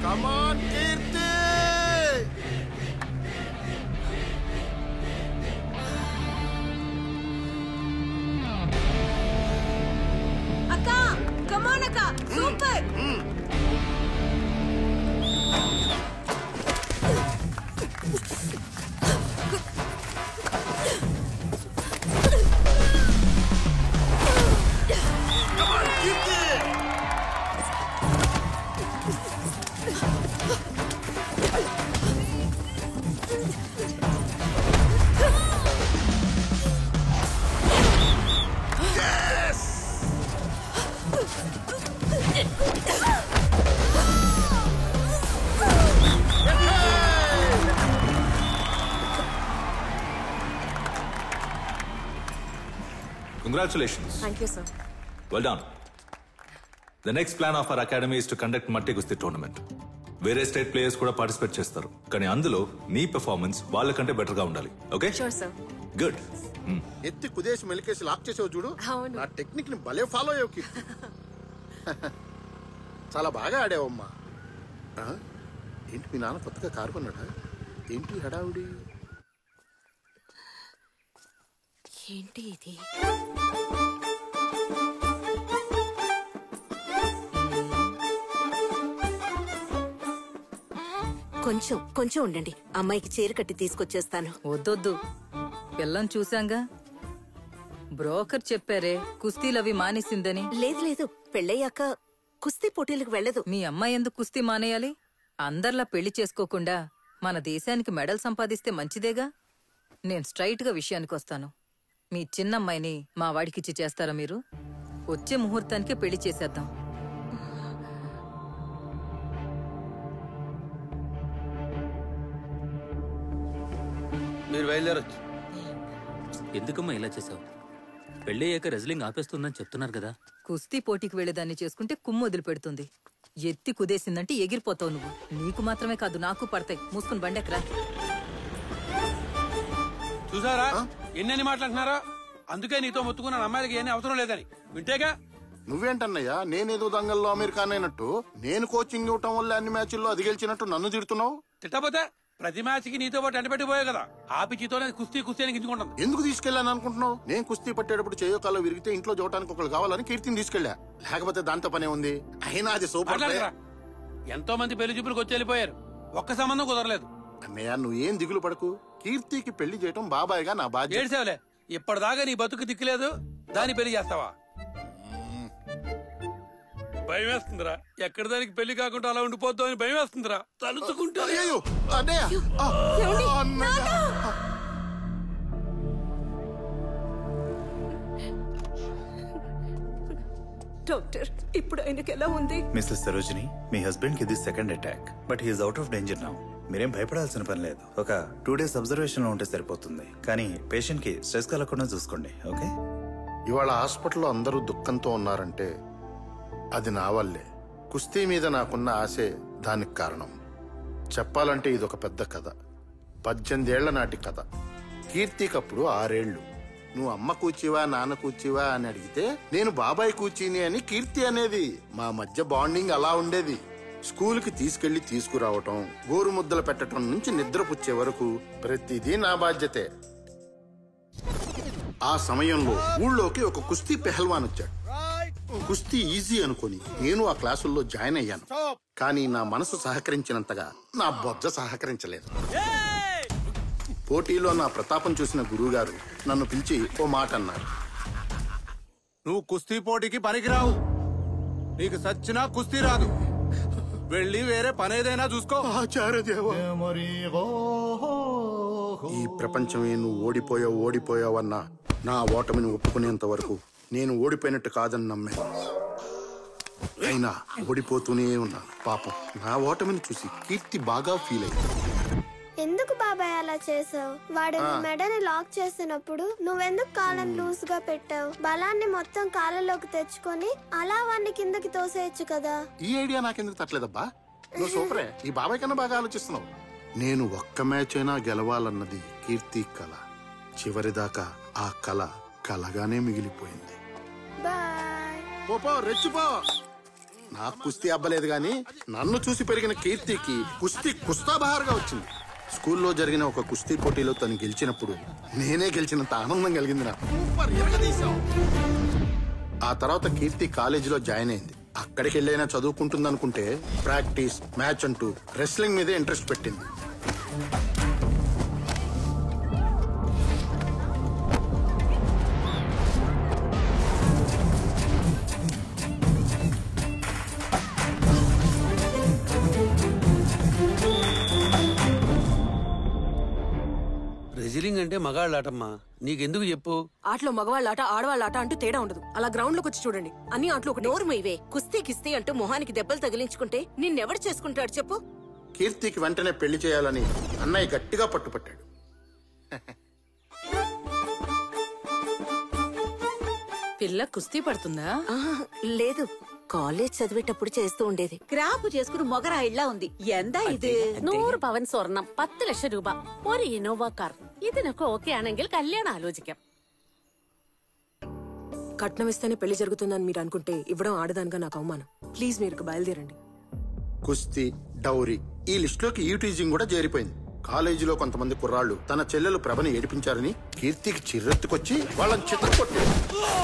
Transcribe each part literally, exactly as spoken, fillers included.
కమాన్ కీర్తి. అక్క కమాన్ అక్క super. Congratulations. Thank you, sir. Well done. The next plan of our academy is to conduct Matti Gusti tournament. వేరే state players కూడా participate చేస్తారు, కానీ అందులో నీ పెర్ఫార్మెన్స్ వాళ్ళకంటే బెటర్ గా ఉండాలి. ఓకే? Sure, sir. గుడ్. ఎత్తి కుదేసి మెలికేసి లాక్ చేసావు చూడు. అవును. నా టెక్నిక్ ని భలే ఫాలో అయ్యావు కీర్తి. చాలా బాగా ఆడావమ్మా. ఏంటి మీ నాన్న కొత్తగా కారు కొన్నాడా? ఏంటి హడావుడి? ఏంటి ఇది? కొంచెం కొంచెం ఉండండి, అమ్మాయికి చీర కట్టి తీసుకొచ్చేస్తాను. వద్దొద్దు, పిల్లని చూశాంగా. బ్రోకర్ చెప్పారే కుస్తీలవి మానేసిందని. లేదు లేదు, పెళ్ళయ్యాక కుస్తీ పోటీలకు వెళ్ళదు. మీ అమ్మాయి ఎందుకు కుస్తీ మానేయాలి? అందర్లా పెళ్లి చేసుకోకుండా మన దేశానికి మెడల్ సంపాదిస్తే మంచిదేగా. నేను స్ట్రైట్ గా విషయానికి వస్తాను. మీ చిన్నమ్మాయిని మా వాడికిచ్చి చేస్తారా మీరు? వచ్చే ముహూర్తానికే పెళ్లి చేసేద్దాం. మీరు బయలుదేరొచ్చు. ఎందుకమ్మా ఇలా చేసావు? పెళ్ళయ్యాక రెజ్లింగ్ ఆపేస్తుందని చెప్తున్నారు కదా. కుస్తీ పోటీకి వెళ్లేదాన్ని చేసుకుంటే కుమ్ము వదిలిపెడుతుంది. ఎత్తి కుదేసిందంటే ఎగిరిపోతావు నువ్వు. నీకు మాత్రమే కాదు, నాకు పడతాయి. మూసుకుని బండెక్కరా. చూసారా ఎన్నెన్ని మాట్లాడుతున్నారా? అందుకే నీతో మొత్తుకున్న అమ్మాయిలకి ఏమీ అవసరం లేదని వింటేగా. నువ్వేంటన్నయ్యా, నేనేదో దంగల్లో అమెరికాన్ అయినట్టు, నేను కోచింగ్ ఇవ్వటం వల్ల అన్ని మ్యాచ్ల్లో అది గెలిచినట్టు నన్ను తిడుతున్నావు? తిట్టపోతే ప్రతి మ్యాచ్ కి నీతో పాటు ఎండబెట్టిపోయావు కదా. ఆ పిచ్చితోనే కుస్తీ కుస్తీ అని గింజుకుంటాను. ఎందుకు తీసుకెళ్ళాను అనుకుంటున్నావు? నేను కుస్తీ పట్టేటప్పుడు చేయో కాల్లో విరిగితే ఇంట్లో చూడటానికి ఒకళ్ళు కావాలని కీర్తిని తీసుకెళ్లా. లేకపోతే దాంతో పనే ఉంది. అయినా అది సూపర్. ఎంతో మంది పెళ్లి చూపులకు వచ్చి వెళ్ళిపోయారు, ఒక్క సంబంధం కుదరలేదు. అన్నయ్య నువ్వేం దిగులు పడకు. కీర్తికి పెళ్లి చేయటం బాబాయ్గా నా బాధ్యత. ఏడ్సేవలే, ఇప్పటిదాకా నీ బతుకు దిక్కులేదు, దాన్ని పెళ్లి చేస్తావా? భయం వేస్తుందిరా. ఎక్కడ దానికి పెళ్లి కాకుండా అలా ఉండిపోద్దాం అని భయం వేస్తుందిరా తలుచుకుంటా. డాక్టర్, ఇప్పుడు ఆయనకి ఎలా ఉంది? మిస్సెస్ సరోజిని, మీ హస్బెండ్ కి ఇది second attack, but he's out of danger now. మీరేం భయపడాల్సిన పని లేదు. ఒక టూ డేస్ అబ్జర్వేషన్ లో ఉంటే సరిపోతుంది. కానీ పేషెంట్ కి స్ట్రెస్ కలగకుండా చూసుకోండి. ఓకే? ఇవాళ హాస్పిటల్లో అందరూ దుఃఖంతో ఉన్నారంటే అది నా వల్లే. కుస్తీ మీద నాకున్న ఆశే దానికి కారణం. చెప్పాలంటే ఇదొక పెద్ద కథ, పద్దెనిమిదేళ్ల నాటి కథ. కీర్తికప్పుడు ఆరేళ్లు. నువ్వు అమ్మ కూర్చివా నాన్న కూర్చివా అని అడిగితే నేను బాబాయ్ కూర్చిని అని కీర్తి అనేది. మా మధ్య బాండింగ్ అలా ఉండేది. స్కూల్కి తీసుకెళ్లి తీసుకురావటం, గోరు ముద్దలు పెట్టడం నుంచి నిద్రపుచ్చే వరకు ప్రతిదీ నా బాధ్యతే. ఆ సమయంలో ఊళ్ళోకి ఒక కుస్తీ పెహల్వాన్ వచ్చాడు. కుస్తీ ఈజీ అనుకుని నేను ఆ క్లాసుల్లో జాయిన్ అయ్యాను. కానీ నా మనసు సహకరించినంతగా నా బొజ్జ సహకరించలేదు. పోటీలో నా ప్రతాపం చూసిన గురువుగారు నన్ను పిలిచి ఓ మాట అన్నారు. నువ్వు కుస్తీ పోటీకి పనికిరావు. నీకు సచ్చినా కుస్తీ రాదు. వెళ్ళి వేరే పనేదైనా చూసుకో. ఈ ప్రపంచమే నువ్వు ఓడిపోయావు ఓడిపోయావన్నా నా ఓటమిని ఒప్పుకునేంత వరకు నేను ఓడిపోయినట్టు కాదని నమ్మాను. అయినా ఓడిపోతూనే ఉన్నాను. పాపం నా ఓటమిని చూసి కీర్తి బాగా ఫీల్ అయింది. ఎందుకు బాబాయ్ అలా చేసావు? వాడు మెడని లాక్ చేసినప్పుడు నువ్వెందుకు కాళ్ళని లూజ్ గా పెట్టావు? బలాన్ని మొత్తం కాళ్ళలోకి తెచ్చుకొని అలా వాడిని కిందకి తోసేయచ్చు కదా. ఈ ఐడియా నాకెందుకు తట్టలేదబ్బా? నువ్వు సూపరే. ఈ బాబాయ్ కన్నా బాగా ఆలోచిస్తున్నావు. నేను ఒక్క మ్యాచ్ అయినా గెలవాలన్నది కీర్తి కళ. చివరిదాకా ఆ కళ కలగానే మిగిలిపోయింది. బాయ్. పోపో రెచ్చిపో. నాకు కుస్తీ అబ్బలేదు గాని నన్ను చూసి పెరిగిన కీర్తికి కుస్తీ కుస్తాబహార్గా వచ్చింది. స్కూల్లో జరిగిన ఒక కుస్తీ పోటీలో తను గెలిచినప్పుడు నేనే గెలిచినంత ఆనందం కలిగింది నాకు. ఆ తర్వాత కీర్తి కాలేజీలో జాయిన్ అయింది. అక్కడికి వెళ్ళైనా చదువుకుంటుందనుకుంటే ప్రాక్టీస్ మ్యాచ్ అంటూ రెస్లింగ్ మీదే ఇంట్రెస్ట్ పెట్టింది. రెజిలింగ్ అంటే మగాళ్ళ ఆటమ్మా, నీకెందుకు చెప్పు? ఆటలో మగవాళ్ళ ఆట ఆడవాళ్ళ ఆట అంటూ తేడా ఉండదు. అలా గ్రౌండ్ లోకి వచ్చి చూడండి, అన్ని ఆటలు ఒకటి. నోరు మీవే. కుస్తీ కిస్తీ అంటూ మొహానికి దెబ్బలు తగిలించుకుంటే నిన్నెవడు చేసుకుంటాడు చెప్పు? కీర్తికి వెంటనే పెళ్లి చేయాలని అన్నయ్య గట్టిగా పట్టుపట్టాడు. పిల్ల కుస్తీ పడుతుందా? లేదు, కాలేజ్ చదివేటప్పుడు చేస్తూ ఉండేది. ക്രാപ്പ് చేసుకుని మొగరాయిలా ఉంది. എന്താ ഇത്? നൂറ് പവൻ സ്വർണം, പത്ത് ലക്ഷം രൂപ, ഒരു ഇന്നോവ കാർ. ഇതിനൊക്കെ ഓക്കെ ആണെങ്കിൽ കല്യാണം ആലോചിക്കാം. కట్నం ఇస్తేనే పెళ్లి జరుగుతుందని మీరు అనుకుంటే ఇవ్వడం ఆడదానిగా నాకు అవమానం. ప్లీజ్ మీరు బయలుదేరండి. కుస్తీ, డౌరీ ఈ లిస్టులోకి ఈ టీజింగ్ కూడా చేరిపోయింది. కాలేజీలో కొంతమంది కుర్రాళ్ళు తన చెల్లెలు ప్రభని ఏడిపించారని కీర్తికి చిర్రెత్తుకొచ్చి వాళ్ళని చిత్తకొట్టారు.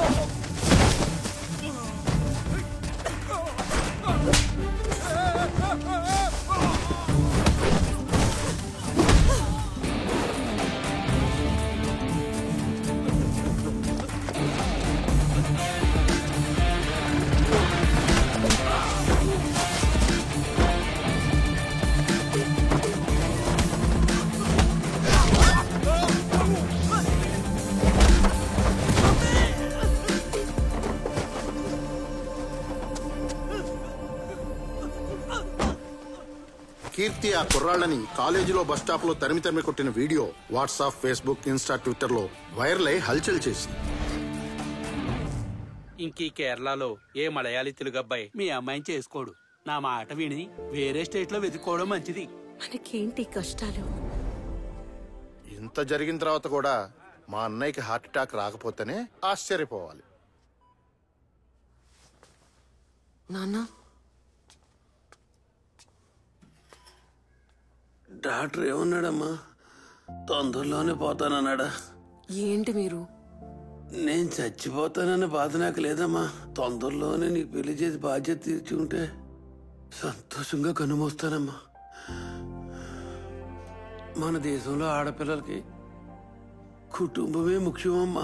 కీర్తి ఆ కుర్రాళ్ళని కాలేజీలో బస్ స్టాప్ లో తరిమి తరిమి కొట్టిన video WhatsApp, Facebook, Insta, Twitter లో వైరల్ అయి హల్చల్ చేసి, ఇంకీ కేరళలో ఏ మలయాళీ తెలుగు అబ్బాయి మీ అమ్మాయిని చేసుకోడు. నా మాట విని వేరే స్టేట్ లో వెతుక్కోవడం మంచిది. మనకేంటి కష్టాలు? ఇంత జరిగిన తర్వాత కూడా మా అన్నయ్యకి హార్ట్ అటాక్ రాకపోతేనే ఆశ్చర్యపోవాలి. నాన్న, డాక్టర్ ఏమన్నాడమ్మా? తొందరలోనే పోతానన్నాడా? ఏంటి మీరు? నేను చచ్చిపోతానన్న బాధ నాకు లేదమ్మా. తొందరలోనే నీకు పెళ్లి చేసి బాధ్యత తీర్చుకుంటే సంతోషంగా కనుమోస్తానమ్మా. మన దేశంలో ఆడపిల్లలకి కుటుంబమే ముఖ్యమమ్మా.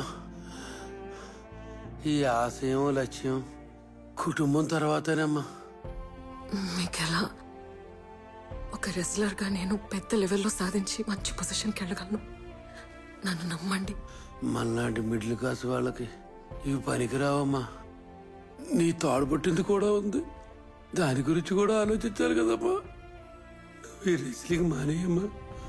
ఈ ఆశయం, లక్ష్యం కుటుంబం తర్వాతేనమ్మా. మీకెలా? ఒక రెస్లర్ గా నేను పెద్ద లెవెల్లో సాధించి మంచి పొజిషన్కి వెళ్ళగలను. నన్ను నమ్మండి. మనలాంటి మిడిల్ క్లాస్ వాళ్ళకి ఇవి పనికిరావమ్మా. నీ తాడుపట్టింది కూడా ఉంది, దాని గురించి కూడా ఆలోచించాలి కదమ్మా. ఈ రెస్లింగ్ మానేయమ్మా.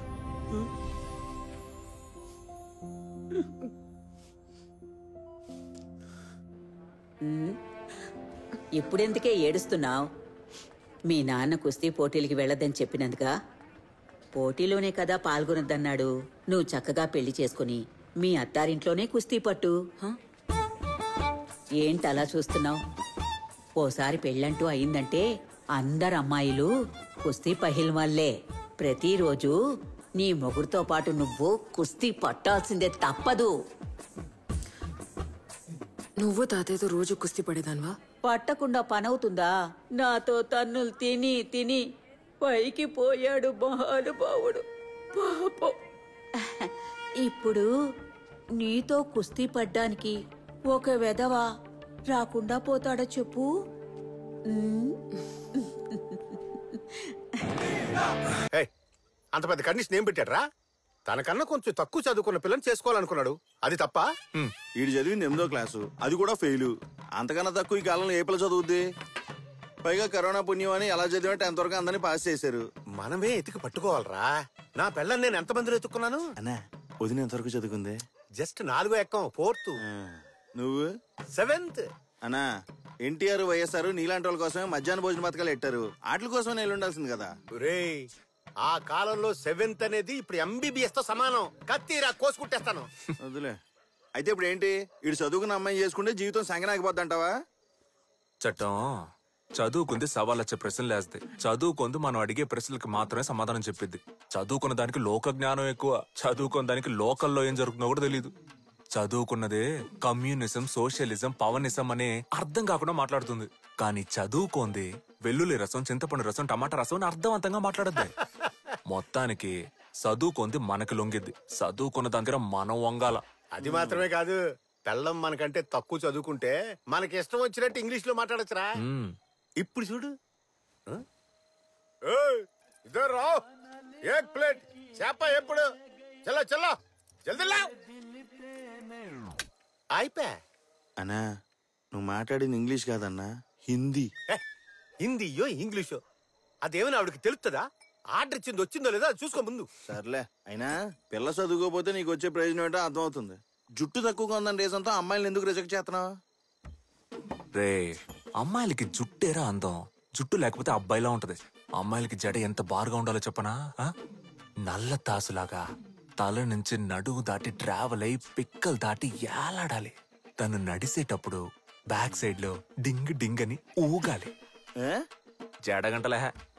ఇప్పుడెందుకే ఏడుస్తున్నావు? మీ నాన్న కుస్తీ పోటీలకి వెళ్ళొద్దని చెప్పినందుక? పోటీలోనే కదా పాల్గొనొద్దన్నాడు. నువ్వు చక్కగా పెళ్లి చేసుకుని మీ అత్తారింట్లోనే కుస్తీ పట్టు. ఏంటి అలా చూస్తున్నావు? ఓసారి పెళ్ళంటూ అయిందంటే అందరు అమ్మాయిలు కుస్తీ పహిల్వాళ్లే. ప్రతిరోజు నీ మొగుడుతో పాటు నువ్వు కుస్తీ పట్టాల్సిందే, తప్పదు. నువ్వు తాతయ్యతో రోజు కుస్తీ పడేదాన్వా? పట్టకుండా పనవుతుందా? నాతో తన్నులు తిని తిని పైకి పోయాడు మహానుభావుడు పాపం. ఇప్పుడు నీతో కుస్తీ పడ్డానికి ఒక వెధవ రాకుండా పోతాడా చెప్పు? అంత పెద్ద కండిషన్ ఏం పెట్టాడ్రా? తనకన్నా కొంచెం తక్కువ చదువుకున్న పిల్లని చేసుకోవాలనుకున్నాడు, అది తప్ప? వీడు చదివింది ఎనిమిదో క్లాసు, అది కూడా ఫెయిల్. అంతకన్నా తక్కువ ఈ కాలంలో ఏ పిల్ల చదువుద్ది? పైగా కరోనా పుణ్యం అని ఎలా చదివా టెన్త్ వరకు అందరినీ పాస్ చేశారు. మనమే ఎతికి పట్టుకోవాలరా. నా పిల్లని నేను ఎంత మందిలో ఎత్తుకున్నాను? అన్నా, వదిన ఎంతవరకు చదువుకుంది? జస్ట్ నాలుగో ఎక్కం, ఫోర్త్. నువ్వు సెవెంత్. అన్నా, ఎన్టీఆర్, వైఎస్ఆర్ నీలాంటి వాళ్ళ కోసమే మధ్యాహ్న భోజన పథకాలు పెట్టారు. వాటి కోసమే నేను ఉండాల్సింది కదా. రేయ్, ఆ కాలంలో సెవెంత్ అనేది ఇప్పుడు ఎంబీబీఎస్ తో సమానం. కత్తిరా కోసుకుంటేస్తాను. వదిలే. అయితే ఇప్పుడు ఏంటి? ఇటు చదువుకున్న అమ్మాయి చేసుకుంటే జీవితం సంగనాగిపోద్ది అంటావా? చట్టం చదువుకుంది సవాలొచ్చే ప్రశ్నలు వేస్తాయి. చదువుకుంది మనం అడిగే ప్రశ్నలకు మాత్రమే సమాధానం చెప్పిద్ది. చదువుకున్న దానికి లోక జ్ఞానం ఎక్కువ. చదువుకున్న దానికి లోకల్లో ఏం జరుగుతుందో కూడా తెలియదు. చదువుకున్నదే కమ్యూనిజం, సోషలిజం, పవనిజం అనే అర్థం కాకుండా మాట్లాడుతుంది. కానీ చదువుకోంది వెల్లుల్లి రసం, చింతపండు రసం, టమాటా రసం అని అర్థవంతంగా మాట్లాడద్ది. మొత్తానికి చదువుకుంది మనకి లొంగిద్ది. చదువుకున్న దగ్గర మనం వంగాల. అది మాత్రమే కాదు, పెళ్ళం మనకంటే తక్కువ చదువుకుంటే మనకి ఇష్టం వచ్చినట్టు ఇంగ్లీష్ లో మాట్లాడచ్చురా. ఇప్పుడు చూడు, ఇద్దరు రావు ఏక్ ప్లేట్ చేప ఎప్పుడు చల్ల చల్ల జల్దీ అయిపోయా. అన్నా నువ్వు మాట్లాడింది ఇంగ్లీష్ కాదన్నా, హిందీ. హిందీయో ఇంగ్లీషో అదేమైనా ఆవిడకి తెలుస్తుందా? ఆర్డర్ ఇచ్చింది వచ్చిందో లేదా చూసుకో ముందు. సర్లే, అయినా పిల్ల చదువుకోపోతే నీకు వచ్చే ప్రయోజనం ఏంటో అర్థమవుతుంది. జుట్టు తక్కువగా ఉందని రీజన్తో అమ్మాయిలను ఎందుకు రిజెక్ట్ చేస్తున్నావు? రే, అమ్మాయిలకి జుట్టేరా అందం. జుట్టు లేకపోతే అబ్బాయిలా ఉంటది. అమ్మాయిలకి జడ ఎంత బారుగా ఉండాలో చెప్పనా? నల్ల తాసులాగా తల నుంచి నడువు దాటి ట్రావెల్ అయి పిక్కలు దాటి ఏలాడాలి. తను నడిసేటప్పుడు బ్యాక్ సైడ్ లో డింగ్ డింగ్ అని ఊగాలి. జడగంటలే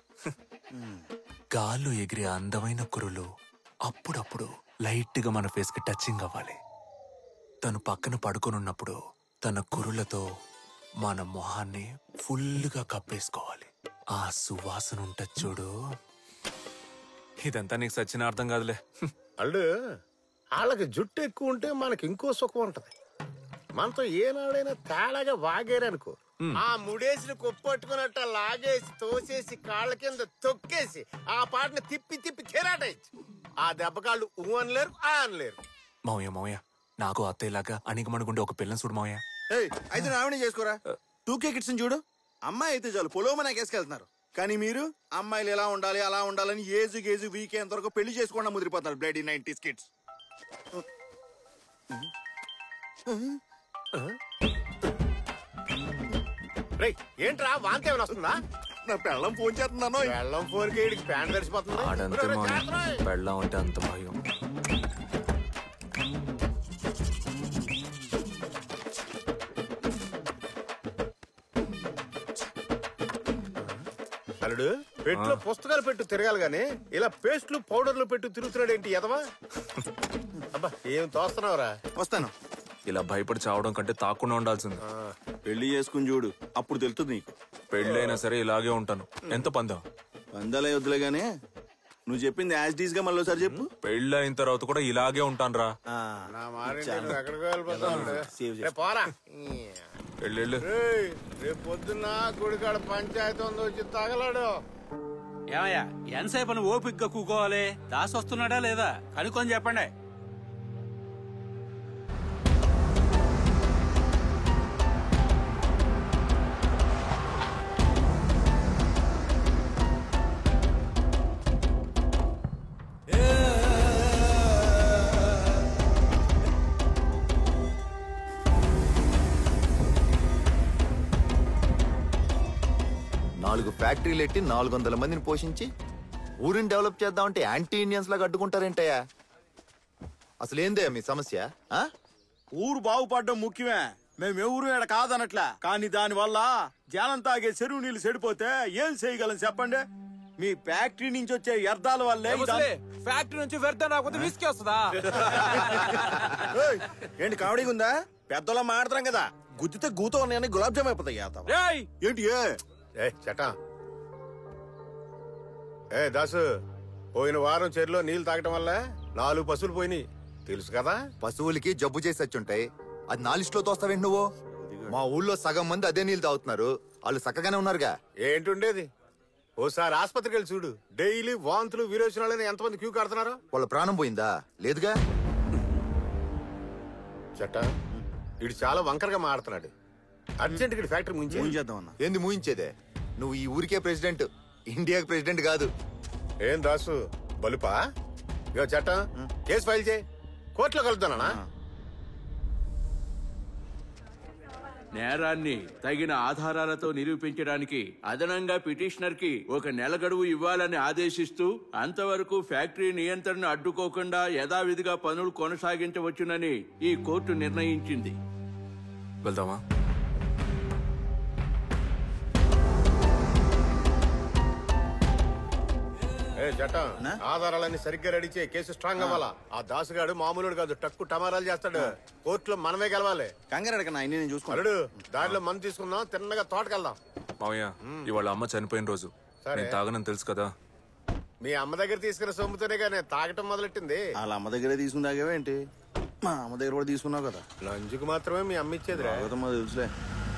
గాల్లో ఎగిరే అందమైన కురులు అప్పుడప్పుడు లైట్ గా మన ఫేస్ కి టచింగ్ అవ్వాలి. తను పక్కన పడుకొనున్నప్పుడు తన కురులతో మన మొహాన్ని ఫుల్గా కప్పేసుకోవాలి. ఆ సువాసన ఉంటది చూడు. ఇదంతా నీకు సచిన అర్థం కాదులే. అల్లు వాళ్ళకి జుట్టు ఎక్కువ ఉంటే మనకి ఇంకో సుఖం ఉంటది. మనతో ఏనాడైనా తేడాగా వాగేరనుకో, ఆ ముడేసిన కొప్పట్టుకున్నట్ట లాగేసి తోసేసి కాళ్ళ కింద తొక్కేసి ఆ పాటను తిప్పి తిప్పి కెరాటేయచ్చు. ఆ దెబ్బ కాళ్ళు ఊ అనలేరు, ఆ అనలేరు. మావయ్య మావయ్య నాకు అత్తయ్యలాగా అణిగమణుగుండే ఒక పిల్లని చూడు మావయ్య. అయితే నావినే చేసుకోరా. టూకే కిడ్స్ చూడు, అమ్మాయి అయితే చాలు పొలోమని కేసుకెళ్తున్నారు. కానీ మీరు అమ్మాయిలు ఎలా ఉండాలి అలా ఉండాలని ఏజు గేజు వీకే ఎంతవరకు పెళ్లి చేసుకోకుండా ముదిరిపోతున్నారు. Bloody nineties kids. ఏంట్రా వాంతి ఏమైనా వస్తుందా? నా పెళ్ళం ఫోన్ చేస్తున్నాను. పెళ్ళం ఫోన్ కి ప్యాంట్ తడిసిపోతుంది. ఆడంతే మావయ్య, పెళ్ళం అంటే అంత భయం. అల్లుడు పెట్టులో పుస్తకాలు పెట్టు తిరగాలి గాని ఇలా పేస్ట్లు పౌడర్లు పెట్టు తిరుగుతున్నాడు ఏంటి ఎదవా? అబ్బా ఏం తోస్తున్నావురా? వస్తాను. ఇలా భయపడి చావడం కంటే తాకుండా ఉండాల్సింది. పెళ్లి చేసుకుని చూడు, అప్పుడు తెలుస్తుంది నీకు. పెళ్ళైనా సరే ఇలాగే ఉంటాను. ఎంత పందం? పందాలే వద్దులే గానీ నువ్వు చెప్పింది యాజ్ డీస్ గా మళ్ళీ ఒకసారి చెప్పు. పెళ్ళి అయిన తర్వాత కూడా ఇలాగే ఉంటాను రా. రేపు పొద్దున్న గుడికాడ పంచాయతీ ఉంది, వచ్చి తగలాడు. ఏమయ్యా ఎంతసేపు అని ఓపిగ్గా కూకోవాలి? దాసి వస్తున్నాడా లేదా కనుక్కొని చెప్పండి. నాలుగు ఫ్యాక్టరీలు ఎట్టి నాలుగు వందల మందిని పోషించి ఊరిని డెవలప్ చేద్దామంటే యాంటీ ఇండియన్స్ లాగా అడ్డుకుంటారేంటయ్యా? అసలు ఏందయ్యా మీ సమస్య? ఊరు బాగుపడడం ముఖ్యమే, మేము ఎవరు ఏడ కాదనట్లా. కానీ దాని వల్ల జనం తాగే చెరువు నీళ్లు చెడిపోతే ఏం చేయగలం చెప్పండి? మీ ఫ్యాక్టరీ నుంచి వచ్చే వ్యర్థాల వల్లే. ఫ్యాక్టరీ నుంచి వ్యర్థం రాకపోతే విసికి వస్తుందా? ఏంటి కామెడీగా ఉందా? పెద్దలా మాడతాం కదా, గుద్దితే గూతో ఉన్నాయని గులాబ్ జామ్ అయిపోతాయి. ఏంటి ఏ చటా ఏ దాసు, పోయిన వారం చెరులో నీళ్లు తాగటం వల్ల నాలుగు పశువులు పోయినాయి తెలుసు కదా? పశువులకి జబ్బు చేసి వచ్చుంటాయి, అది నా లిస్ట్ లో తోస్తావేంటి నువ్వు? మా ఊళ్ళో సగం మంది అదే నీళ్ళు తాగుతున్నారు, వాళ్ళు చక్కగానే ఉన్నారుగా. ఏంటుండేది? ఓసారి ఆసుపత్రికి వెళ్ళి చూడు, డైలీ వాంతులు విరోచనాలని ఎంతమంది క్యూ కడుతున్నారు. వాళ్ళ ప్రాణం పోయిందా? లేదుగా. చట్టా ఇడు చాలా వంకరగా మాడుతున్నాడు. అర్జెంట్ గా ఫ్యాక్టరీ ముయించేద్దాం. ఏంది ముయించేదే? నువ్వు ఈ ఊరికే ప్రెసిడెంట్, ఇండియాకి ప్రెసిడెంట్ కాదు. ఏం దాసు బలుపా? ఇగో చట్టం కేసు ఫైల్ చేయి, కోర్టులో కలుద్దానా? నేరాన్ని తగిన ఆధారాలతో నిరూపించడానికి అదనంగా పిటిషనర్ కి ఒక నెల గడువు ఇవ్వాలని ఆదేశిస్తూ అంతవరకు ఫ్యాక్టరీ నియంత్రణ అడ్డుకోకుండా యథావిధిగా పనులు కొనసాగించవచ్చునని ఈ కోర్టు నిర్ణయించింది. వెళ్దామా? జట ఆధారాలన్నీ సరిగ్గా రెడీ చేయి. కేసు స్ట్రాంగ్ అవ్వాలా. ఆ దాసుగాడు మామూలుడు కాదు, టక్కు టమారాలు చేస్తాడు. కోర్టులో మనమే గెలవాలి. కంగారు అడగ నేను చూసుకో. అల్లుడు దారిలో మందు తీసుకుందాం, తిన్నగా తోటకెళ్దాం. మావయ్య ఇవాళ అమ్మ చనిపోయిన రోజు. నేను తాగనని తెలుసు కదా. మీ అమ్మ దగ్గర తీసుకున్న సొమ్ముతోనే కానీ తాగటం మొదలెట్టింది. వాళ్ళ అమ్మ దగ్గరే తీసుకుని తాగేవేంటి? మా అమ్మ దగ్గర కూడా తీసుకున్నావు కదా. లంచుకు మాత్రమే మీ అమ్మ ఇచ్చేది. తెలుసులే.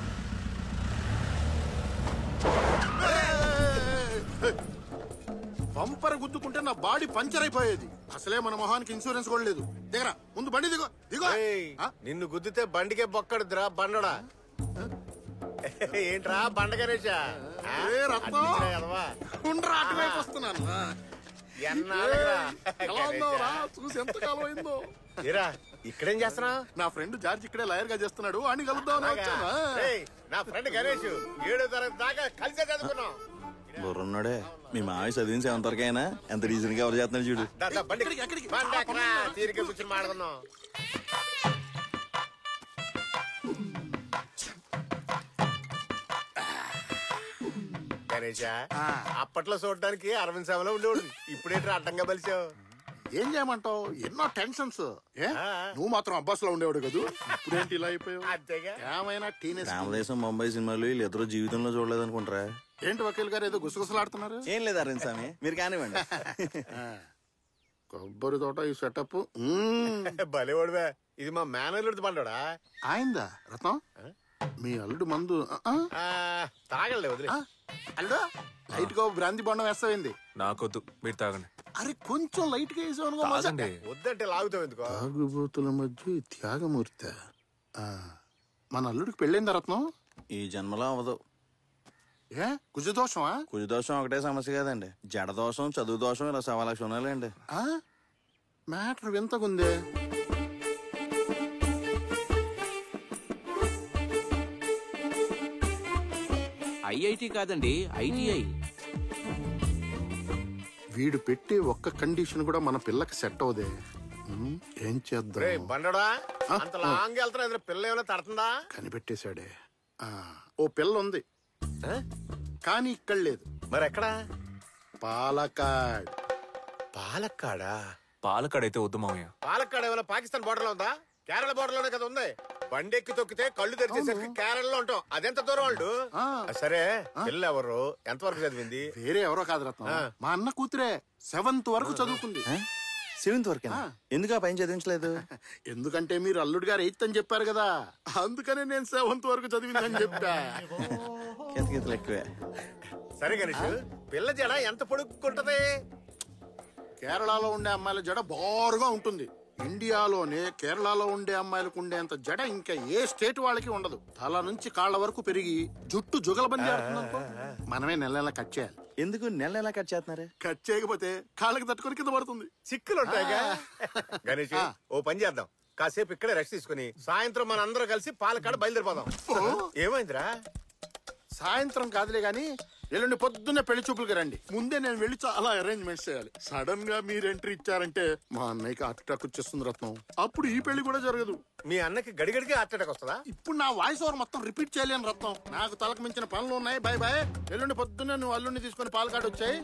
పంపర గుద్దుకుంటే నా బాడీ పంచర్ అయిపోయేది. అసలే మన మొహానికి ఇన్సూరెన్స్ కూడా లేదు. దిగరా ముందు, బండి దిగో దిగో. నిన్ను గుద్దితే బండికే బొక్కడుద్రా బండడా. ఏంట్రా బండ గణేశా? వస్తున్నాను చూసి ఎంత కాలం అయిందో. ఏరా ఇక్కడేం చేస్తున్నా? నా ఫ్రెండ్ జార్జ్ ఇక్కడే లాయర్ గా చేస్తున్నాడు, అని కలుద్దాం. నా ఫ్రెండ్ గణేష్ ఏడో తరగతి దాకా కలిసే చదువుకున్నాం. బుర్రున్నాడే మీ మావి చదివిన సెవెంత్ వరకైనా ఎంత రీజన్ గా ఎవరు చేస్తున్నాడు చూడు. తీరిక కూర్చొని మాట్లాడుకుందాం. గణేష అప్పట్లో చూడడానికి అరవింద్ సేవలో ఉండేవాడు. ఇప్పుడేంటి అడ్డంగా బలిచావు? ఏం చేయమంటావు, ఎన్నో టెన్షన్స్. నువ్వు మాత్రం అబ్బాస్ లో ఉండేవాడు కదా, ఇప్పుడేంటి ఇలా అయిపోయావు? అంతేగా. ఏమైనా టీనేజ్ రామదేశం ముంబై సినిమాలు వీళ్ళు ఇద్దరు జీవితంలో చూడలేదు అనుకుంటారా? ఏంటి వకీల్ గారు ఏదో గుసగుసలాడుతున్నారు? ఏం లేదు అరవింద్ స్వామి, మీరు కానివ్వండి. కొబ్బరి తోట ఈ సెటప్ భలేవాడువే. ఇది మా మేనల్లుడి బండోడా? ఆయిందా రత్నం? మీ అల్లుడు మందు తాగలే వదిలే. అల్లుడు లైట్ గా బ్రాంతి బొండం వేస్తావేంది? నాకొద్దు, మీరు తాగండి. అరే కొంచెం లైట్ గా వేసావు. వద్దంటే లాగుతావు ఎందుకో? తాగుబోతుల మధ్య త్యాగమూర్తి. మన అల్లుడికి పెళ్ళైందా రత్నం? ఈ జన్మలో అవ్వదు. ఏ కుజదోషమా? కుజదోషం ఒకటే సమస్య కాదండి, జడదోషం, చదువు దోషం, ఇలా సవా లక్ష ఉన్నాయండి. మ్యాటర్ వింతకుందే. ఐఐటి కాదండి, ఐటీఐ. వీడు పెట్టే ఒక్క కండిషన్ కూడా మన పిల్లకి సెట్ అవదే. ఏం చేద్దాం? బండడా అంత లాంగ్ వెళ్తున్నా, పిల్ల ఏమైనా తడుతుందా? కనిపెట్టేశాడే. ఓ పిల్ల ఉంది కానీ ఇక్కడ లేదు. మరి ఎక్కడా? పాలకాడ్. పాలక్కాడా? పాలకాడ్ అయితే వద్దు మావయ్య. పాలక్కాడ్ ఏమైనా పాకిస్తాన్ బోర్డర్ లో ఉందా? కేరళ బోర్డర్ లోనే కదా ఉంది. బండెక్కి తొక్కితే కళ్ళు తెరిచేసరికి కేరళలో ఉంటాం. అదెంత దూరం వాళ్ళు? సరే పిల్ల ఎవరు, ఎంతవరకు చదివింది? వేరే ఎవరో కాదు రత్నం, మా అన్న కూతురే. సెవెంత్ వరకు చదువుకుంది. సెవెంత్ వరకు? ఎందుకు ఆ పైన చదివించలేదు? ఎందుకంటే మీరు అల్లుడు గారు ఎయిత్ అని చెప్పారు కదా, అందుకనే నేను సెవెంత్ వరకు చదివిందని చెప్పా. ఎక్కువే. సరే గణేష్, పిల్ల జడ ఎంత పొడుక్కుంటది? కేరళలో ఉండే అమ్మాయిల జడ బారుగా ఉంటుంది. ఇండియాలోనే కేరళలో ఉండే అమ్మాయిలకు ఉండేంత జడ ఇంకా ఏ స్టేట్ వాళ్ళకి ఉండదు. తల నుంచి కాళ్ల వరకు పెరిగి జుట్టు జుగలబంది ఆడుతుందనుకో, మనమే నెల నెల కట్ చేయాలి. ఎందుకు నెల నెల కట్ చేస్తున్నారు? కట్ చేయకపోతే కాళ్ళకి తట్టుకొని కింద పడుతుంది. చిక్కులు ఉంటాయిగా. గణేష్ ఓ పని చేద్దాం, కాసేపు ఇక్కడే రెస్ట్ తీసుకుని సాయంత్రం మన అందరం కలిసి పాలకాడ బయలుదేరిపోదాం. ఏమైందిరా? సాయంత్రం కాదులే గాని ఎల్లుండి పొద్దున్నే పెళ్లి చూపులకి రండి. ముందే నేను వెళ్ళి చాలా అరేంజ్మెంట్స్ చేయాలి. సడన్ గా మీరు ఎంట్రీ ఇచ్చారంటే మా అన్నయ్యకి హార్ట్ అటాక్ వచ్చేస్తుంది రత్నం. అప్పుడు ఈ పెళ్లి కూడా జరగదు. మీ అన్నకి గడిగడికి హార్ట్ అటాక్ వస్తుందా? ఇప్పుడు నా వాయిస్ ఓవర్ మొత్తం రిపీట్ చేయలేను రత్నం, నాకు తలకు మించిన పనులు ఉన్నాయి. Bye bye. ఎల్లుండి పొద్దున్నే నువ్వు అల్లుండి తీసుకుని పాలకాడ వచ్చాయి.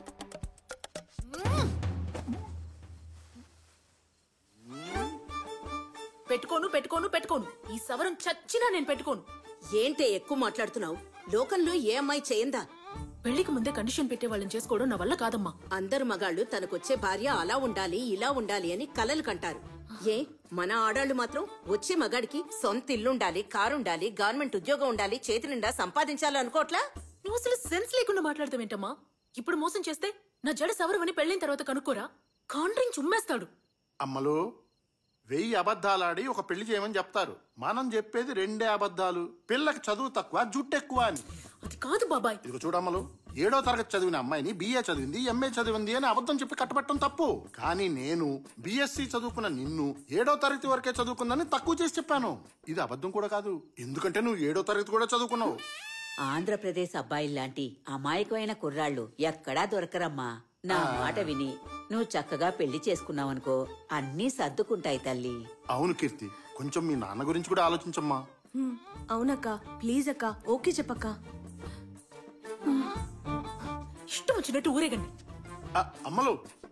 పెట్టుకోను పెట్టుకోను పెట్టుకోను ఈ సవరం చచ్చినా నేను పెట్టుకోను. ఏంటే ఎక్కువ మాట్లాడుతున్నావు? లోకంలో ఏ అమ్మాయి చేయందా? పెళ్లికి ముందే కండిషన్ పెట్టే వాళ్ళని చేసుకోవడం నా వల్ల కాదమ్మా. అందరు మగాళ్ళు తనకొచ్చే భార్య అలా ఉండాలి ఇలా ఉండాలి అని కలలు కంటారు. ఏ మన ఆడాళ్లు మాత్రం వచ్చే మగాడికి సొంత ఇల్లుండాలి, కారుండాలి, గవర్నమెంట్ ఉద్యోగం ఉండాలి, చేతి నిండా సంపాదించాలి అనుకోట్లా? నువ్వు అసలు సెన్స్ లేకుండా మాట్లాడతావేంటమ్మా? ఇప్పుడు మోసం చేస్తే నా జడ సవరమని పెళ్ళైన తర్వాత కనుక్కోరా, కాండ్రింగ్ చుమ్మేస్తాడు. అమ్మలు వెయ్యి అబద్ధాలాడి ఒక పెళ్లి చేయమని చెప్తారు. మనం చెప్పేది రెండే అబద్ధాలు. పిల్లకి చదువు తక్కువ, జుట్టు ఎక్కువ అని. అది కాదు బాబాయ్. ఇదిగో చూడమ్మలు, ఏడో తరగతి చదివిన అమ్మాయిని బిఏ చదివింది, ఎంఏ చదివింది అని అబద్ధం చెప్పి కట్టబెట్టడం తప్పు. కానీ నేను బిఎస్సి చదువుకున్న నిన్ను ఏడో తరగతి వరకే చదువుకుందని తక్కువ చేసి చెప్పాను. ఇది అబద్ధం కూడా కాదు, ఎందుకంటే నువ్వు ఏడో తరగతి కూడా చదువుకున్నావు. ఆంధ్రప్రదేశ్ అబ్బాయిల్లాంటి అమాయకమైన కుర్రాళ్ళు ఎక్కడా దొరకరమ్మా. నా మాట విని నువ్వు చక్కగా పెళ్లి చేసుకున్నావనుకో, అన్నీ సర్దుకుంటాయి తల్లి. అవును కీర్తి, కొంచెం మీ నాన్న గురించి కూడా ఆలోచించమ్మా. అవునక్క, ప్లీజ్ అక్క, ఓకే చెప్పక్క. ఇష్టం వచ్చినట్టు ఊరేగండి. అమ్మలు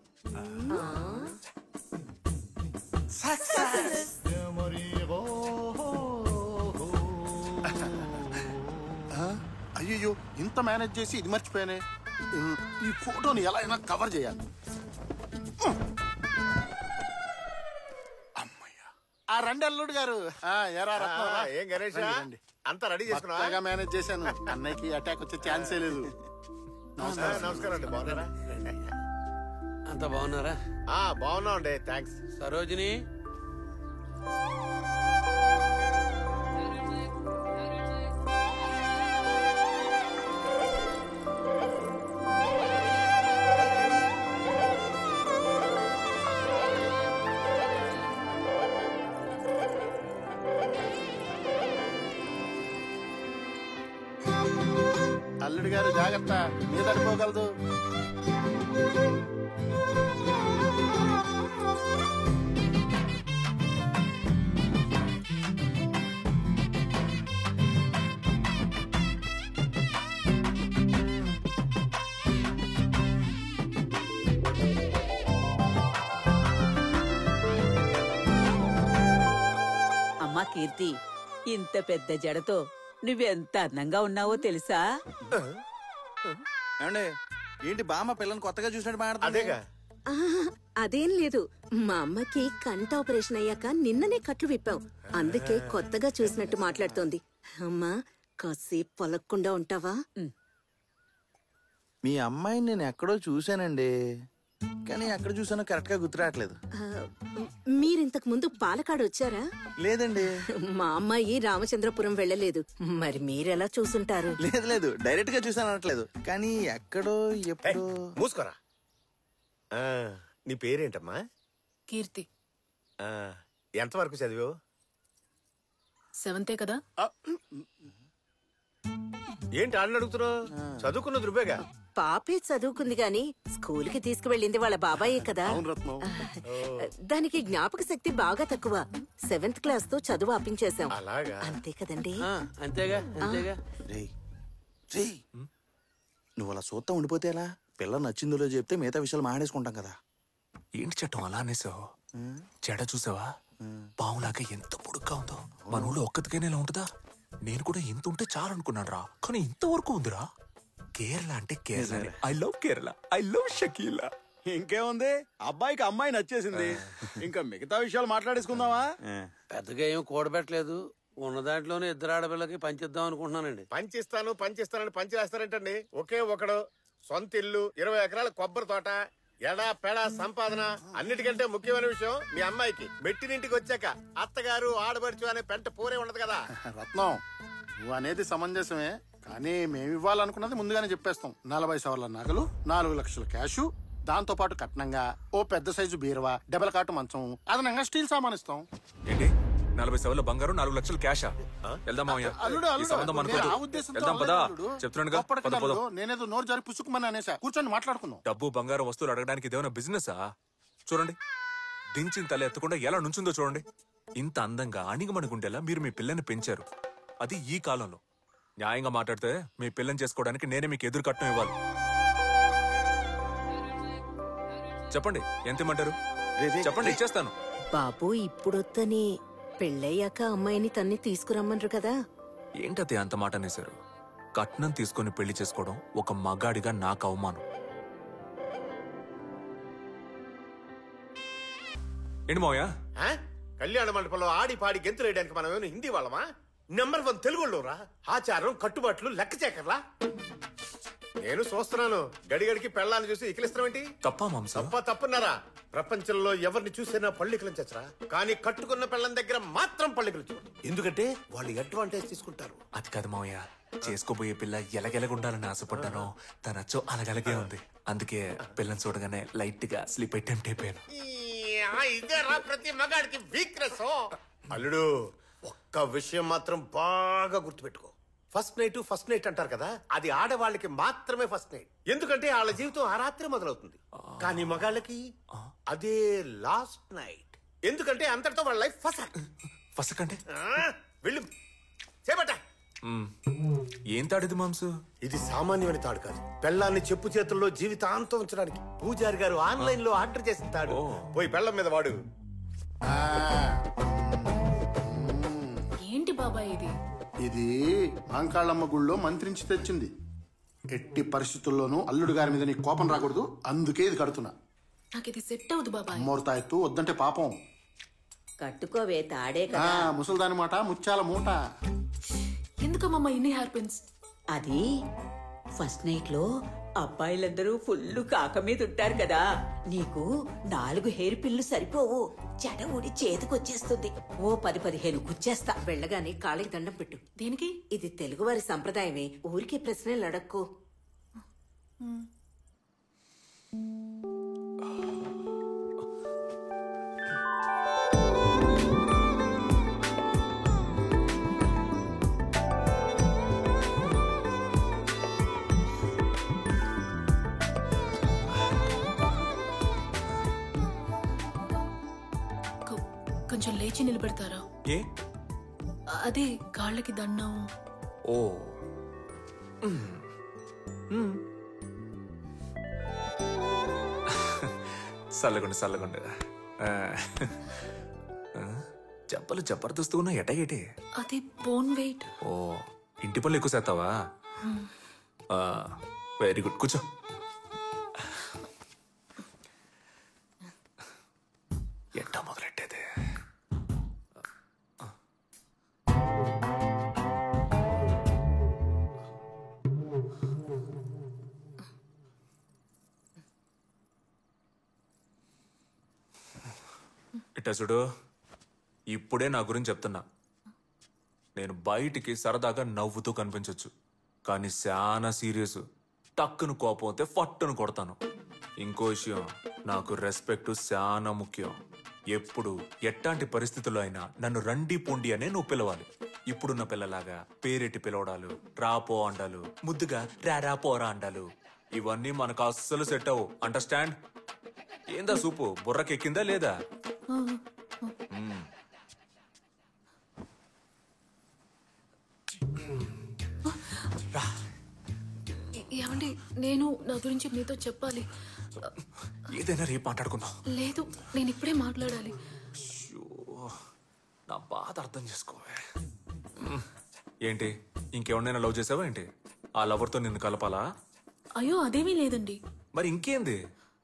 అయ్యో ఇంత మేనేజ్ చేసి ఇది మర్చిపోయానే. ఈ ఫోటోని ఎలా అయినా కవర్ చేయాలి. అమ్మయ్యా ఆ రండి అల్లుడు గారు. ఎరా రత్నం ఏం గణేష్ అంతా రెడీ చేసుకున్నా మేనేజ్ చేశాను. అన్నయ్యకి అటాక్ వచ్చే ఛాన్సే లేదు. నమస్కారం అండి, బాగున్నారా? అంత బాగున్నారా? బాగున్నాం అండి, థ్యాంక్స్. సరోజిని అల్లుడు గారు జాగ్రత్త, మీద పడిపోగలదు. అమ్మా కీర్తి, ఇంత పెద్ద జడతో నువ్వెంత అందంగా ఉన్నావో తెలుసా? ఏంటి బామ్మ పిల్లని కొత్తగా చూసినట్టు మాట్లాడుతుందేగా? అదేం లేదు, మా అమ్మకి కంట ఆపరేషన్ అయ్యాక నిన్ననే కట్లు విప్పాం, అందుకే కొత్తగా చూసినట్టు మాట్లాడుతోంది. అమ్మా కాసేపు పొలక్కుండా ఉంటావా? మీ అమ్మాయిని నేను ఎక్కడో చూశానండి, కానీ ఎక్కడ చూసానో కరెక్ట్ గా గుర్తురావట్లేదు. మీరింతకు ముందు పాలకాడు వచ్చారా? లేదండి. మా అమ్మాయి రామచంద్రపురం వెళ్ళలేదు, మరి మీరెలా చూసుంటారు? లేదు లేదు, డైరెక్ట్ గా చూసాను అనట్లేదు, కానీ ఎక్కడో ఎప్పుడు. మూసుకోరా. నీ పేరేంటమ్మా? కీర్తి. ఎంతవరకు చదివావు? సెవెంతే కదా. ఏంటి ఆడని అడుగుతున్నావు? చదువుకున్నది నువ్వేగా. పాపే చదువుకుంది గాని స్కూల్ కి తీసుకువెళ్ళింది వాళ్ళ బాబాయే కదా. దానికి జ్ఞాపక శక్తి బాగా తక్కువ, సెవెంత్ క్లాస్ తో చదువు ఆపించేశాం. అంతే కదండి? అంతేగా అంతేగా. నువ్వు అలా చూస్తా ఉండిపోతే ఎలా? పిల్ల నచ్చిందో చెప్తే మిగతా విషయాలు మాడేసుకుంటాం కదా. ఏంటి చట్టం అలా అనేసావు? చెడ చూసావా? పావులాగా ఎంత పొడుగ్గా ఉందో. మన ఊళ్ళో ఒక్కతికైనా ఇలా ఉంటుందా? నేను కూడా ఇంత ఉంటే చాలు అనుకున్నాను రా, కానీ ఇంతవరకు ఉందిరా. కేరళ అంటే Kerala. I love Kerala, I love Shakeela. ఇంకేముంది, అబ్బాయికి అమ్మాయి నచ్చేసింది, ఇంకా మిగతా విషయాలు మాట్లాడేసుకుందామా? పెద్దగా ఏం కూడబెట్టలేదు, ఉన్న దాంట్లోనే ఇద్దరు ఆడపిల్లకి పంచిద్దాం అనుకుంటున్నానండి. పంచిస్తాను పంచిస్తానని పంచి వేస్తారంటండి. ఒకే ఒకడు, సొంత ఇల్లు, ఇరవై ఎకరాల కొబ్బరి తోట, ఎడా పెడా సంపాదన. అన్నిటికంటే ముఖ్యమైన విషయం మీ అమ్మాయికి మెట్టినింటికి వచ్చాక అత్తగారు ఆడబడుచు అనే పెంట పోరే ఉండదు కదా. రత్నం, నువ్వు అనేది సమంజసమే, కానీ మేము ఇవ్వాలనుకున్నది ముందుగానే చెప్పేస్తాం. నలభై సవర్ల నగలు, నాలుగు లక్షల క్యాషు, దాంతో పాటు కట్నంగా ఓ పెద్ద సైజు బీరువా, డబల్ కాటు మంచం, అదనంగా స్టీల్ సామాన్ ఇస్తాం. ఏంటి నలభై సవర్ల బంగారం, నాలుగు లక్షల క్యాషా? వెళ్దాం మామయ్య. ఈ సంబంధం అనుకోవద్దు. వెళ్దాం పదా, చెప్తున్నానుగా. పద పద. నేనేదో నోరు జారి పుచ్చుకుమని అనేసా. కూర్చొని మాట్లాడుకుందాం. డబ్బు బంగారం వస్తువులు అడగడానికి ఇదేమైనా బిజినెసా? చూడండి, దించిన తల ఎత్తకుండా ఎలా నుంచుందో చూడండి. ఇంత అందంగా అణిగమణిగుండేలా మీరు మీ పిల్లని పెంచారు, అది ఈ కాలంలో. న్యాయంగా మాట్లాడితే మీ పిల్లని చేసుకోవడానికి నేనే మీకు ఎదురు కట్నం ఇవ్వాలి. చెప్పండి, ఎంత ఇమ్మంటారు? చెప్పండి, ఇచ్చేస్తాను. బాబు ఇప్పుడొద్దని, పెళ్ళయ్యాక అమ్మాయిని తన్ని తీసుకురమ్మన్రు కదా. ఏంటది అంత మాట అనేశారు? కట్నం తీసుకొని పెళ్లి చేసుకోవడం ఒక మగాడిగా నాకు అవమానం. ఏంటి మావయ్య? కళ్యాణ మండపంలో ఆడి పాడి గెంతులు వేయడానికి మనం ఏమైనా హిందీ వాళ్ళమా? నెంబర్ వన్ తెలుగులోరా. ఆచారం కట్టుబాట్లు లెక్క చేకర్లా. నేను చూస్తున్నాను, గడిగడికి పెళ్ళాన్ని చూసి ఇకిలిస్తాం ఏంటి? తప్ప మాంస తప్ప తప్పున్నారా? ప్రపంచంలో ఎవరిని చూసినా పళ్ళికలం చచ్చరా, కానీ కట్టుకున్న పెళ్ళం దగ్గర మాత్రం పళ్ళికలు చూడు. ఎందుకంటే వాళ్ళు అడ్వాంటేజ్ తీసుకుంటారు. అది కాదు మావయ్య, చేసుకోబోయే పిల్ల ఎలగెలగుండాలని ఆశపడ్డాను, తన అచ్చో అలగలగే ఉంది. అందుకే పిల్లని చూడగానే లైట్ గా స్లీప్ అటెంప్ట్ అయిపోయాను. ఇదేరా ప్రతి మగాడికి వీక్నెస్. అల్లుడు, ఒక్క విషయం మాత్రం బాగా గుర్తుపెట్టుకో. ఫస్ట్ నైట్ ఫస్ట్ నైట్ అంటారు కదా, అది ఆడవాళ్ళకి మాత్రమే ఫస్ట్ నైట్. ఎందుకంటే వాళ్ళ జీవితం ఆ రాత్రి మొదలవుతుంది. కానీ మగాళ్ళకి అదే లాస్ట్ నైట్. ఎందుకంటే అంతటితో వాళ్ళ లైఫ్ ఫసక్. ఫసక్ అంటే వెళ్ళు చేపట్ట. ఏం తాడిది మాంసు? ఇది సామాన్యమైన తాడు కాదు. పెళ్ళాన్ని చెప్పు చేతుల్లో జీవితాంతం ఉంచడానికి పూజారి గారు ఆన్లైన్ లో ఆర్డర్ చేసిన తాడు. పోయి పెళ్ళం మీద వాడు. ఏంటి బాబాయ్ ఇది? ఇది మాంకాళమ్మ గుళ్ళో మంత్రించి తెచ్చింది. ఎట్టి పరిస్థితుల్లోనూ అల్లుడు గారి మీద నీ కోపం రాకూడదు, అందుకే ఇది కడుతున్నా. నాకు ఇది సెట్ అవుదు బాబాయ్. మూర్తాయత్తు వద్దంటే పాపం. కట్టుకోవే తాడే ఆ, కదా. ముసల్దాని మాట ముత్యాల మూట. ఎందుకమ్మా ఇన్ని హెయిర్ పిన్స్? అది ఫస్ట్ నైట్ లో అబ్బాయిలందరూ ఫుల్ కాక మీద ఉంటారు కదా, నీకు నాలుగు హెయిర్ పిన్లు సరిపోవు. చెడ ఊడి చేతికొచ్చేస్తుంది. ఓ పది పదిహేను గుచ్చేస్తా. వెళ్ళగానే కాళ్ళకి దండం పెట్టు. దేనికి? ఇది తెలుగువారి సంప్రదాయమే. ఊరికే ప్రశ్నలు అడక్కు. కొంచెం లేచి నిలబెడతారా? ఏ అదే కాళ్ళకి దండం. ఓ చల్లగుండి చల్లగుండి. చెప్పలు జబర్దస్తు ఉన్నా ఎటగేటి. అది బోన్ వెయిట్. ఓ ఇంటి పనులు ఎక్కువ చేస్తావా? వెరీ గుడ్, కూర్చో. ఎట్టా మొదలెట్టేది? ఇట్టా చూడు, ఇప్పుడే నా గురించి చెప్తున్నా. నేను బయటికి సరదాగా నవ్వుతూ కనిపించవచ్చు, కానీ చాలా సీరియస్. టక్కును కోపం అయితే ఫట్టును కొడతాను. ఇంకో విషయం, నాకు రెస్పెక్ట్ చాలా ముఖ్యం. ఎప్పుడు ఎట్లాంటి పరిస్థితుల్లో అయినా నన్ను రండి పొండి అనే నువ్వు పిలవాలి. ఇప్పుడున్న పిల్లలాగా పేరెట్టి పిలవడాలు, రాపో అండాలు, ముద్దుగా రారా పోరా అండాలు, ఇవన్నీ మనకు అస్సలు సెట్ అవ్వు. అండర్స్టాండ్? ఏందా సూపు బుర్రకెక్కిందా లేదా? ఏమండి, నేను నా గురించి మీతో చెప్పాలి. ఏదైనా రేపు మాట్లాడుకుందాం. లేదు, నేను ఇప్పుడే మాట్లాడాలి. నా బాధ అర్థం చేసుకోవే. ఏంటి, ఇంకెవరినైనా లవ్ చేసావా ఏంటి? ఆ లవర్తో నిన్ను కలపాలా? అయ్యో అదేమీ లేదండి. మరి ఇంకేంది?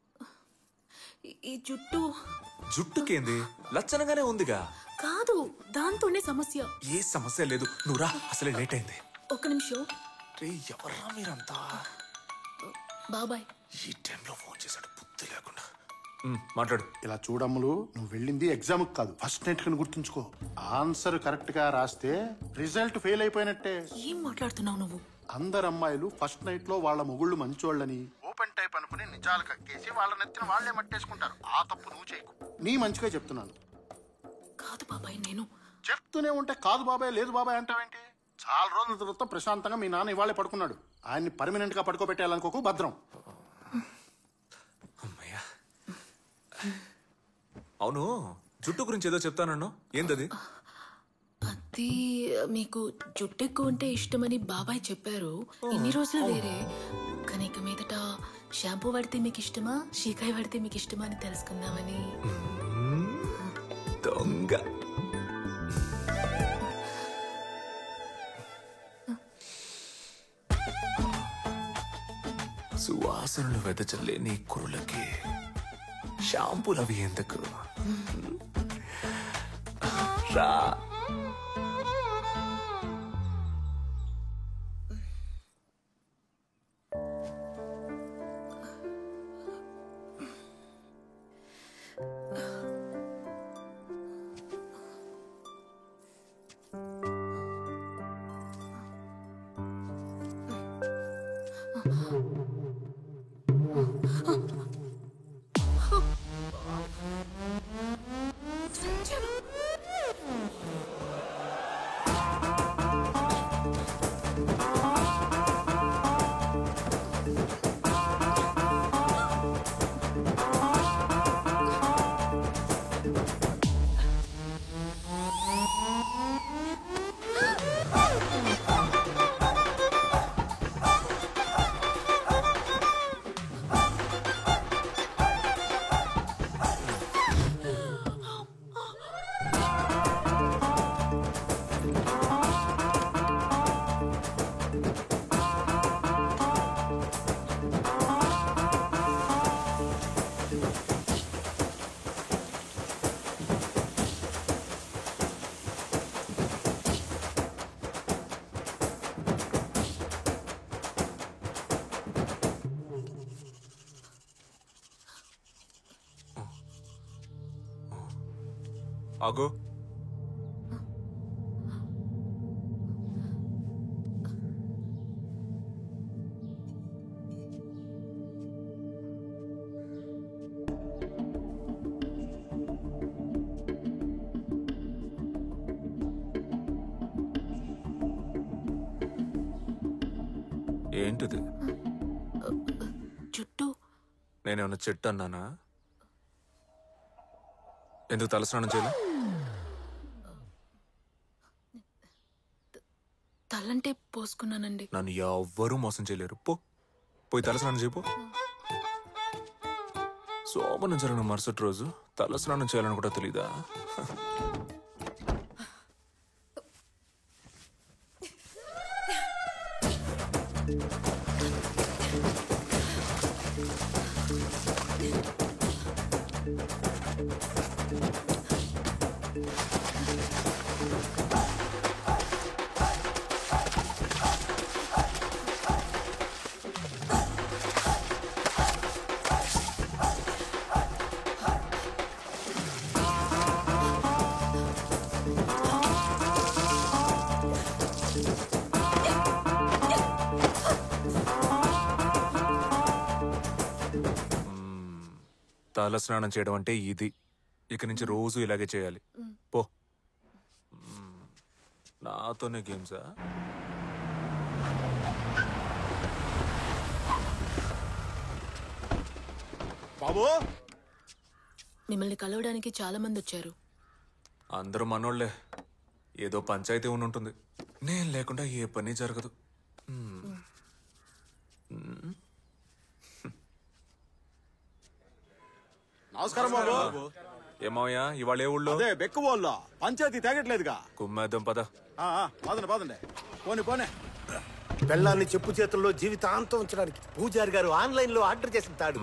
ఈ జుట్టు జుట్టుకేంది? లచ్చనగానే ఉందిగా. కాదు, దాంతోనే సమస్య. ఏ సమస్య లేదు, నువ్వు రా, అసలే లేట్ అయింది. ఒక్క నిమిషం. రే ఎవర్రా మీరంతా? బాబాయ్ ఈ టైంలో ఫోన్ చేశాడు, బుద్ధి లేకుండా. మాట్లాడు. ఇలా చూడమ్ములు, నువ్వు వెళ్ళింది ఎగ్జామ్ కాదు, ఫస్ట్ నైట్ కని గుర్తుంచుకో. ఆన్సర్ కరెక్ట్ గా రాస్తే రిజల్ట్ ఫెయిల్ అయిపోయినట్టే. ఏం మాట్లాడుతున్నావు నువ్వు? అందరు అమ్మాయిలు ఫస్ట్ నైట్ లో వాళ్ళ మొగుళ్ళు మంచోళ్ళని ఓపెన్ టైప్ అనుకుని నిజాలు కక్కేసి వాళ్ళ నెత్తిన వాళ్లే మట్టేసుకుంటారు. ఆ తప్పు నువ్వు చేయకు. నీ మంచిగా చెప్తున్నాను. కాదు బాబాయ్, నేను చెప్తూనే ఉంటే కాదు బాబాయ్ లేదు బాబాయ్ అంటావేంటి? చాలా రోజుల తర్వాత ప్రశాంతంగా మీ నాన్న ఇవాళే పడుకున్నాడు. ఆయన్ని పర్మనెంట్ గా పడుకోబెట్టాలనుకోకు, భద్రం. అవును, జుట్టు గురించి ఏదో చెప్తానన్ను, ఏంటది? అది మీకు జుట్టు ఎక్కువ ఉంటే ఇష్టమని బాబాయ్ చెప్పారు. ఇన్ని రోజులు వేరే, కానీ ఇక మీదట షాంపూ వాడితే మీకు ఇష్టమా, షీకాయ వాడితే మీకు ఇష్టమా అని తెలుసుకుందామని. దొంగ. సువాసనలు వెదచల్లే నీ కురులకి షాంపూలు అవి ఎందుకు? రా. Ah! ఆగో. ఏంటిది? చుట్టూ నేనేమన్నా చెట్టు అన్నానా? ఎందుకు తలస్నానం చేయలే? తలంటే పోసుకున్నానండి. నన్ను ఎవ్వరూ మోసం చేయలేరు. పో పోయి తలస్నానం చేయపో. శోభనం జరిగిన మరుసటి రోజు తలస్నానం చేయాలని కూడా తెలీదా? తల స్నానం చేయడం అంటే ఇది. ఇక నుంచి రోజు ఇలాగే చేయాలి. పో. నాతోనే గేమ్సా? బాబు, మిమ్మల్ని కలవడానికి చాలా మంది వచ్చారు. అందరూ మనోళ్లే. ఏదో పంచాయతీ ఉండి ఉంటుంది. నేను లేకుండా ఏ పని జరగదు. నమస్కారం బాబు. ఏమయ్యా ఇవాళ ఏ ఊళ్ళో? అదే బెక్కు వాళ్ళ పంచాయతీ తెగట్లేదుగా. కుమ్మేద్దాం పద. పదండి పదండి. పోనీ పోనీ. పెళ్ళాన్ని చెప్పు చేతుల్లో జీవితాంతం ఉంచడానికి పూజారి గారు ఆన్లైన్ లో ఆర్డర్ చేసిన తాడు.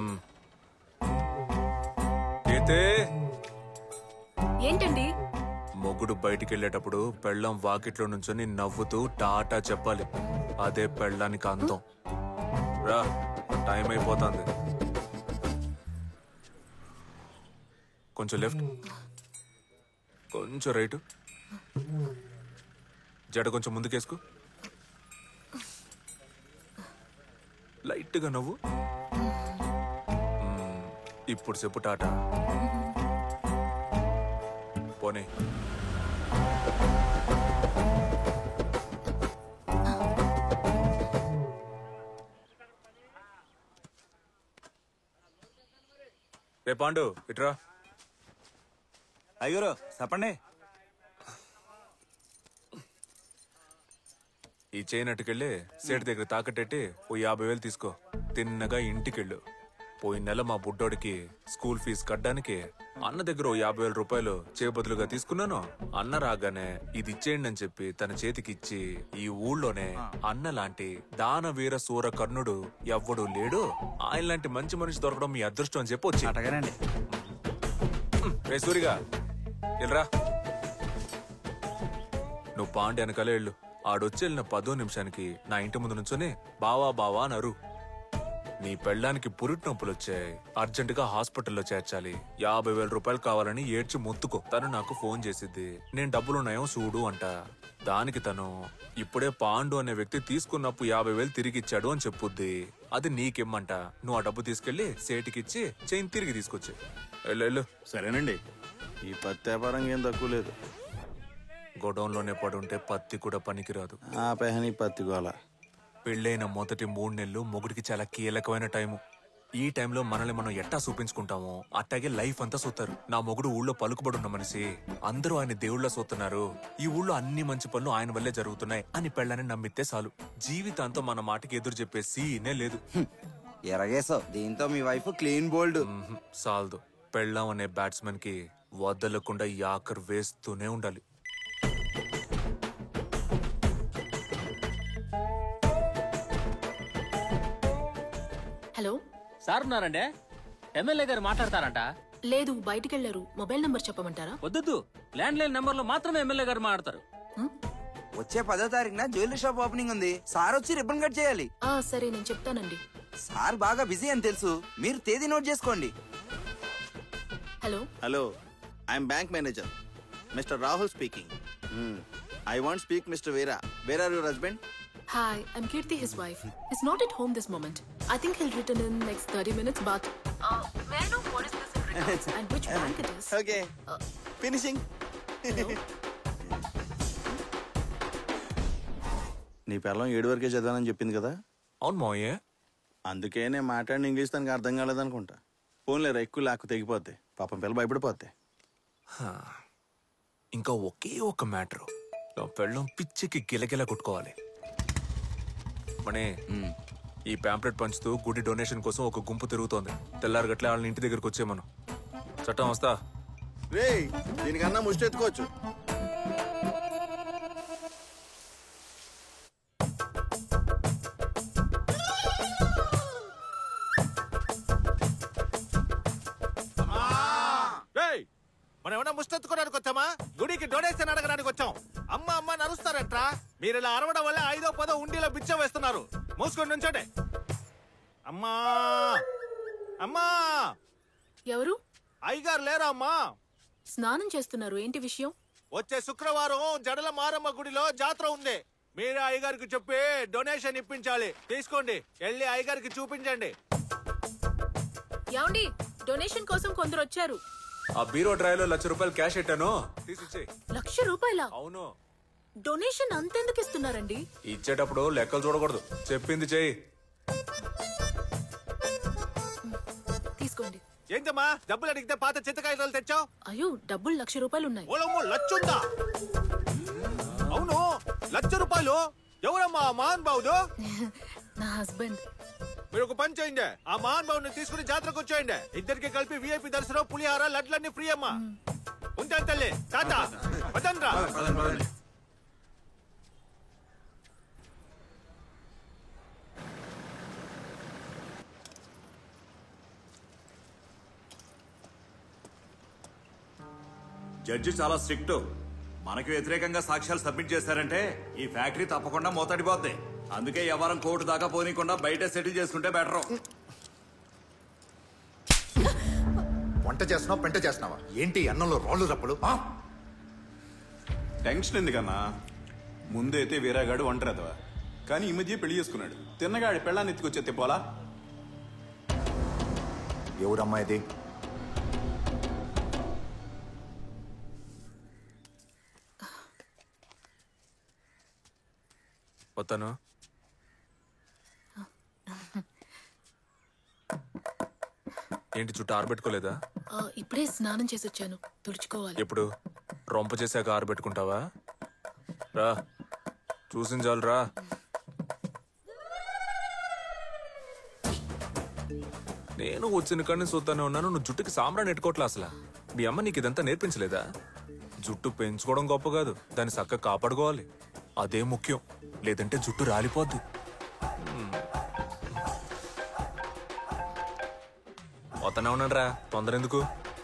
ఏంటండి? మొగుడు బయటికి వెళ్ళేటప్పుడు పెళ్ళం వాకిట్లో నుంచొని నవ్వుతూ టాటా చెప్పాలి. అదే పెళ్ళానికి అందం. రా, టైం అయిపోతుంది. కొంచెం లెఫ్ట్, కొంచెం రైట్, జడ కొంచెం ముందుకేసుకో, లైట్గా నవ్వు. ఇప్పుడు చెప్పు టాటా. పోనీ. రే పాండు ఇట్రా. అయ్యూరు చెప్పండి. ఈ చైన్ అట్టుకెళ్ళి సేటు దగ్గర తాకట్టెట్టి ఓ యాభై వేలు తీసుకో. తిన్నగా ఇంటికెళ్ళు. పోయిన నెల మా బుడ్డోడికి స్కూల్ ఫీజు కట్టడానికి అన్న దగ్గర ఓ యాభై వేల రూపాయలు చేబదులుగా తీసుకున్నాను. అన్న రాగానే ఇది ఇచ్చేయండి అని చెప్పి తన చేతికి ఇచ్చి, ఈ ఊళ్ళోనే అన్న లాంటి దాన వీర సూర కర్ణుడు ఎవ్వడూ లేడు, ఆయన లాంటి మంచి మనిషి దొరకడం మీ అదృష్టం అని చెప్పి వచ్చి. అటగానండి. రే సూరిగా వెళ్ళరా. నువ్వు పాండి వెనకాలే వెళ్ళు. ఆడొచ్చి వెళ్ళిన పదో నిమిషానికి నా ఇంటి ముందు నుంచొని బావా బావా అన్నారు. నీ పెళ్ళానికి పురిటి నొప్పులు వచ్చాయి, అర్జెంటుగా హాస్పిటల్లో చేర్చాలి, యాభై వేల రూపాయలు కావాలని ఏడ్చి మొత్తుకో. తను నాకు ఫోన్ చేసిద్ది. నేను డబ్బులున్నాయో చూడు అంట. దానికి తను ఇప్పుడే పాండు అనే వ్యక్తి తీసుకున్నప్పుడు యాభై వేలు తిరిగి ఇచ్చాడు అని చెప్పుద్ది. అది నీకిమ్మంట. నువ్వు ఆ డబ్బు తీసుకెళ్లి సేటికిచ్చి చైన్ తిరిగి తీసుకొచ్చి వెళ్ళు. సరేనండి. ఈ పత్తి వ్యాపారం ఏం తక్కువ లేదు. గొడౌన్లోనే పడుంటే పత్తి కూడా పనికిరాదు. ఆ పెహని పత్తి గోల. పెళ్ళైన మొదటి మూడు నెలలు మొగుడికి చాలా కీలకమైన టైము. ఈ టైంలో మనల్ని మనం ఎట్టా చూపించుకుంటామో అట్టాగే లైఫ్ అంతా చూస్తారు. నా మొగుడు ఊళ్ళో పలుకుబడున్న మనిషి, అందరూ ఆయన దేవుళ్ళ చూస్తున్నారు, ఈ ఊళ్ళో అన్ని మంచి పనులు ఆయన వల్లే జరుగుతున్నాయి అని పెళ్ళని నమ్మితే చాలు. జీవితాంతం మన మాటకి ఎదురు చెప్పే సీనే లేదు. ఎరగేసావు. దీంతో మీ వైఫ్ క్లీన్ బోల్డ్. సాల్దు. పెళ్ళాం అనే బ్యాట్స్మెన్ కి వదలకుండా యాకర్ వేస్తూనే ఉండాలి. హలో సార్ ఉన్నారండి. ఎమ్మెల్యే గారు మాట్లాడతారంట. లేదు, బయటికి వెళ్ళారు. మొబైల్ నంబర్ చెప్పమంటారా? వద్దు, ల్యాండ్ లైన్ నెంబర్ లో మాత్రమే ఎమ్మెల్యే గారు మాట్లాడతారు. వచ్చే పదో తారీఖున జ్యువెలరీ షాప్ ఓపెనింగ్ ఉంది. సార్ వచ్చి రిబ్బన్ కట్ చేయాలి. ఆ సరే, నేను చెప్తానండి. సార్ బాగా బిజీ అని తెలుసు, మీరు తేదీ నోట్ చేసుకోండి. Hello hello, I'm bank manager. Mister Rahul speaking. I want speak mister Veera. Where are your husband? Hi, I'm Kirti, his wife. He's not at home this moment. I think he'll return in next thirty minutes, but... Uh, may I know what is this in regards and which bank it is? Okay. Uh, Finishing. Hello? నీ పిల్లం ఏడు వరకే చదవాలని చెప్పింది కదా? అవును మావయ్య. అందుకే నేను మాట్లాడిన ఇంగ్లీష్ తనకు అర్థం కాలేదనుకుంటా. ఫోన్లేరా ఎక్కువ లాక్కు తెగిపోద్ది. పాపం పిల్ల భయపడిపోద్ది. ఇంకా ఒకే ఒక మ్యాటర్. పెళ్ళం పిచ్చికి గిలగిల కొట్టుకోవాలి. మనే ఈ ప్యాంప్లెట్ పంచుతూ గుడి డొనేషన్ కోసం ఒక గుంపు తిరుగుతోంది. తెల్లారు గట్లే వాళ్ళని ఇంటి దగ్గరకు వచ్చే మనం చట్టం వస్తా. రే దీనికన్నా ముష్టెత్తుకోవచ్చు. మనం ఏమన్నా ముష్టెత్తుకోవడానికి వచ్చామా? గుడికి డొనేషన్ అడగడానికి వచ్చాం. అమ్మ అమ్మ నరుస్తారంట్రా. మీరు ఇలా అరవడం వల్ల ఐదో పదో ఉండిలో బిచ్చం వేస్తున్నారు. మూసుకొని నుంచోండి. అమ్మా అమ్మా ఎవరు? అయ్యగారు లేరా అమ్మా? స్నానం చేస్తున్నారు. ఏంటి విషయం? వచ్చే శుక్రవారం జడల మారమ్మ గుడిలో జాతర ఉంది. మీరే అయ్యగారికి చెప్పి డొనేషన్ ఇప్పించాలి. తీసుకోండి, వెళ్ళి అయ్యగారికి చూపించండి. ఏమండి, డొనేషన్ కోసం కొందరు వచ్చారు. ఆ బీరో డ్రైవ్ లో లక్ష రూపాయలు క్యాష్ పెట్టాను, తీసిచ్చే. లక్ష రూపాయల? అవును. డొనేషన్ అంతెందుకు ఇస్తున్నారండి? ఇచ్చేటప్పుడు లెక్కలు చూడకూడదు, చెప్పింది చెయ్యి. తీసుకోండి. ఏంటమ్మా డబ్బులు అడిగితే పాత చింతకాయలు తెచ్చావు? అయ్యో, డబ్బులు లక్ష రూపాయలు ఉన్నాయి. ఓలమ్మో, లచ్చుందా? అవును, లక్ష రూపాయలు. ఎవరమ్మా మహాన్ బాబుదు? నా హస్బెండ్. మీరు ఒక పని చేయండి, ఆ మహాన్ బాబుని తీసుకుని జాతరకు వచ్చేయండి. ఇద్దరికి కలిపి విఐపి దర్శనం, పులిహార, లడ్లన్నీ ఫ్రీ అమ్మా. ఉంటాను తల్లి. తాత వదండ్రా. జడ్జి చాలా స్ట్రిక్ట్. మనకి వ్యతిరేకంగా సాక్ష్యాలు సబ్మిట్ చేశారంటే ఈ ఫ్యాక్టరీ తప్పకుండా మూతడిపోద్ది. అందుకే ఎవరం కోర్టు దాకా పోనీకుండా బయట సెటిల్ చేసుకుంటే బెటర్. వంట చేస్తున్నావు, పెంట చేస్తున్నావా? ఏంటి అన్నంలో రాళ్ళు రప్పలు? టెన్షన్ ఎందుకన్నా? ముందైతే వీరాగాడు ఒంటరిదవా, కానీ ఈ మధ్య పెళ్లి చేసుకున్నాడు. తిన్నగాడి పెళ్ళాన్ని ఎత్తుకొచ్చే తిప్పాలా? ఎవరమ్మాయిది? వస్తాను. ఏంటి చుట్టూ ఆరబెట్టుకోలేదా? ఇప్పుడే స్నానం చేసి వచ్చాను, తుడుచుకోవాలి. ఎప్పుడు? రొంప చేశాక ఆరబెట్టుకుంటావా? రా, చూసిన చాలు రా. నేను వచ్చిన కాడిని చూస్తానే ఉన్నాను, నువ్వు జుట్టుకి సాంబ్రాన్ని ఎట్టుకోవట్లే. అసలు మీ అమ్మ నీకు ఇదంతా నేర్పించలేదా? జుట్టు పెంచుకోవడం గొప్ప కాదు, దాన్ని చక్కగా కాపాడుకోవాలి. అదే ముఖ్యం, లేదంటే జుట్టు రాలిపోద్ది. వస్తానే ఉన్నాను రా, తొందర ఎందుకు?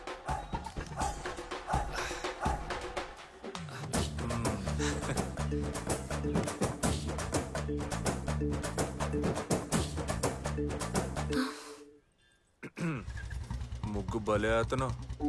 ముగ్గు భలే అతను.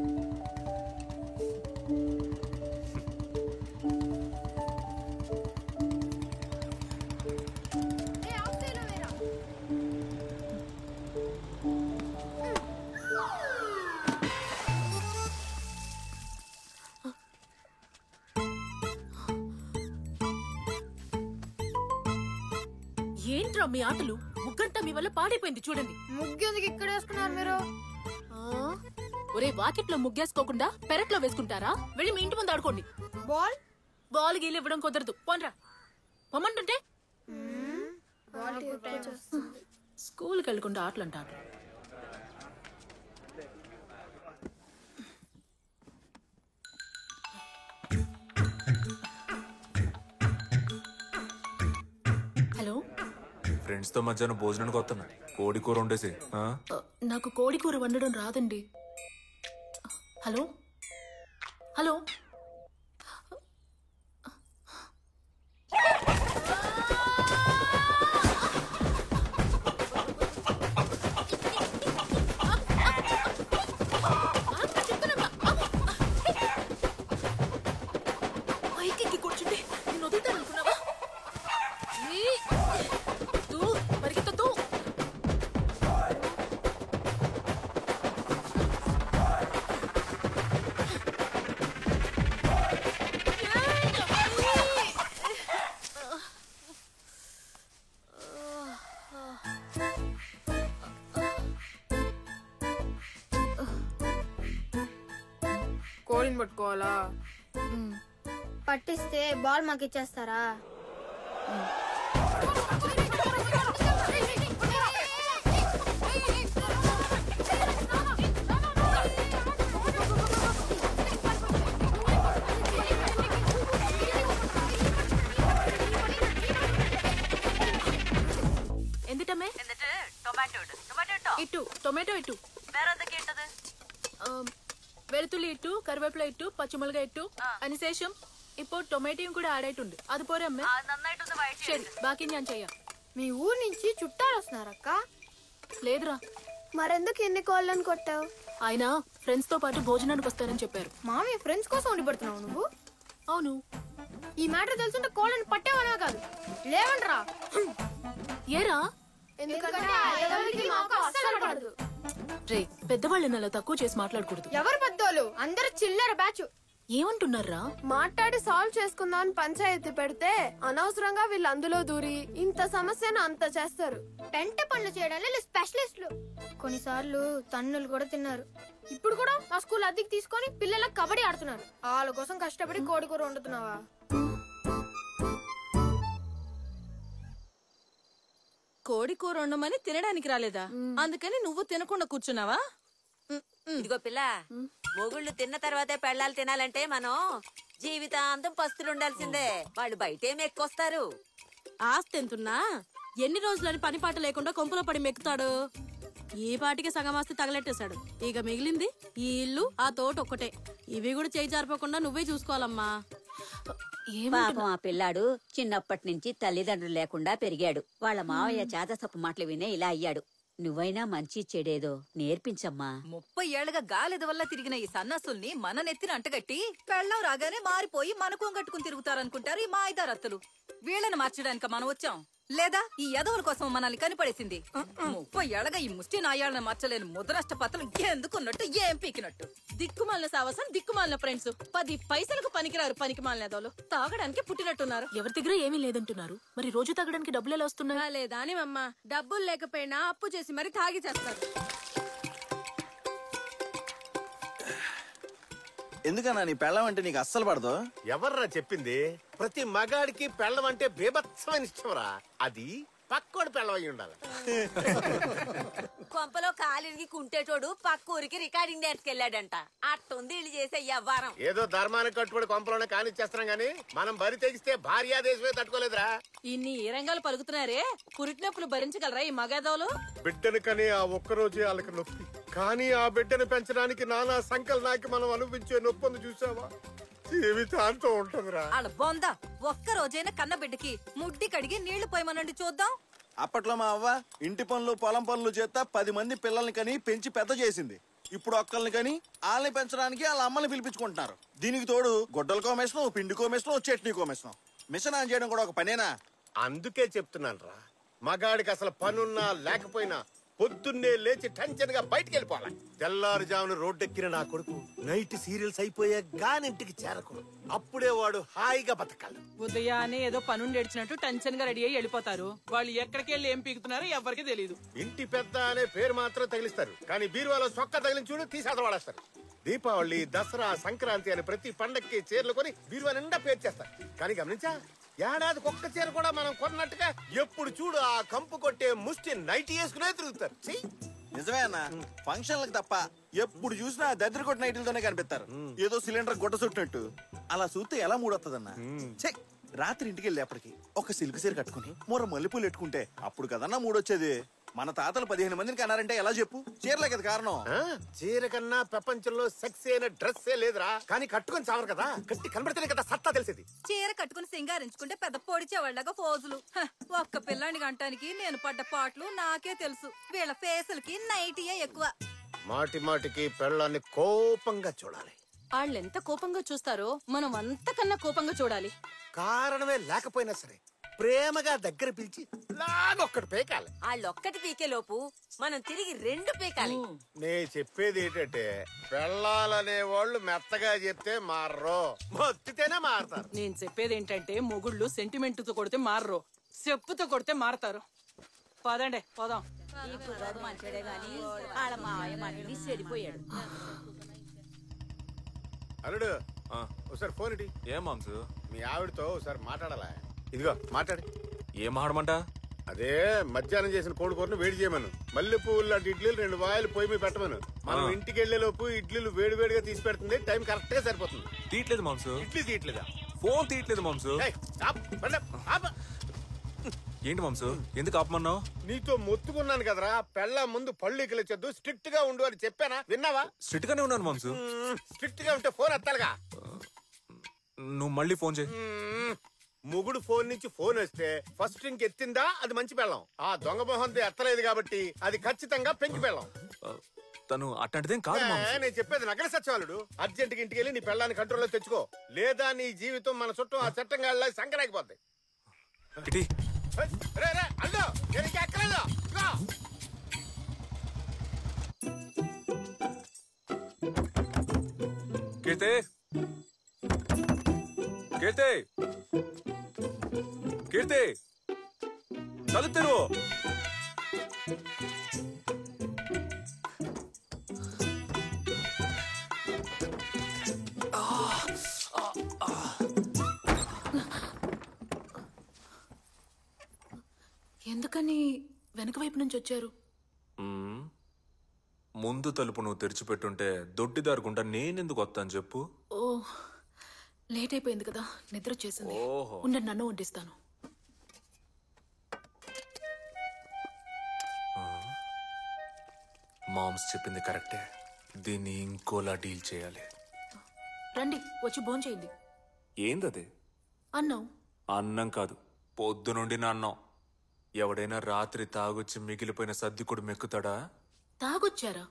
ఏంట్రా మీ ఆటలు? ముగ్గంతా మీ వల్ల పాడైపోయింది చూడండి. ముగ్గెందుకు ఇక్కడ వేసుకున్నారు మీరు? ఒరే, వాకిట్లో ముగ్గేసుకోకుండా పెరట్లో వేసుకుంటారా? వెళ్ళి మీ ఇంటి ముందు ఆడుకోండి. బాల్ బాల్ గీలు ఇవ్వడం కుదరదు, పోన్రా. పొమ్మంటుంటే స్కూల్కి వెళ్ళకుండా ఆటలు అంట ఆటలు. హలో, ఫ్రెండ్స్ తో మధ్యాహ్నం భోజనానికి వస్తున్నా. కోడి కూర వండేసి. నాకు కోడి కూర వండడం రాదండి. హలో హలో కోడిని పట్టుకోవాలా? పట్టిస్తే బాల్ మాకు ఇచ్చేస్తారా? എന്തിട്ടമ്മേ? ഇട്ടു ടൊമാറ്റോ ഇട്ടു, വെളുത്തുള്ളി ഇട്ടു, കറിവേപ്പില ഇട്ടു, പച്ചമുളക് ഇട്ടു. അതിനുശേഷം ഇപ്പോ ടൊമാറ്റോയും കൂടെ ആഡ് ആയിട്ടുണ്ട്. അത് പോരെ അമ്മേ? ശരി, బాకీ ഞാൻ ചെയ്യാം. మీ ఊరు నుంచి చుట్టాలు వస్తున్నారక్క? లేదురా. మరెందుకు ఇన్ని కోళ్ళని కొట్టావు? ఆయన ఫ్రెండ్స్ తో పాటు భోజనానికి వస్తారని చెప్పారు. మామయ్య ఫ్రెండ్స్ కోసం వండి పెడుతున్నావు నువ్వు? అవును. ఈ మ్యాటర్ తెలుసుంటే కోళ్ళని పట్టేవనా కాదు, లేవండ్రా. ఏరా? ఎందుకంటే ఆ ఎదవలకి మాకు అస్సలు పడదు. రే, పెద్దవాళ్ళని అలా తక్కువ చేసి మాట్లాడకూడదు. ఎవరు పెద్దోళ్ళు? అందరూ చిల్లర బ్యాచ్. ఏమంటున్నారా? మాట్లాడి సాల్వ్ చేసుకుందాం పంచాయతీ పెడితే అనవసరంగా వీళ్ళు అందులో దూరి ఇంత సమస్యను అంత చేస్తారు. పెంట పనులు చేయడానికి స్పెషలిస్టులు. కొన్నిసార్లు తన్నులు కూడా తిన్నారు. ఇప్పుడు కూడా మా స్కూల్ అద్దెకి తీసుకొని పిల్లలకు కబడ్డీ ఆడుతున్నారు. వాళ్ళ కోసం కష్టపడి కోడి కూర వండుతున్నావా? కోడి కూర వండమని తినడానికి రాలేదా? అందుకని నువ్వు తినకుండా కూర్చున్నావా? ఇదిగో పిల్ల, మొగుళ్ళు తిన్న తర్వాతే పెళ్ళాలు తినాలంటే మనం జీవితాంతం పస్తులు ఉండాల్సిందే. వాళ్ళు బయటేం ఎక్కువస్తారు. ఆస్తి ఎంతున్నా ఎన్ని రోజులని పని పాట లేకుండా కొంపలో పడి మెక్కుతాడు. ఈ పాటికి సగం ఆస్తి తగలెట్టేశాడు. ఇక మిగిలింది ఈ ఇల్లు, ఆ తోట ఒక్కటే. ఇవి కూడా చేయి జారిపోకుండా నువ్వే చూసుకోవాలమ్మా. పాపం ఆ పిల్లాడు చిన్నప్పటి నుంచి తల్లిదండ్రులు లేకుండా పెరిగాడు. వాళ్ళ మావయ్య చేతసప్పు మాటలు వినే ఇలా అయ్యాడు. నువ్వైనా మంచి చెడేదో నేర్పించమ్మా. ముప్పై ఏళ్లుగా గాలిద వల్ల తిరిగిన ఈ సన్నాసుల్ని మన నెత్తిన అంటగట్టి పెళ్ళం రాగానే మారిపోయి మనకు కట్టుకుని తిరుగుతారనుకుంటారు ఈ మాయిదారత్తులు. వీళ్ళని మార్చడానికి మనం వచ్చాం, లేదా ఈ యదవుల కోసం మనల్ని కనిపడేసింది. ముప్పై ఏళ్ళగా ఈ ముష్టి నాయాళ్ళని మార్చలేని ముద్రష్ట పత్రం ఎందుకున్నట్టు ఏం పీకినట్టు. దిక్కుమాలిన సావసం, దిక్కుమాలిన ఫ్రెండ్స్. పది పైసలకు పనికిరారు పనికిమాలిన ఎదవలు. తాగడానికి పుట్టినట్టున్నారు. ఎవరి దగ్గర ఏమీ లేదంటున్నారు. మరి రోజు తాగడానికి డబ్బులు ఎలా వస్తున్నాయి? లేదా అని అమ్మ, డబ్బులు లేకపోయినా అప్పు చేసి మరి తాగి చేస్తారు. ఎందుకన్నా నీ పెళ్ళం అంటే నీకు అస్సలు పడదు? ఎవర్రా చెప్పింది? ప్రతి మగాడికి పెళ్ళం అంటే బీభత్సమైన ఇష్టంరా. అది పక్కోడి పెళ్ళం అయి ఉండాలి. కొంపలో కాలిరిగి కుంటేటోడు పక్క ఊరికి రికార్డింగ్ నేర్చుకెళ్ళాడంట. అట్టుంది ఇల్లు చేసే వ్యవహారం. ఏదో ధర్మానికి కట్టుబడి కొంపలోనే కానిచ్చేస్తున్నాం గానీ మనం బరి తెగిస్తే భార్యాదేశమే తట్టుకోలేదురా. ఇన్ని ఏ రంగాలు పలుకుతున్నారే, పురిటినొప్పులు భరించగలరా ఈ మగేదవులు? బిడ్డను కని ఆ ఒక్కరోజే వాళ్ళకి నొప్పి, కానీ ఆ బిడ్డను పెంచడానికి నానా సంకల్ నాకి మనం అనుభవించే నొప్పిని చూసావా? జీవితాంతం ఉంటుందిరా. వాళ్ళ బొంద ఒక్క రోజైనా కన్న బిడ్డకి ముడ్డి కడిగి నీళ్లు పోయమనండి చూద్దాం. అప్పట్లో మా అవ్వ ఇంటి పనులు పొలం పనులు చేస్తా పది మంది పిల్లల్ని కని పెంచి పెద్ద చేసింది. ఇప్పుడు ఒక్కల్ని కని వాళ్ళని పెంచడానికి వాళ్ళ అమ్మని పిలిపించుకుంటున్నారు. దీనికి తోడు గొడ్డలకో మిషన్, పిండికో మిషన్, చట్నీకో మిషన్. మిషన్ ఆన్ చేయడం కూడా ఒక పనేనా? అందుకే చెప్తున్నాను రా, మగాడికి అసలు పనున్నా లేకపోయినా పొద్దున్నే లేచి టెన్షన్ గా బయటికి వెళ్ళిపోవాలి. తెల్లారుజామున రోడ్డెక్కిన నా కొడుకు నైట్ సీరియల్స్ అయిపోయా గానింటికి చేరకూడదు. అప్పుడే వాడు హాయిగా బతకాలి. ఉదయాన్నే ఏదో పనుండి ఏడ్చినట్టు టెన్షన్ గా రెడీ అయ్యి వెళ్ళిపోతారు. వాళ్ళు ఎక్కడికి వెళ్ళి ఏం పీకుతున్నారో ఎవరికి తెలియదు. ఇంటి పెద్ద అనే పేరు మాత్రం తగిలిస్తారు, కానీ బీరువాలో సొక్క తగిలించి చూడు తీసేత వాడేస్తారు. దీపావళి, దసరా, సంక్రాంతి అని ప్రతి పండక్కి చీరలు కొని బీరువా నిండా పేరు చేస్తారు. కానీ గమనించా, ఏడాదికి ఒక్క చీర కూడా మనం కొన్నట్టుగా ఎప్పుడు చూడు ఆ కంపు కొట్టే ముష్టి నైట్ వేసుకునే తిరుగుతారు. నిజమే అన్న, ఫంక్షన్లకు తప్ప ఎప్పుడు చూసినా దద్దరి కొట్టిన నైట్లతోనే కనిపిస్తారు. ఏదో సిలిండర్ గుడ్డ చుట్టినట్టు. అలా చూస్తే ఎలా మూడొస్తుందన్న. చెక్ రాత్రి ఇంటికి వెళ్ళేప్పటికి ఒక సిల్క్ చీర కట్టుకుని మూర మల్లెపూలు ఎట్టుకుంటే అప్పుడు కదన్నా మూడొచ్చేది. మన తాతలు పదిహేను మందిని కన్నారంటే ఎలా చెప్పు? చీరలే కదా కారణం. చీర కన్నా ప్రపంచంలో సెక్స్ అయిన డ్రెస్ లేదురా, కానీ కట్టుకొని చావరు కదా. కట్టి కనబడితేనే కదా సత్తా తెలిసేది. చీర కట్టుకుని సింగారించుకుంటే పెద్ద పొడిచేవాళ్ళగా ఫోజులు. హ, ఒక్క పిల్లాన్ని గంటానికి నేను పడ్డ పాటలు నాకే తెలుసు. వీళ్ళ ఫేసులకి నైటీయే ఎక్కువ. మాటి మాటికి పెళ్ళాన్ని కోపంగా చూడాలి. వాళ్ళెంత కోపంగా చూస్తారో మనం అంతకన్నా కోపంగా చూడాలి. కారణమే లేకపోయినా సరే ప్రేమగా దగ్గర పిలిచి లాగొక్కటి పేకాలి. వాళ్ళొక్కటి పీకే లోపు మనం తిరిగి రెండు పీకాలి. నే చెప్పేది ఏంటంటే, పెళ్ళాలనే వాళ్ళు మెత్తగా చెప్తే మారరు, మొత్తితేనే మారతారు. నేను చెప్పేది ఏంటంటే మొగుళ్ళు సెంటిమెంట్ తో కొడితే మారరు, చెప్పుతో కొడితే మారతారు. పదండి పోదాం. ఈ కుర్రాడు మంచోడే గాని వాళ్ళ మావయ్య మళ్ళీ చెడిపోయాడు. అల్లుడు ఒకసారి ఫోన్ ఇటీ. ఏం మాంసు? మీ ఆవిడతో ఒకసారి మాట్లాడాలా? ఇదిగో మాట్లాడి. ఏం మాట్లాడమంట? అదే మధ్యాహ్నం చేసిన కోడి కూరను వేడి చేయమను. మల్లె పువ్వులు లాంటి ఇడ్లీలు రెండు వాయిలు పొయ్యి మీద పెట్టమను. మనం ఇంటికి వెళ్లే లోపు ఇడ్లీలు వేడి వేడిగా తీసి పెడుతుంది. టైం కరెక్ట్ గా సరిపోతుంది. తీయట్లేదు మాంసు. ఇడ్లీ తీయట్లేదా? ఫోన్ తీయట్లేదు మాంసు. ఏంటి మాంసు, ఎందుకు ఆపమన్నావు? నీతో మొత్తుకున్నాను కదరా, పెళ్ళ ముందు పళ్ళు ఇకలొచ్చొద్దు, స్ట్రిక్ట్ గా ఉండు అని చెప్పానా? విన్నావా? స్ట్రిక్ట్ గానే ఉన్నాను మాంసు. స్ట్రిక్ట్ గా ఉంటే ఫోన్ ఎత్తాలిగా. నువ్వు మళ్ళీ ఫోన్ చేయి. మొగుడు ఫోన్ నుంచి ఫోన్ వస్తే ఫస్ట్ రింగ్ ఎత్తిందా అది మంచి పెళ్ళం. ఆ దొంగ మొహంతో ఎత్తలేదు కాబట్టి అది ఖచ్చితంగా పెంకి పెళ్ళం. తను అట్లాంటిదేం కాదు మాంసు. నేను చెప్పేది నగర సచివాలుడు. అర్జెంట్ కి ఇంటికి వెళ్ళి నీ పెళ్ళాన్ని కంట్రోల్లో తెచ్చుకో, లేదా నీ జీవితం మన చుట్టూ ఆ చట్టంగా సంకరాకపోద్ది. అల్లు నేను ఇంకా ఎక్కలేదు. కీర్తి, కీర్తి, కీర్తి, తలుపు తెరువు. ఎందుకని వెనక వైపు నుంచి వచ్చారు? ముందు తలుపు నువ్వు తెరిచిపెట్టుంటే దొడ్డిదారుకుంటా నేనెందుకు వస్తాను చెప్పు. ఓ లేట్ అయిపోయింది కదా, నిద్ర వచ్చేసింది. ఓహో. ఉండండి, నన్ను వడ్డిస్తాను. మామ్స్ చెప్పింది కరెక్టే, దీన్ని ఇంకోలా డీల్ చేయాలి. రండి, వచ్చి భోంచేయండి. ఏందది? అన్నం. అన్నం కాదు, పొద్దునుండి నా అన్నం. ఎవడైనా రాత్రి తాగొచ్చి మిగిలిపోయిన సర్దికుడు మెక్కుతాడా? తాగొచ్చారా?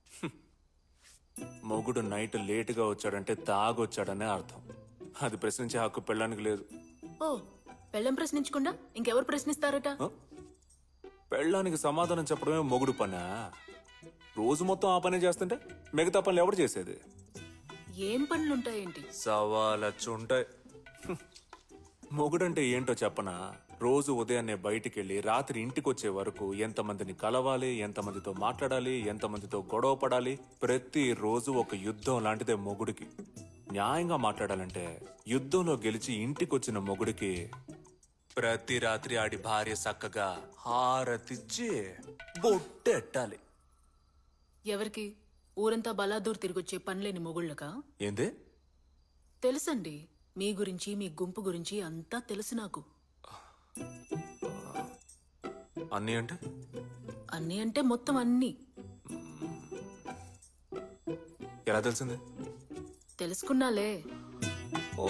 మొగుడు నైట్ లేటుగా వచ్చాడంటే తాగొచ్చాడనే అర్థం. అది ప్రశ్నించే హక్కు పెళ్ళానికి లేదు. ఓ, పెళ్ళం ప్రశ్నించకుండా ఇంకెవరు ప్రశ్నిస్తారట? పెళ్ళానికి సమాధానం చెప్పడమే మొగుడు పనా? రోజు మొత్తం ఆ పనే చేస్తుంటే మిగతా పనులు ఎవరు చేసేది? ఏం పనులుంటాయేంటి? సవాలచ్చుంటాయి. మొగుడంటే ఏంటో చెప్పనా? రోజు ఉదయాన్నే బయటికెళ్ళి రాత్రి ఇంటికి వచ్చే వరకు ఎంతమందిని కలవాలి, ఎంతమందితో మాట్లాడాలి, ఎంతమందితో గొడవ పడాలి. ప్రతి రోజు ఒక యుద్ధం లాంటిదే మొగుడికి. న్యాయంగా మాట్లాడాలంటే యుద్ధంలో గెలిచి ఇంటికి వచ్చిన మొగుడికి ప్రతి రాత్రి ఆడి భార్య చక్కగా హారతిచ్చి బొట్టెట్టాలి. ఎవరికి? ఊరంతా బలాదూర్ తిరిగొచ్చే పనిలేని మొగుళ్ళకా? ఏందే? తెలుసండి, మీ గురించి మీ గుంపు గురించి అంతా తెలుసు నాకు. అన్నీ అంటే? అన్నీ అంటే మొత్తం అన్నీ. ఎలా తెలిసింది? తెలుసుకున్నాలే. ఓ,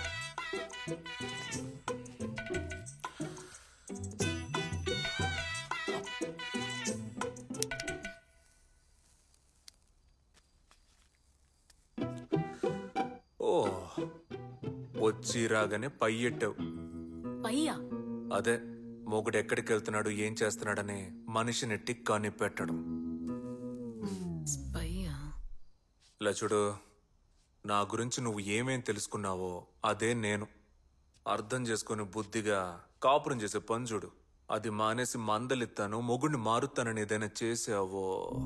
ఓ, వచ్చి రాగానే పై ఎట్టావు. పయ్యా? అదే, మొగుడు ఎక్కడికి వెళ్తున్నాడు, ఏం చేస్తున్నాడని మనిషిని టిక్కాని పెట్టడం. పయ్యా? ఇలా చూడు, నా గురించి నువ్వు ఏమేం తెలుసుకున్నావో అదే నేను. అర్థం చేసుకుని బుద్ధిగా కాపురం చేసే పని చూడు. అది మానేసి మందలిస్తాను, మొగుడిని మారుతానని ఏదైనా చేసావో.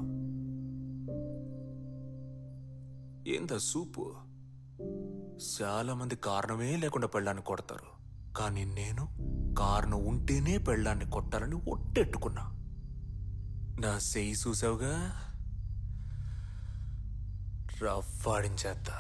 ఏందా సూపు? చాలా మంది కారణమే లేకుండా పెళ్ళాన్ని కొడతారు, కానీ నేను కారణం ఉంటేనే పెళ్ళాన్ని కొట్టాలని ఒట్టెట్టుకున్నా. నా సెయ్యి చూసావుగా, రఫ్ఫాడించేస్తా.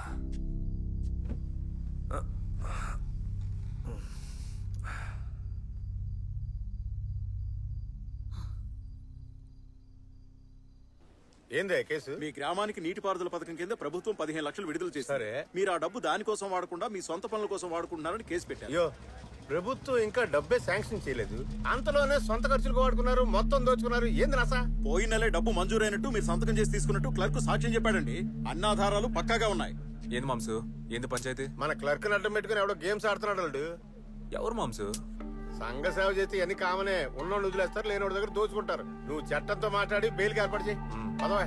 ఏందే కేసు? మీ గ్రామానికి నీటిపారుదల పథకం కింద ప్రభుత్వం పదిహేను లక్షలు విడుదల చేశారు. మీరు ఆ డబ్బు దానికోసం వాడకుండా మీ సొంత పనుల కోసం వాడుకుంటున్నారని కేసు పెట్టారు. అయ్యో, ప్రభుత్వం ఇంకా డబ్బే శాంక్షన్ చేయలేదు, అంతలోనే సొంత ఖర్చులకు వాడుకున్నారు, మొత్తం దోచుకున్నారు. ఏంది నసా? పోయిన నెలే డబ్బు మంజూరైనట్టు మీరు సంతకం చేసి తీసుకున్నట్టు క్లర్క్ సాక్ష్యం చెప్పాడండి. అన్నాధారాలు పక్కాగా ఉన్నాయి. ఏంది మాంసు? ఏంది పంచాయతీ? మన క్లర్క్ అడ్డం పెట్టుకుని ఎవడో గేమ్స్ ఆడుతున్నాడు. వాళ్ళు ఎవరు మాంసు? సంఘ సేవ చేస్తే అన్ని కామనే. ఉన్నోళ్ళు వదిలేస్తారు, లేనోడి దగ్గర దోచుకుంటారు. నువ్వు చట్టంతో మాట్లాడి బెయిల్కి ఏర్పాటు చేయి. పదవా.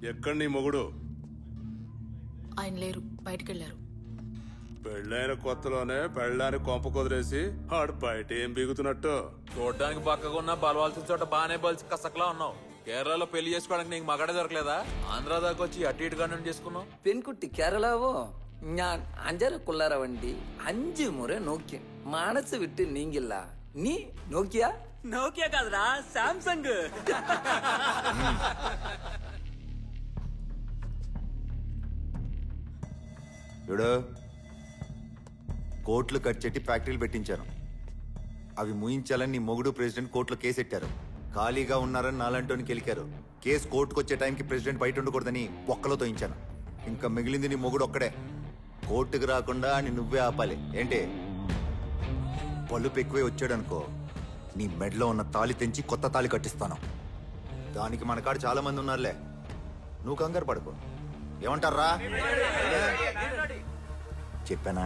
ఎక్కడ నీ మొగుడు? ఆయన లేరు, బయటకెళ్లారు. పెళ్ళైన కొత్తలోనే పెళ్ళాన్ని కొంప కుదిరేసి ఆడు బయట ఏం బిగుతున్నట్టు. చూడడానికి పక్కగా ఉన్న బలవాల్సిన చోట బానే బలిసి కసకలా ఉన్నావు. కేరళలో పెళ్లి చేసుకోవడానికి నీకు మగడే దొరకలేదా? ఆంధ్రా దాకా వచ్చి అటు ఇటుగా నుండి చేసుకున్నావు. പെൺകുട്ടി കേരളാവോ? ഞാൻ അഞ്ചരക്കുള്ളറ വണ്ടി അഞ്ചു മുறை നോക്കി മനസ്സ് വിട്ട് നീങ്ങില്ല. നീ നോക്കിയാ? నోకియా కాదురా, సామ్సంగ్. చూడు, కోట్లు కట్చెట్టి ఫ్యాక్టరీలు పెట్టించాను. అవి ముయించాలని నీ మొగుడు ప్రెసిడెంట్ కోర్టులో కేసు ఎట్టారు. ఖాళీగా ఉన్నారని నాలంటోని కెలికారు. కేసు కోర్టుకు వచ్చే టైంకి ప్రెసిడెంట్ బయట ఉండకూడదని ఒక్కలో తోయించాను. ఇంకా మిగిలింది నీ మొగుడు ఒక్కడే. కోర్టుకు రాకుండా అని నువ్వే ఆపాలి. ఏంటి పలుపు ఎక్కువే వచ్చాడనుకో, నీ మెడలో ఉన్న తాళి తెంచి కొత్త తాళి కట్టిస్తాను. దానికి మన కాడ చాలా మంది ఉన్నారులే, నువ్వు కంగారు పడుకో. ఏమంటారా? చెప్పానా?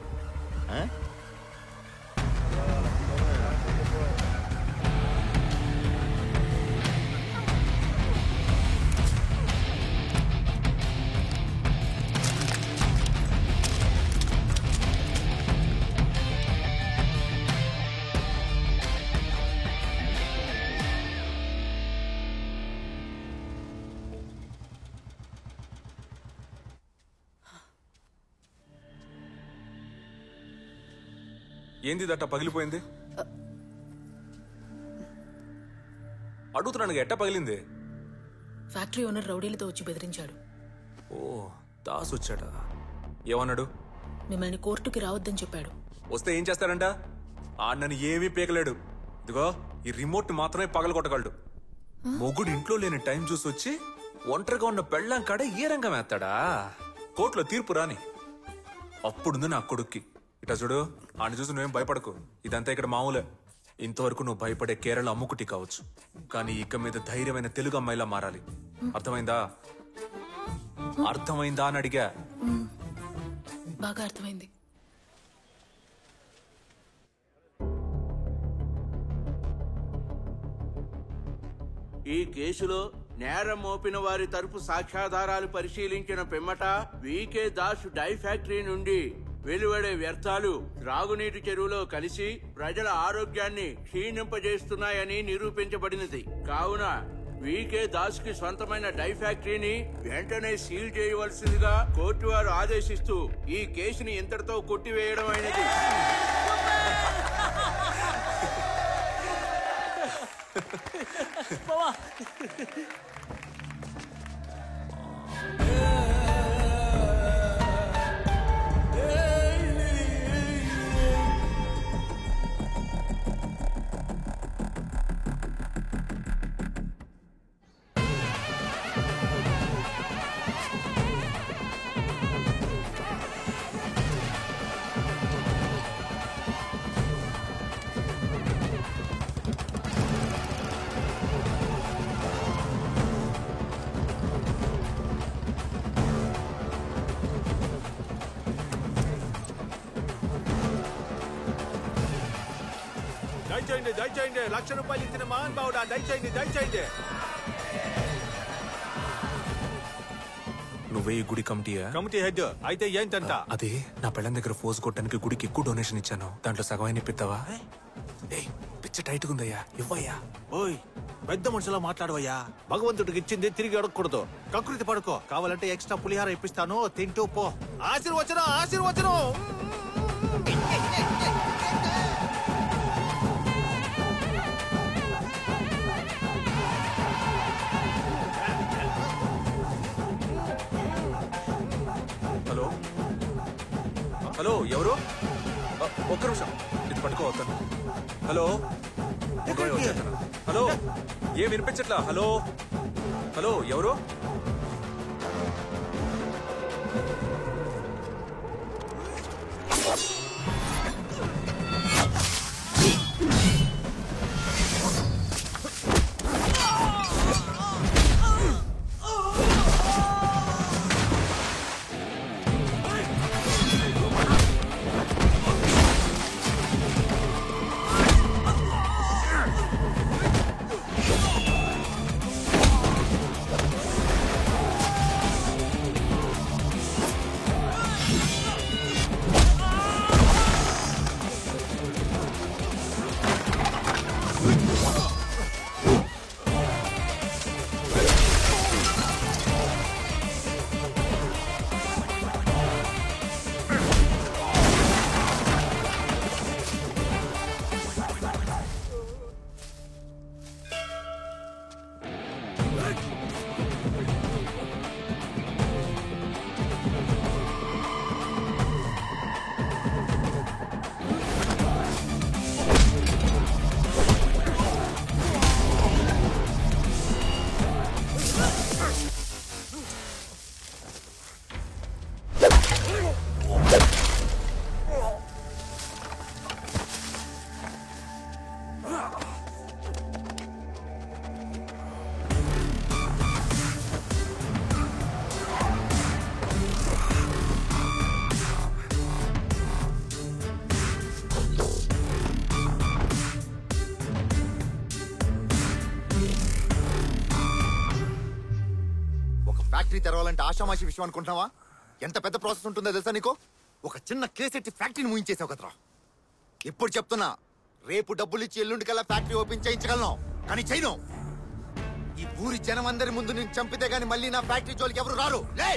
ఏంది దట్ట పగిలిపోయింది? అడుగుతున్నాను, ఎట్ట పగిలింది? ఫ్యాక్టరీ ఓనర్ రౌడీలతో వచ్చి బెదిరించాడు. ఓ, దాస్ వచ్చాడా? ఏమన్నాడు? మిమ్మల్ని కోర్టుకి రావద్దని చెప్పాడు. వస్తే ఏం చేస్తాడంట? ఆ నన్ను ఏమీ పీకలేడు. ఇదిగో ఈ రిమోట్ మాత్రమే పగల కొట్టగలడు. మొగుడు ఇంట్లో లేని టైం చూసి వచ్చి ఒంటరిగా ఉన్న పెళ్ళాం కాడ ఏ రంగం వేస్తాడా? కోర్టులో తీర్పు రాని అప్పుడుంది నా కొడుక్కి. ఇట చూడు, ఆయన చూసి నువ్వేం భయపడకు. ఇదంతా ఇక్కడ మామూలే. ఇంతవరకు నువ్వు భయపడే కేరళ అమ్ముకుటి కావచ్చు, కానీ ఇక మీద ధైర్యమైన తెలుగు అమ్మాయిలా మారాలి. అర్థమైందా? అర్థమైందా అని అడిగా. బాగా అర్థమైంది. ఈ కేసులో నేరం మోపిన వారి తరపు సాక్ష్యాధారాలు పరిశీలించిన పిమ్మట వికే దాస్ డై ఫ్యాక్టరీ నుండి వెలువడే వ్యర్థాలు త్రాగునీటి చెరువులో కలిసి ప్రజల ఆరోగ్యాన్ని క్షీణింపజేస్తున్నాయని నిరూపించబడినది. కావున వికే దాస్ కి సొంతమైన డై ఫ్యాక్టరీని వెంటనే సీల్ చేయవలసిందిగా కోర్టు వారు ఆదేశిస్తూ ఈ కేసుని ఇంతటితో కొట్టివేయడం అయినది. దయచేయండి దయచేయండి లక్ష రూపాయలు ఇచ్చిన మహాన్ బావుడా, దయచేయండి దయచేయండి. నువ్వే ఈ గుడి కమిటీయా? కమిటీ హెడ్ అయితే ఏంటంట? అదే నా పెళ్ళం దగ్గర ఫోజ్ కొట్టడానికి గుడికి ఎక్కువ డొనేషన్ ఇచ్చాను. దాంట్లో సగమైన ఇప్పిస్తావా? పిచ్చ టైట్ ఉందయ్యా, ఇవ్వయ్యా. ఓయ్, పెద్ద మనుషులా మాట్లాడవయ్యా. భగవంతుడికి ఇచ్చింది తిరిగి అడగకూడదు. కకృతి పడుకో. కావాలంటే ఎక్స్ట్రా పులిహార ఇప్పిస్తాను, తింటూ పో. ఆశీర్వచనం ఆశీర్వచనం. హలో హలో, ఎవరు? ఒక్క నిమిషం, ఇది పట్టుకోవద్దాను. హలో హలో, ఏం వినిపించట్లా? హలో హలో, ఎవరు? ఫ్యాక్టరీ తెరవాలంటే ఆషామాషి విషయం అనుకుంటున్నావా? ఎంత పెద్ద ప్రాసెస్ ఉంటుందో తెలుసా నీకు? ఒక చిన్న కేసెట్టి ఫ్యాక్టరీని ముయించేసావు కదరా. ఇప్పుడు చెప్తున్నా, రేపు డబ్బులు ఇచ్చి ఎల్లుండికల్లా ఫ్యాక్టరీ ఓపెన్ చేయించగలను, కానీ చేయను. ఈ ఊరి జనం అందరి ముందు నేను చంపితే గానీ మళ్ళీ నా ఫ్యాక్టరీ జోలికి ఎవరు రారు. లే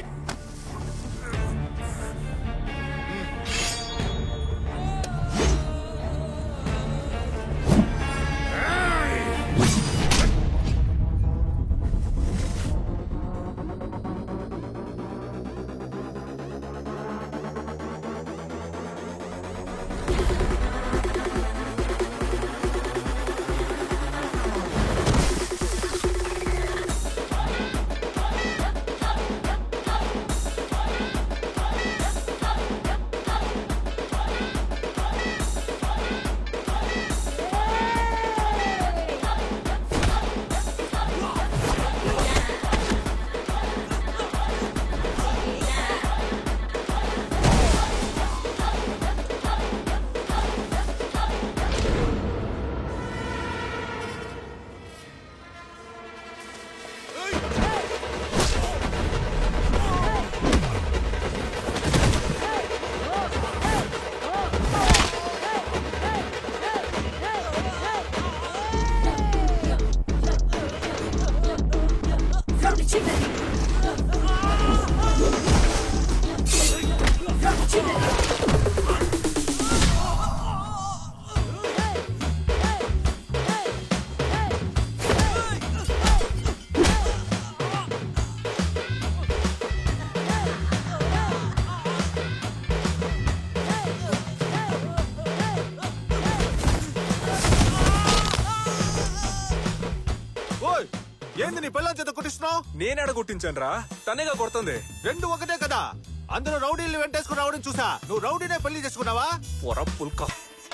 ఏంది నీ పిల్లల చేత కొట్టిస్తున్నావు? నేనేడ కొట్టించాను రా, తనేగా కొడుతుంది. రెండు ఒకటే కదా. అందరూ రౌడీలు వెంటేసుకుని రావడం చూసా. నువ్వు రౌడీనే పెళ్లి చేసుకున్నావా? పొర పుల్క.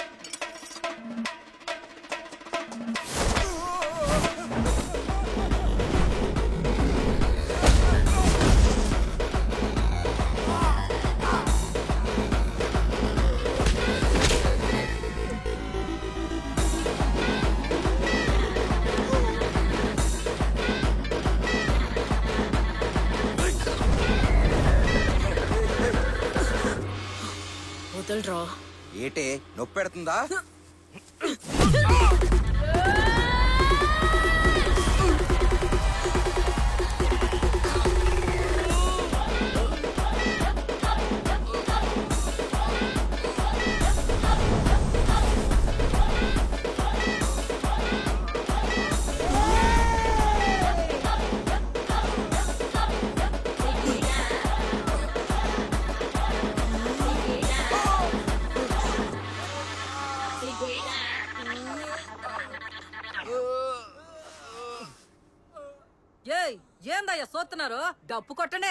ఏటే నొప్పి పెడుతుందా? ఏందయ్యా సోతున్నారు? డప్పు కొట్టనే.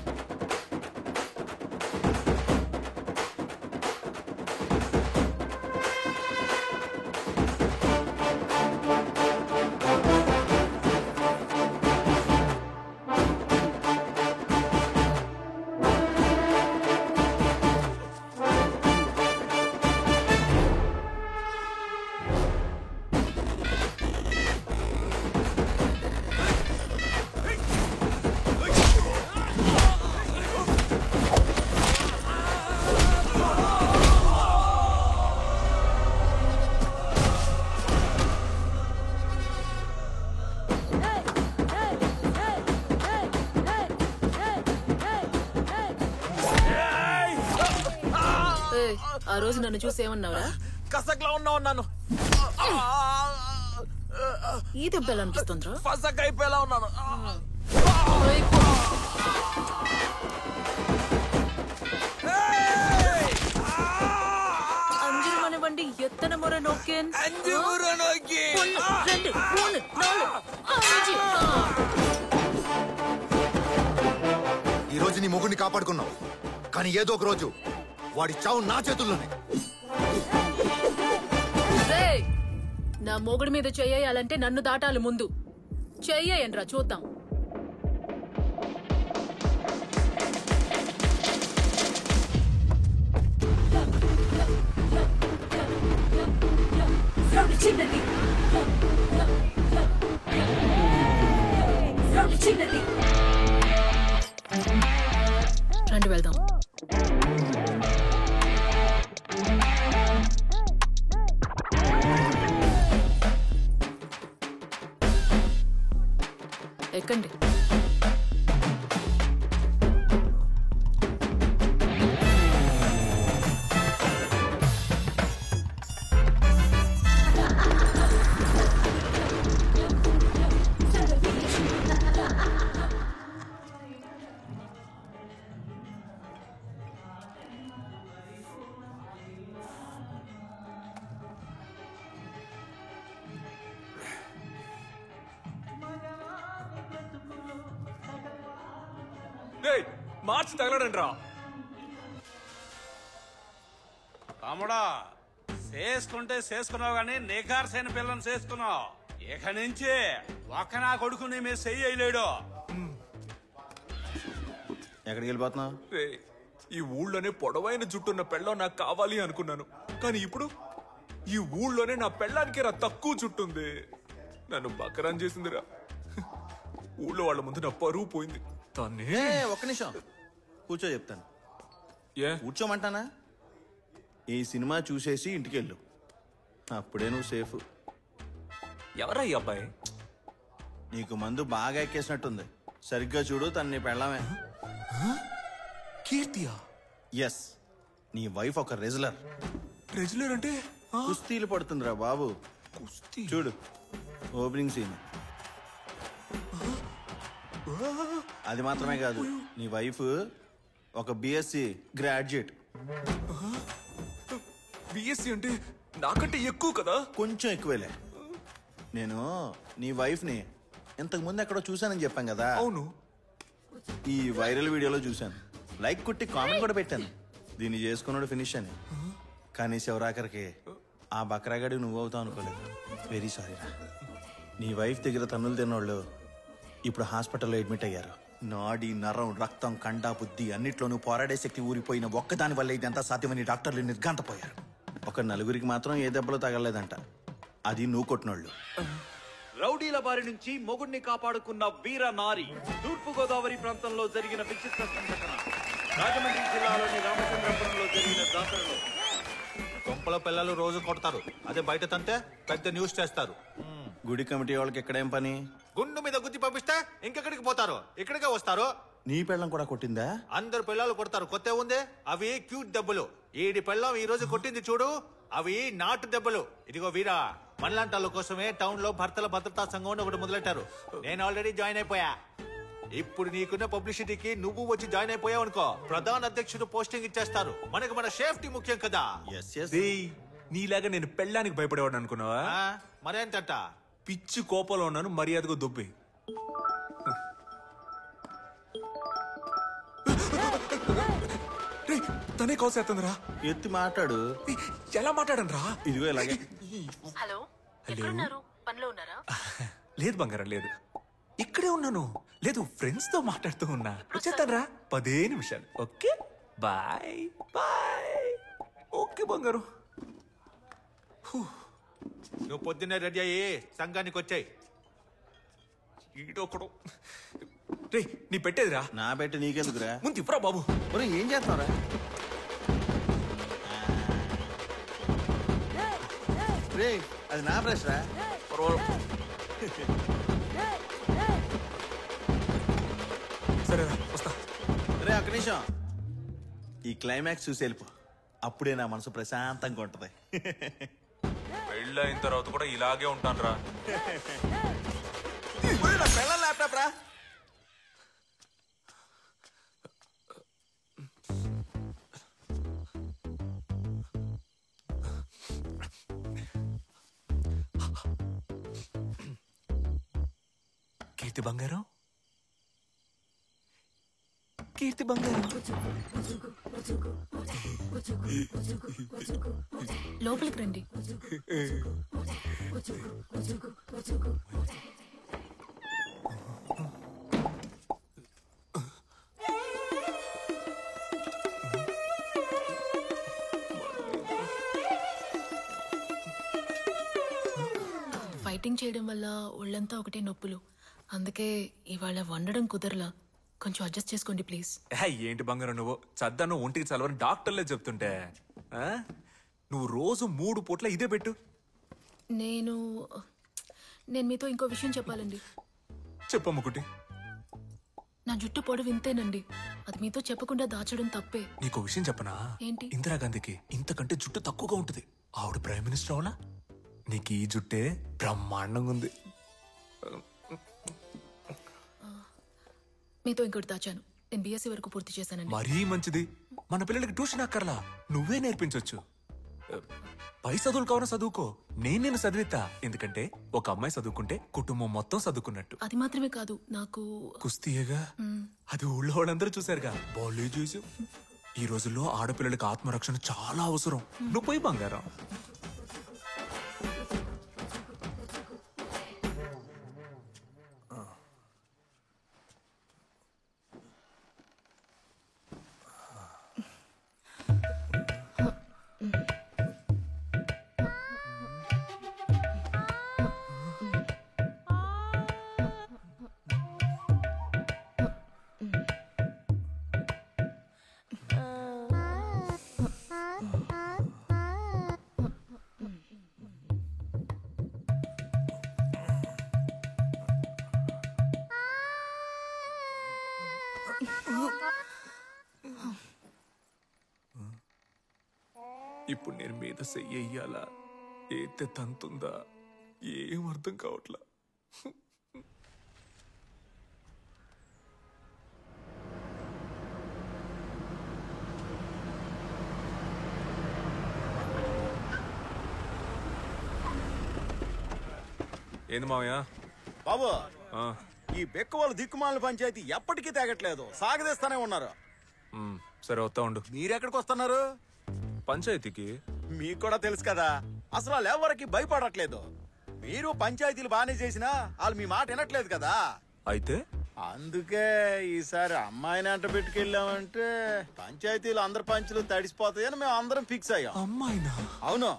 ఆ రోజు నన్ను చూసి ఏమన్నావురా? కసక్లా ఉన్నావు అన్నాను. ఈ దెబ్బలు అనిపిస్తుందిరా? ఫసక్ అయిపోయేలా ఉన్నాను. అంజు మనవండి ఎత్తన మొర నొక్కేన్. అంజు మొర నొక్కేన్. రెండు మూడు నాలుగు అంజు. ఈ రోజు నీ మొగుడిని కాపాడుకున్నావు, కానీ ఏదో ఒక రోజు వాడి చావు నా చేతుల్లోనే. నా మొగుడి మీద చెయ్యాలంటే నన్ను దాటాలి ముందు. చెయ్యండ్రా చూద్దాం. చిన్నది చిన్నది రండి వెళ్దాం. ఎక్కండి. మార్చి తగలడండి రా. తమ్ముడా, చేసుకుంటే చేసుకున్నావు గానీ నిఖార్సైన పిల్లని చేసుకున్నావు. ఇక నుంచి ఒక్క నా కొడుకుని మీరు చెయ్యలేడు. ఎక్కడికి వెళ్ళిపోతున్నావు? ఈ ఊళ్ళోనే పొడవైన జుట్టున్న పెళ్ళం నాకు కావాలి అనుకున్నాను, కానీ ఇప్పుడు ఈ ఊళ్ళోనే నా పెళ్ళానికి రా తక్కువ జుట్టుంది. నన్ను బకరాన్ చేసిందిరా. ఊళ్ళో వాళ్ళ ముందు నా పరువు పోయింది. ఏ, ఒక్క నిమిషం కూర్చో, చెప్తాను. కూర్చోమంటానా? ఈ సినిమా చూసేసి ఇంటికి వెళ్ళు, అప్పుడే నువ్వు సేఫ్. ఎవరా ఈ అబ్బాయి? నీకు మందు బాగా ఎక్కేసినట్టుంది. సరిగ్గా చూడు, తను నీ పెళ్ళామే. కీర్తియా? ఎస్, నీ వైఫ్ ఒక రెజ్లర్. రెజ్లర్ అంటే కుస్తీలు పడుతుందిరా బాబు. కుస్తీ చూడు, ఓపెనింగ్ సీన్. అది మాత్రమే కాదు, నీ వైఫ్ ఒక బిఎస్సి గ్రాడ్యుయేట్. బిఎస్సి అంటే నాకంటే ఎక్కువ కదా? కొంచెం ఎక్కువేలే. నేను నీ వైఫ్ ని ఇంతకు ముందు ఎక్కడో చూశానని చెప్పాను కదా. అవును, ఈ వైరల్ వీడియోలో చూశాను. లైక్ కుట్టి కామెంట్ కూడా పెట్టాను, దీన్ని చేసుకున్నాడు ఫినిష్ అని. కానీ శివరాకరికి ఆ బక్రాగాడి నువ్వు అవుతావు అనుకోలేదు. వెరీ సారీ రా. నీ వైఫ్ దగ్గర తన్నులు తిన్నోళ్ళు ఇప్పుడు హాస్పిటల్లో అడ్మిట్ అయ్యారు. నాడి, నరం, రక్తం, కండ, బుద్ధి అన్నిట్లోనూ పోరాడే శక్తి ఊరిపోయిన ఒక్కదాని వల్ల ఇదంతా సాధ్యమని డాక్టర్లు నిర్ఘాంతపోయారు. ఒక నలుగురికి మాత్రం ఏ దెబ్బలు తగలలేదంట, అది నువ్వు కొట్టినోళ్ళు. రౌడీల బారి నుంచి మొగుడిని కాపాడుకున్న వీర నారి. తూర్పు గోదావరి ప్రాంతంలో జరిగిన విచిత్ర సంఘటన. రాజమండ్రి జిల్లాలోని రామచంద్రపురంలో జరిగిన జాతరలో కొంపల పిల్లలు రోజు కొడతారు, అదే బయట తంతే పెద్ద న్యూస్ చేస్తారు. గుడి కమిటీ వాళ్ళకి ఎక్కడేం పని? గుండు మీద గుద్ది పంపిస్తే ఇంకెక్కడికి పోతారు? ఇక్కడికే వస్తారు. నీ పెళ్ళం కూడా కొట్టిందా? అందరు పిల్లలు కొడతారు, కొత్త ఉంది. అవి క్యూట్ దెబ్బలు. ఈడి పెళ్ళం ఈ రోజు కొట్టింది చూడు, అవి నాటు దెబ్బలు. ఇదిగో వీరా, మనలాంటాల కోసమే టౌన్ లో భర్తల భద్రతా సంఘం ఒకటి మొదలెట్టారు. నేను ఆల్రెడీ జాయిన్ అయిపోయా. ఇప్పుడు నీకున్న పబ్లిసిటీకి నువ్వు వచ్చి జాయిన్ అయిపోయావు అనుకో, ప్రధాన అధ్యక్షుడు పోస్టింగ్ ఇచ్చేస్తారు. మనకు మన సేఫ్టీ ముఖ్యం కదా. నీలాగా నేను పెళ్ళానికి భయపడేవాడు అనుకున్నావా? మరేంటట? పిచ్చి కోపంలో ఉన్నాను, మర్యాదగా దుబ్బి. తనే కోసేస్తుందిరా. ఎత్తి మాట్లాడు. ఎలా మాట్లాడను రా? ఇదిగో ఇలాగే. హలో, ఎక్కడున్నారు? పనిలో ఉన్నారా? లేదు బంగారం, లేదు, ఇక్కడే ఉన్నాను. లేదు, ఫ్రెండ్స్ తో మాట్లాడుతూ ఉన్నా. వచ్చేస్తాను పదే నిమిషాలు. Okay, bye bye. ఓకే బంగారు. నువ్వు పొద్దున్నే రెడీ అయ్యి సంఘానికి వచ్చాయి. ఈడొకడు. రే, నీ పెట్టేదిరా? నా పెట్టి నీకెందుకురా? ముందు ఇప్పురా బాబు. మరి ఏం చేస్తావురా? రే, అది నా బ్రష్ రా. సరేరా, వస్తా. రే, ఒక్క నిమిషం. ఈ క్లైమాక్స్ చూసి వెళ్ళిపో, అప్పుడే నా మనసు ప్రశాంతంగా ఉంటది. పెళ్ళైన తర్వాత కూడా ఇలాగే ఉంటాను రా. ల్యాప్టాప్ రా. కీర్తి బంగారం, కీర్తి బంగారం. లోపలికి రండి. ఫైటింగ్ చేయడం వల్ల ఒళ్ళంతా ఒకటే నొప్పులు. అందుకే ఇవాళ వండడం కుదరలా. కొంచెం అడ్జస్ట్ చేసుకోండి ప్లీజ్. హే, ఏంటి బంగారం నువ్వు చద్దను ఒంటికి చలవని డాక్టర్లే చెప్తుంటే ఆ? నువ్వు రోజు మూడు పూట్ల ఇదే పెట్టు. నేను నేను మీతో ఇంకో విషయం చెప్పాలండి. చెప్పమ్మ కుట్టి. నా జుట్టు పొడవు ఇంతేనండి. అది మీతో చెప్పకుండా దాచడం తప్పే. నీకో విషయం చెప్పనా? ఏంటి? ఇందిరాగాంధీకి ఇంతకంటే జుట్టు తక్కువగా ఉంటుంది. ఆవిడ ప్రైమ్ మినిస్టర్ అవునా? నీకు ఈ జుట్టే బ్రహ్మాండంగా ఉంది. మీతో ఇంకోటి దాచాను. నేను బీఎస్సీ వరకు పూర్తి చేశానండి. మరీ మంచిది. మన పిల్లలకి ట్యూషన్ అక్కర్లా, నువ్వే నేర్పించొచ్చు. పై చదువులు కావాలని చదువుకో, నేను నేను చదివిస్తా. ఎందుకంటే ఒక అమ్మాయి చదువుకుంటే కుటుంబం మొత్తం చదువుకున్నట్టు. అది మాత్రమే కాదు, నాకు కుస్తీయేగా అది ఊళ్ళో వాళ్ళందరూ చూసారుగా. బాలే చూసి ఈ రోజుల్లో ఆడపిల్లలకి ఆత్మరక్షణ చాలా అవసరం. నువ్వు పోయి బంగారం. ఇప్పుడు నేను మీద చెయ్యాలా, ఏతే తంతుందా, ఏం అర్థం కావట్లా. ఏంది మావయ్య? బాబు, ఆ, ఈ బెక్కవాళ్ళ దిక్కుమాల పంచాయతీ ఎప్పటికీ తెగట్లేదు, సాగదీస్తానే ఉన్నారు. ఉమ్, సరే వస్తా ఉండు. మీరెక్కడికి వస్తున్నారు? పంచాయతీకి. మీకు కూడా తెలుసు కదా, అసలు వాళ్ళు ఎవరికి భయపడట్లేదు. మీరు పంచాయతీలు బానే చేసినా వాళ్ళు మీ మాట వినట్లేదు కదా. అయితే అందుకే ఈసారి అమ్మాయిని అంట పెట్టుకెళ్ళామంటే పంచాయతీలు అందరు పంచులు తడిసిపోతాయని మేము అందరం ఫిక్స్ అయ్యాం. అమ్మాయినా? అవును.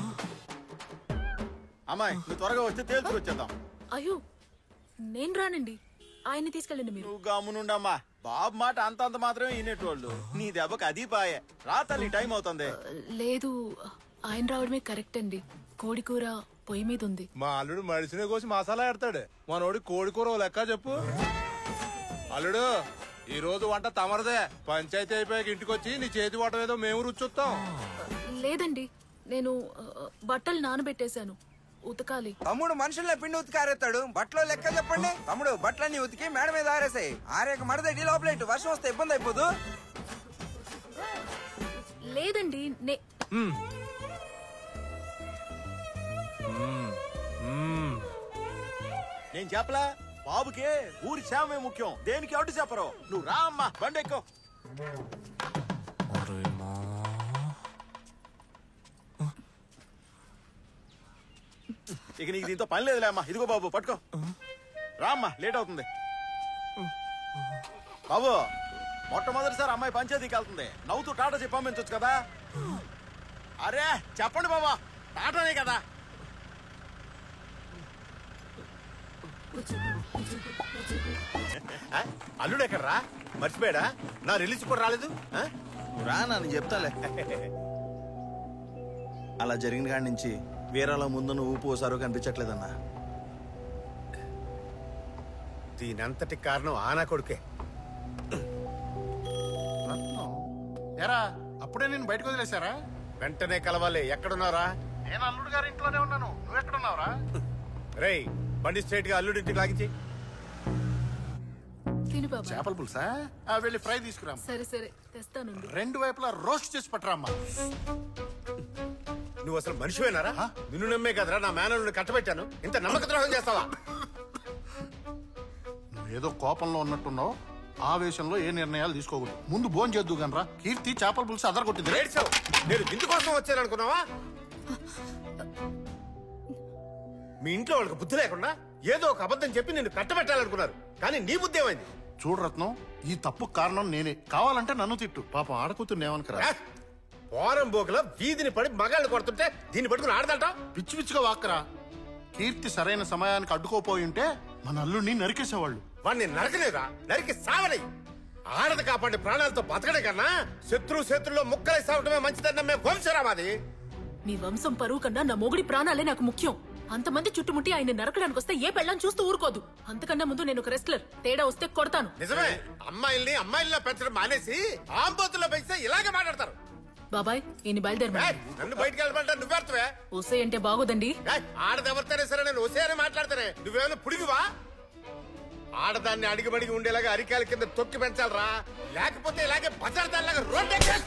అమ్మాయి, నువ్వు త్వరగా వస్తే తేల్చుకొచ్చేద్దాం. అయ్యో, నేను రానండి, ఆయన్ని తీసుకెళ్ళండి మీరు. నువ్వు గమ్మునుండమ్మా, బాబు మాట అంత అంత మాత్రమే వినేటోళ్ళు. నీ దెబ్బకి అది పాయే. రా తల్లి, టైం అవుతుంది. లేదు, ఆయన రావడమే కరెక్ట్ అండి. కోడి కూర పొయ్యి మీద ఉంది. మా అల్లుడు మడిసినే కోసి మసాలా ఎడతాడు. మనోడి కోడి కూర ఓ లెక్క చెప్పు. అల్లుడు, ఈ రోజు వంట తమరదే. పంచాయతీ అయిపోయాక ఇంటికి వచ్చి నీ చేతి వంట ఏదో మేము రుచొస్తాం. లేదండి, నేను ఆ, బట్టలు నానబెట్టేశాను, ఉతకాలి. తమ్ముడు మనుషుల్ని పిండి ఉతికి ఆరేస్తాడు, బట్టలు లెక్క చెప్పండి. తమ్ముడు బట్టలన్నీ ఉతికి మేడ మీద ఆరేసాయి. ఆరేక మడతడి లోపల వర్షం వస్తే ఇబ్బంది అయిపోదు. లేదండి, నే నేను చెప్పలా, బాబుకి ఊరి క్షేమమే ముఖ్యం, దేనికి అడ్డు చెప్పరు. నువ్వు రా అమ్మా, బండి ఎక్కు. ఇక నీకు దీంతో పని లేదులే అమ్మా. ఇదిగో బాబు, పట్టుకో. రా అమ్మా, లేట్ అవుతుంది. బాబు, మొట్టమొదటిసారి అమ్మాయి పంచాయతీకి వెళ్తుంది. నవ్వుతూ టాటా చెప్పి పంపించవచ్చు కదా. అరే చెప్పండి బాబా, టాటానే కదా. అల్లుడు ఎక్కడరా? మర్చిపోయాడా? నా రిలీజ్ కూడా రాలేదు. రా నన్ను చెప్తాలే. అలా జరిగిన కాడి నుంచి వీరాల ముందు నువ్వు ఊపు ఓసారో కనిపించట్లేదన్నా. దీనంతటి కారణం ఆనా కొడుకే. ఎరా, అప్పుడే నేను బయటకు వదిలేశారా? వెంటనే కలవాలి. ఎక్కడున్నారా? నేను అల్లుడు గారి ఇంట్లోనే ఉన్నాను. నువ్వు ఎక్కడున్నావురా? రేయ్, బండి స్ట్రైట్ గా అల్లుడి ఇంటికి లాగించి. తిను బాబా. చేపల పులుసా? ఆ, వెళ్ళి ఫ్రై తీసుకురా. సరే సరే, తెస్తాను. రెండు వైపులా రోస్ట్ చేసి పట్టరామ్మా. నువ్వు అసలు మనిషివేనారా? నిన్ను నమ్మే కదరా నా మేనల్ని కట్టబెట్టాను. ఇంత నమ్మక ద్రోహం చేస్తావా? ఏదో కోపంలో ఉన్నట్టున్నావు. ఆవేశంలో ఏ నిర్ణయాలు తీసుకోకూడదు. ముందు భోజనం చేద్దు గనరా. కీర్తి చేపల పులుసు అదరగొట్టింది. నేను ఇందుకోసం వచ్చాను అనుకున్నావా? మీ ఇంట్లో వాళ్ళకి బుద్ధి లేకుండా ఏదో ఒక అబద్ధం చెప్పి నిన్ను కట్టబెట్టాలనుకున్నారు. కానీ నీ బుద్ధి ఏమైంది? చూడు రత్నం, ఈ తప్పు కారణం నేనే. కావాలంటే నన్ను తిట్టు. పాపం ఆడకూతురు ఏమనుకరా. పోరం బోకలో వీధిని పడి మగాళ్ళు కొడుతుంటే దీన్ని పట్టుకుని ఆడదాట. పిచ్చి పిచ్చిగా వాక్కరా. కీర్తి సరైన సమయానికి అడ్డుకోపోయి ఉంటే మన అల్లుడిని నరికేసేవాళ్ళు. వాడిని నరకలేదా? నరికి సావని. ఆడది కాపాడి ప్రాణాలతో బతకడే కన్నా శత్రు శత్రులో ముక్కలై సావటమే మంచిదన్న మేము వంశరామాది. నీ వంశం పరువు కన్నా నా మొగుడి ప్రాణాలే నాకు ముఖ్యం. అంతమంది చుట్టుముట్టి ఆయన నరకడానికి వస్తే ఏ పెళ్ళం చూస్తూ ఊరుకోదు. అంతకన్నా ముందు నేను ఒక రెస్లర్, తేడా వస్తే కొడతాను. నిజమే, అమ్మాయిల్ని అమ్మాయిల్లో పెంచడం మానేసి ఆంబోతుల్లో పెంచితే ఇలాగే మాట్లాడతారు. బాబాయ్ ఈయన బయలుదేరి నన్ను బయటకు వెళ్ళమంటా నువ్వెడతావే? ఓసే అంటే బాగోదండి. ఆడదెవరితేనే సరే నేను ఓసేనే మాట్లాడతానే. నువ్వేమైనా పుడిగివా? ఆడదాన్ని అడిగిబడిగి ఉండేలాగా అరికాల కింద తొక్కి పెంచాలరా, లేకపోతే ఇలాగే బజార్ దానిలాగా రోడ్డు ఎక్కాలి.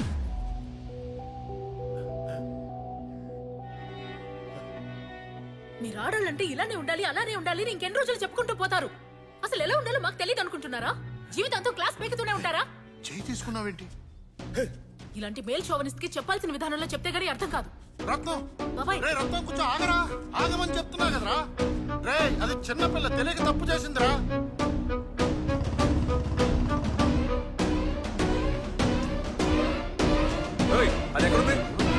మీరు ఆడాలంటే ఇలానే ఉండాలి అలానే ఉండాలి ఇంకెన్ని రోజులు చెప్పుకుంటూ పోతారు. అసలు ఎలా ఉండాలో మాకు తెలియదు అనుకుంటున్నారా? జీవితంతో క్లాస్ పెక్కుతూనే ఉంటారా? చేయి తీసుకున్నావేంటి? ఇలాంటి మేల్ షోవనిస్ట్ కి చెప్పాల్సిన విధానంలో చెప్తే గానీ అర్థం కాదు. రత్నం బాబాయ్ రే రత్నం కొంచెం ఆగరా, ఆగమని చెప్తున్నా కదరా. రే అది చిన్నపిల్ల తెలియక తప్పు చేసిందిరా. అది ఎక్కడుంది?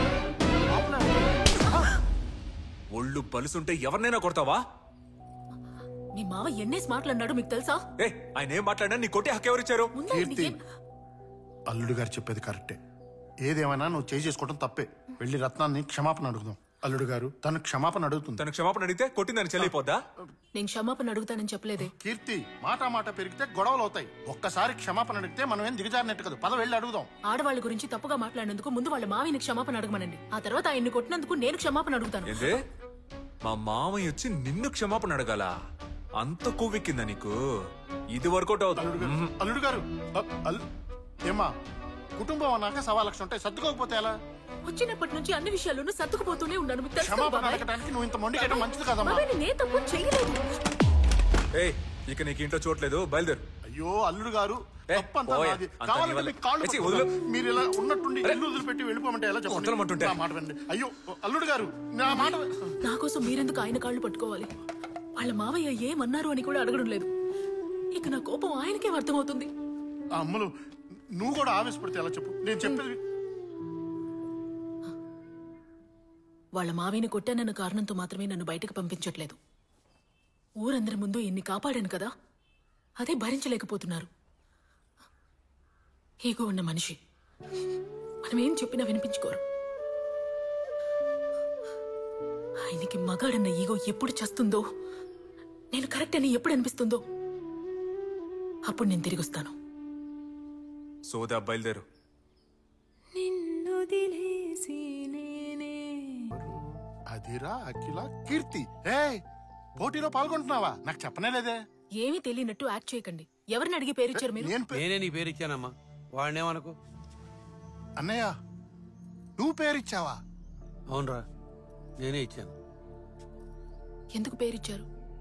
ఒళ్ళు పలుసుంటే ఎవరినైనా కొడతావా? నీ మావ ఎన్నేసి మాట్లాడినాడు మీకు తెలుసా? ఏ ఆయన ఏం మాట్లాడినా నీ కొట్టే హక్కు ఎవరిచ్చారు? కీర్తి, అల్లుడు గారు చెప్పేది కరెక్టే. ఏదేమైనా నువ్వు చేయి చేసుకోవడం తప్పే. వెళ్ళి రత్నాన్ని క్షమాపణ అడుగుదాం. అల్లుడు గారు తను క్షమాపణ అడుగుతుంది. తను క్షమాపణ అడిగితే కొట్టిందని చెల్లిపోద్దా? నేను క్షమాపణ అడుగుతానని చెప్పలేదే. కీర్తి, మాట మాట పెరిగితే గొడవలు అవుతాయి. ఒక్కసారి క్షమాపణ అడిగితే మనం ఏం దిగజారినట్టు కదా. పద వెళ్ళి అడుగుదాం. ఆడవాళ్ళ గురించి తప్పుగా మాట్లాడినందుకు ముందు వాళ్ళ మావిని క్షమాపణ అడగమనండి. ఆ తర్వాత ఆయన్ని కొట్టినందుకు నేను క్షమాపణ అడుగుతాను. ఏందే మా మామయ్య వచ్చి నిన్ను క్షమాపణ అడగాల? అంత కొవ్వెక్కిందా నీకు? ఇది వర్కౌట్ అవుతుంది. అల్లుడు గారు ఏమా, కుటుంబం అన్నాక సవా లక్ష ఉంటాయి, సర్దుకోకపోతే ఎలా? వచ్చినప్పటి నుంచి అన్ని విషయాల్లోనూ సర్దుకుపోతూనే ఉన్నాను. మీకు తెలుసు కదా క్షమాపణ బాబాయ్? అడగడానికి నువ్వు ఇంత మొండికేయడం మంచిది కదమ్మా. బాబాయ్, నేను ఏ తప్పు చేయలేదు. ఏయ్ ఇక నీకు ఇంట్లో చూడలేదు, బయలుదేరు. అయ్యో అల్లుడు గారు, తప్పంతా పోయే, నాది. అంతా కావాలంటే నీ వల్లే. మీకు కాళ్ళు ఏచి, పట్టుకుంటా. వదిలు. మీరు ఇలా ఉన్నట్టుండి ఇల్లు వదిలిపెట్టి వెళ్ళిపోమంటే ఎలా చెప్పండి? వదలమంటుంటే. నా మాట వినండి. అయ్యో అల్లుడు గారు, నా మాట నా కోసం మీరెందుకు ఆయన కాళ్ళు పట్టుకోవాలి? వాళ్ళ మావయ్య ఏమన్నారు అని కూడా అడగడం లేదు. ఇక నా కోపం ఆయనకే అర్థమవుతుంది. ఆ అమ్మలు నువ్వు కూడా ఆవేశపడితే ఎలా చెప్పు? నేను చెప్పేది వాళ్ళ మావిని కొట్టానన్న కారణంతో మాత్రమే నన్ను బయటకు పంపించట్లేదు. ఊరందరి ముందు ఇన్ని కాపాడాను కదా, అదే భరించలేకపోతున్నారు. ఈగో ఉన్న మనిషి మనం ఏం చెప్పినా వినిపించుకోరు. ఆయనకి మగాడన్న ఈగో ఎప్పుడు చేస్తుందో, నేను కరెక్ట్ అని ఎప్పుడు అనిపిస్తుందో అప్పుడు నేను తిరిగి వస్తాను. సోదా బయలుదేరు. అదిరా అఖిల, కీర్తి. ఏ పోటీలో పాల్గొంటున్నావా? నాకు చెప్పనే లేదే. ఏమీ తెలియనట్టు యాక్ట్ చేయకండి. ఎవరిని అడిగి పేరిచ్చారు మీరు? నేనే నీ పేరు ఇచ్చానమ్మా, వాడినేమనుకో. అన్నయ్య నువ్వు పేరిచ్చావా? అవునరా, నేనే ఇచ్చాను. ఎందుకు పేరిచ్చారు?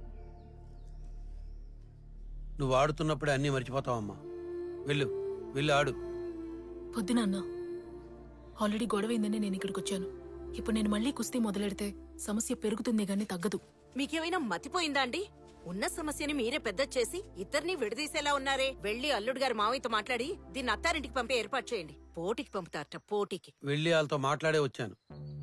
నువ్వు ఆడుతున్నప్పుడే అన్నీ మర్చిపోతావమ్మా. వెళ్ళు, వెళ్ళి ఆడు. పొద్దున అన్నా, ఆల్రెడీ గొడవైందని నేను ఇక్కడికి వచ్చాను. ఇప్పుడు నేను మళ్ళీ కుస్తీ మొదలెడితే సమస్య పెరుగుతుంది గానీ తగ్గదు. మీకేమైనా మతిపోయిందా అండి? ఉన్న సమస్యని మీరే పెద్ద చేసి ఇద్దరిని విడదీసేలా ఉన్నారే. వెళ్ళి అల్లుడు గారు మావయ్యతో మాట్లాడి దీన్ని అత్తారింటికి పంపే ఏర్పాటు చేయండి. పోటీకి పంపుతారట, పోటీకి. వెళ్ళి వాళ్ళతో మాట్లాడే వచ్చాను.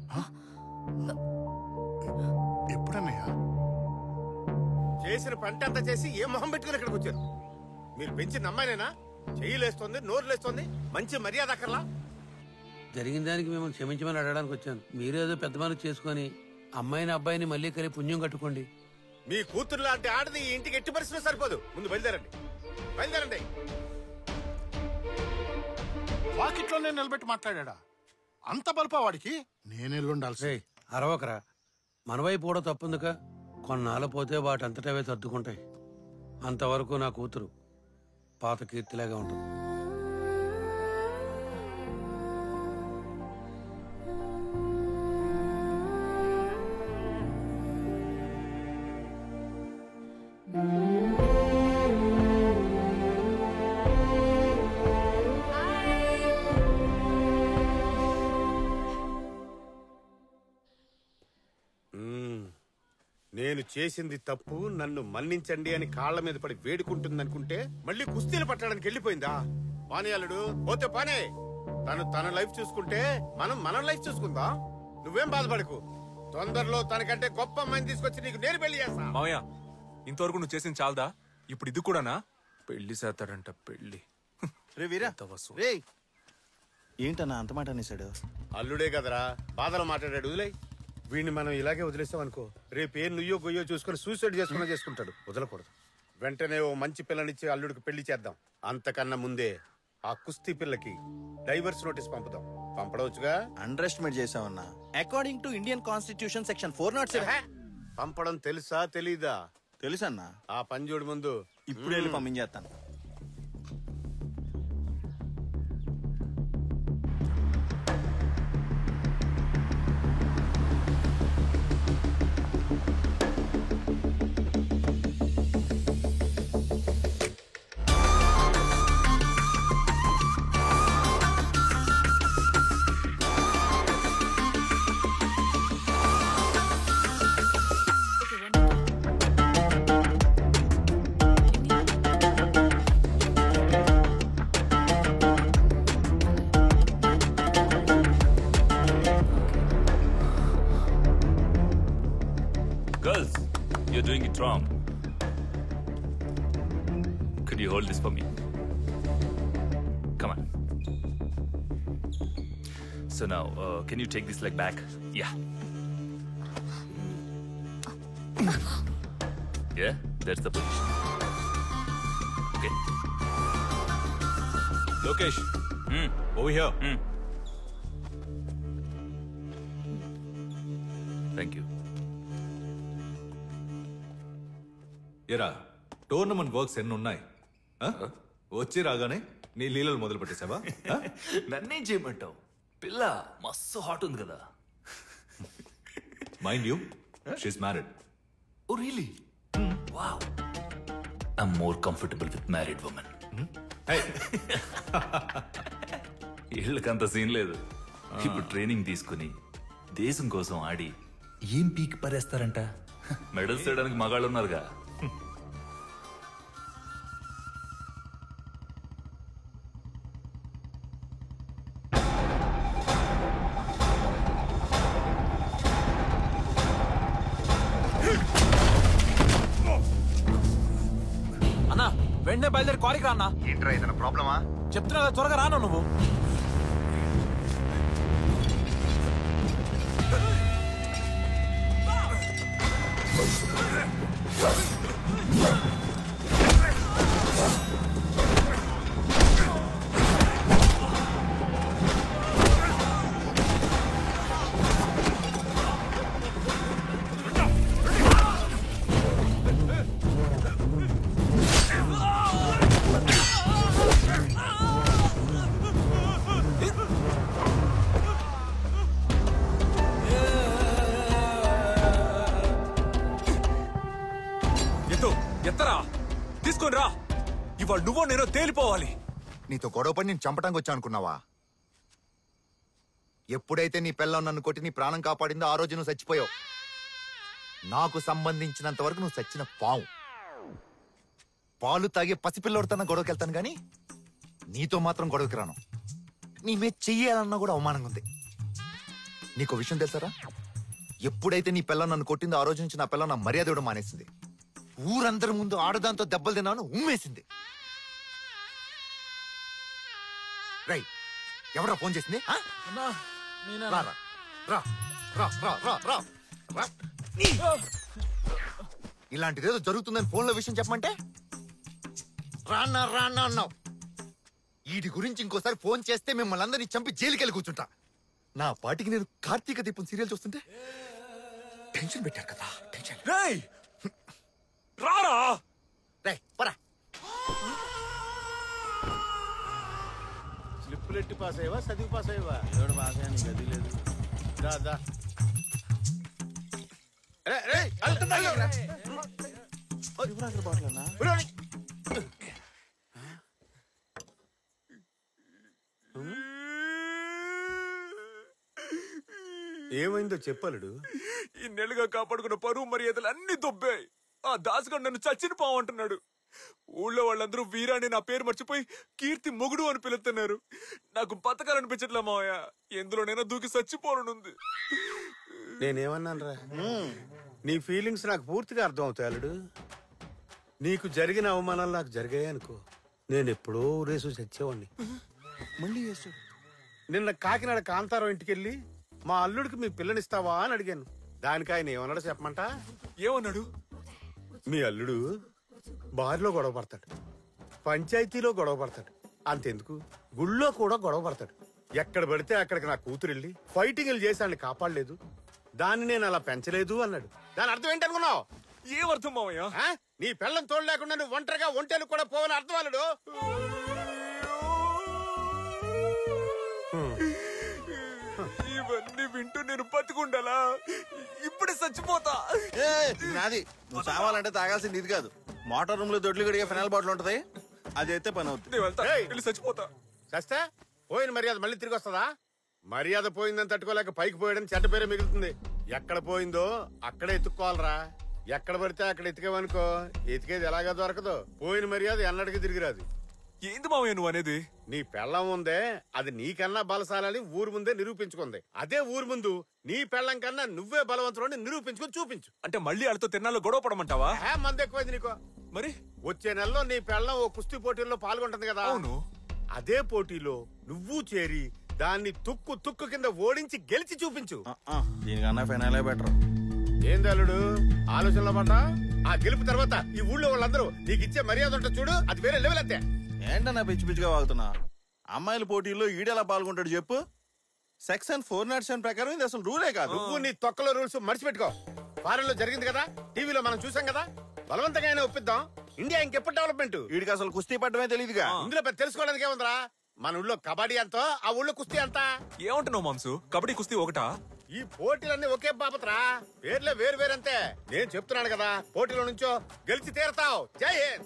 ఎప్పుడన్నయ్యా? చేసిన పంట అంతా చేసి ఏ మొహం పెట్టుకుని ఇక్కడికి వచ్చారు? మీరు పెంచిన అమ్మాయినేనా? చెయ్యి లేస్తోంది, నోరు లేస్తోంది, మంచి మర్యాద అక్కర్లా? జరిగిన దానికి మిమ్మల్ని క్షమించమని అడగడానికి వచ్చాను. మీరేదో పెద్ద మనసు చేసుకుని అమ్మాయిని అబ్బాయిని మళ్ళీ కలిపి పుణ్యం కట్టుకోండి. మీ కూతురు లాంటి ఆడది ఈ ఇంటికి ఎట్టి పరిస్థితుల్లో సరిపోదు. ముందు బయలుదేరండి, బయలుదేరండి. వాకిట్లోనే నిలబెట్టి మాట్లాడా? అంత బల్పా వాడికి? నేనెళ్ళుండాల్సి. అరవకరా, మన వైపు కూడా తప్పుందిక. కొన్నాళ్ళు పోతే వాటంతటవే సర్దుకుంటాయి. అంతవరకు నా కూతురు పాత కీర్తిలాగా ఉంటుంది. నేను చేసింది తప్పు, నన్ను మన్నించండి అని కాళ్ల మీద పడి వేడుకుంటుందనుకుంటే మళ్ళీ కుస్తీలు పట్టడానికి వెళ్ళిపోయిందా? పానీయాలుడు పోతే పానే, తను తన లైఫ్ చూసుకుంటే మనం మన లైఫ్ చూసుకుందాం. నువ్వేం బాధపడకు, తొందరలో తనకంటే గొప్ప అమ్మాయిని తీసుకొచ్చి నీకు నేను పెళ్లి చేస్తా. మావయ్య, ఇంతవరకు నువ్వు చేసింది చాలదా? ఇప్పుడు ఇది కూడానా? పెళ్లి చేస్తాడంట పెళ్లి. రే వీరా రే ఏంటన్నా అంత మాట అనేసాడు? అల్లుడే కదరా బాధలు మాట్లాడాడు. వదిలే వీడిని మనం ఇలాగే వదిలేస్తాం అనుకో, రేపు ఏం నుయ్యో గొయ్యో చూసుకుని సూసైడ్ చేసుకున్నా చేసుకుంటాడు. వదలకూడదు. వెంటనే ఓ మంచి పిల్లనిచ్చి అల్లుడికి పెళ్లి చేద్దాం. అంతకన్నా ముందే ఆ కుస్తీ పిల్లకి డైవర్స్ నోటీస్ పంపుదాం. పంపడవచ్చుగా? అండర్ ఎస్టిమేట్ చేసావన్నా. According to Indian constitution section four nought seven పంపడం తెలుసా తెలీదా? తెలుసన్నా. ఆ పని చూడు ముందు. ఇప్పుడు వెళ్ళి పంపించేస్తాను. Girls, you're doing it wrong. Could you hold this for me? Come on. So now, uh, can you take this leg back? Yeah. Yeah, that's the position. Okay. Lokesh, Hmm. over here. Hmm. Thank you. ఎరా tournament works ఎన్ని ఉన్నాయి? వచ్చి రాగానే నీ లీలలు మొదలు పెట్టేసావా? నన్నేం చేయమంటావు? పిల్ల మస్తు హాట్ ఉంది కదా. Mind you, she's married. Oh really? Wow. I'm more comfortable with married women. వీళ్ళకంత సీన్ లేదు. ఇప్పుడు ట్రైనింగ్ తీసుకుని దేశం కోసం ఆడి ఏం పీకి పరేస్తారంట. మెడల్స్ చేయడానికి మగాళ్ళు ఉన్నారుగా. అన్నా వెంటనే బయలుదేరి కారికి రా అన్నా. ఏంట్రా ఏదైనా ప్రాబ్లమా? చెప్తున్నా కదా, త్వరగా రాను నువ్వు. ఎత్తరా, తీసుకొని రా. ఇవాళ నువ్వో నేను తేలిపోవాలి. నీతో గొడవపడి నేను చంపటానికి వచ్చా అనుకున్నావా? ఎప్పుడైతే నీ పిల్లం నన్ను కొట్టి నీ ప్రాణం కాపాడిందో ఆ రోజు నువ్వు చచ్చిపోయావు. నాకు సంబంధించినంత వరకు నువ్వు చచ్చిన పావు. పాలు తాగే పసిపిల్లడితోన్న గొడవకి వెళ్తాను గాని నీతో మాత్రం గొడవకి రాను. నీ మీద చెయ్యాలన్నా కూడా అవమానంగా ఉంది. నీకు విషయం తెలుసారా? ఎప్పుడైతే నీ పిల్లం నన్ను కొట్టిందో ఆ రోజు నుంచి నా పిల్లం నా మర్యాద ఇవ్వడం మానేసింది. ఊరందరి ముందు ఆడదాంతో దెబ్బలు తిన్నాను ఉమ్మేసింది. రై, ఎవరా ఫోన్ చేసింది? ఇలాంటిదేదో జరుగుతుందని ఫోన్లో విషయం చెప్పమంటే రాన్నా రాన్నా అన్నావు. వీటి గురించి ఇంకోసారి ఫోన్ చేస్తే మిమ్మల్ని అందరినీ చంపి జైలుకెళ్ళి కూర్చుంటా. నా పాటికి నేను కార్తీక దీపం సీరియల్ చూస్తుంటే టెన్షన్ పెట్టారు కదా. టెన్షన్ రారా. రే పరా. స్లిప్పులెట్టి పాస్ అయ్యవా చదివి పాస్ అయ్యవా? ఎవడు పాస్ అయ్యా? నీకు అది లేదు. దా దా. ఏమైందో చెప్పాలడు. ఈ నెలగా కాపాడుకున్న పరువు మర్యాదలు అన్ని దొబ్బాయి. ఆ దాసుగాడు నన్ను చచ్చిన పావంటున్నాడు. ఊళ్ళో వాళ్ళందరూ వీరాని నా పేరు మర్చిపోయి కీర్తి మొగుడు అని పిలుస్తున్నారు. నాకు బతకాలనిపించట్లే మావయ్య. ఎందులోనైనా దూకి చచ్చిపోనుంది. నేనేమన్నాను రా? నీ ఫీలింగ్స్ నాకు పూర్తిగా అర్థం అవుతాయి అల్లుడు. నీకు జరిగిన అవమానాలు నాకు జరిగాయి అనుకో, నేను ఎప్పుడో రేసు చచ్చేవాడిని. మళ్ళీ చేస్తాడు. నిన్న కాకినాడ కాంతారావు ఇంటికి వెళ్ళి మా అల్లుడికి మీ పిల్లనిస్తావా అని అడిగాను. దానికి ఆయన ఏమన్నాడో చెప్పమంట? ఏమన్నాడు? మీ అల్లుడు బారిలో గొడవ పడతాడు, పంచాయతీలో గొడవ పడతాడు, అంతెందుకు గుళ్ళో కూడా గొడవ పడతాడు. ఎక్కడ పడితే అక్కడికి నా కూతురు వెళ్ళి ఫైటింగ్లు చేసి కాపాడలేదు, దాన్ని నేను అలా పెంచలేదు అన్నాడు. దాని అర్థం ఏంటనుకున్నావు? ఏమర్థం మావయ్య? నీ పిల్లని తోడు లేకుండా నువ్వు ఒంటరిగా ఒంటేలు కూడా పోవని అర్థం అల్లుడు. ఇవన్నీ వింటూ నేను బతుకుండాలా? ఇప్పుడే చచ్చిపోతా. నాది నువ్వు చావాలంటే తాగాల్సింది ఇది కాదు, మోటార్ రూమ్ లో దొడ్లు గడిగే ఫినాల్ బాటిల్ ఉంటది, అది అయితే పని అవుతుంది. చచ్చిపోతా. చస్తే పోయిన మర్యాద మళ్ళీ తిరిగి వస్తుందా? మర్యాద పోయిందని తట్టుకోలేక పైకి పోయడం చెడ్డ పేరే మిగులుతుంది. ఎక్కడ పోయిందో అక్కడే ఎత్తుక్కోవాలరా. ఎక్కడ పడితే అక్కడ ఎతికేవనుకో, ఎతికేది ఎలాగా దొరకదు. పోయిన మర్యాద ఎన్నటికి తిరిగిరాదు. ఏంది మావయ్య నువ్వు అనేది? నీ పెళ్ళం ఉందే, అది నీకన్నా బలశాలని ఊరు ముందే నిరూపించుకుంది. అదే ఊరు ముందు నీ పెళ్ళం కన్నా నువ్వే బలవంతుడు నిరూపించుకుని చూపించు. అంటే మళ్ళీ వాళ్ళతో తిన్నాలో గొడవ పడమంటావా? మంది ఎక్కువైంది నీకు. మరి వచ్చే నెలలో నీ పెళ్ళం ఓ కుస్తీ పోటీల్లో పాల్గొంటుంది కదా. అవును. అదే పోటీలో నువ్వు చేరి దాన్ని తుక్కు తుక్కు కింద ఓడించి గెలిచి చూపించు. దీనికన్నా ఫైనలే బెటర్. ఏంది అల్లుడు ఆలోచనలో పడ్డా? ఆ గెలుపు తర్వాత ఈ ఊళ్ళో వాళ్ళందరూ నీకు ఇచ్చే మర్యాద ఉంటుంది చూడు, అది వేరే లెవెల్ అంతే. ఏంటన్నా పిచ్చి పిచ్చిగా వాగుతున్నా? అమ్మాయిల పోటీల్లో ఈడెలా పాల్గొంటాడు చెప్పు? సెక్షన్ ఫోర్ నాట్ సెవెన్ ప్రకారం ఇది అసలు రూలే కాదు. నువ్వు నీ తొక్కలో రూల్స్ మర్చిపెట్టుకో. ఫారెన్ లో జరిగింది కదా, టీవీలో మనం చూసాం కదా. బలవంతంగా ఒప్పిద్దాం. ఇండియా ఇంకెప్పుడు డెవలప్మెంట్? వీడికి అసలు కుస్తీ పడ్డమే తెలియదుగా. ఇందులో పెద్ద తెలుసుకోవడానికి ఏముందిరా? మన ఊళ్ళో కబడ్డీ ఎంతో, ఆ ఊళ్ళో కుస్తీ ఎంత? ఏమంటున్నావు మాంసు? కబడ్డీ కుస్తీ ఒకటా? ఈ పోటీలన్నీ ఒకే బాపత్రా, పేర్లే వేరు వేరంతే. నేను చెప్తున్నాను కదా, పోటీలో నుంచో గెలిచి తీరతావు. జై హింద్.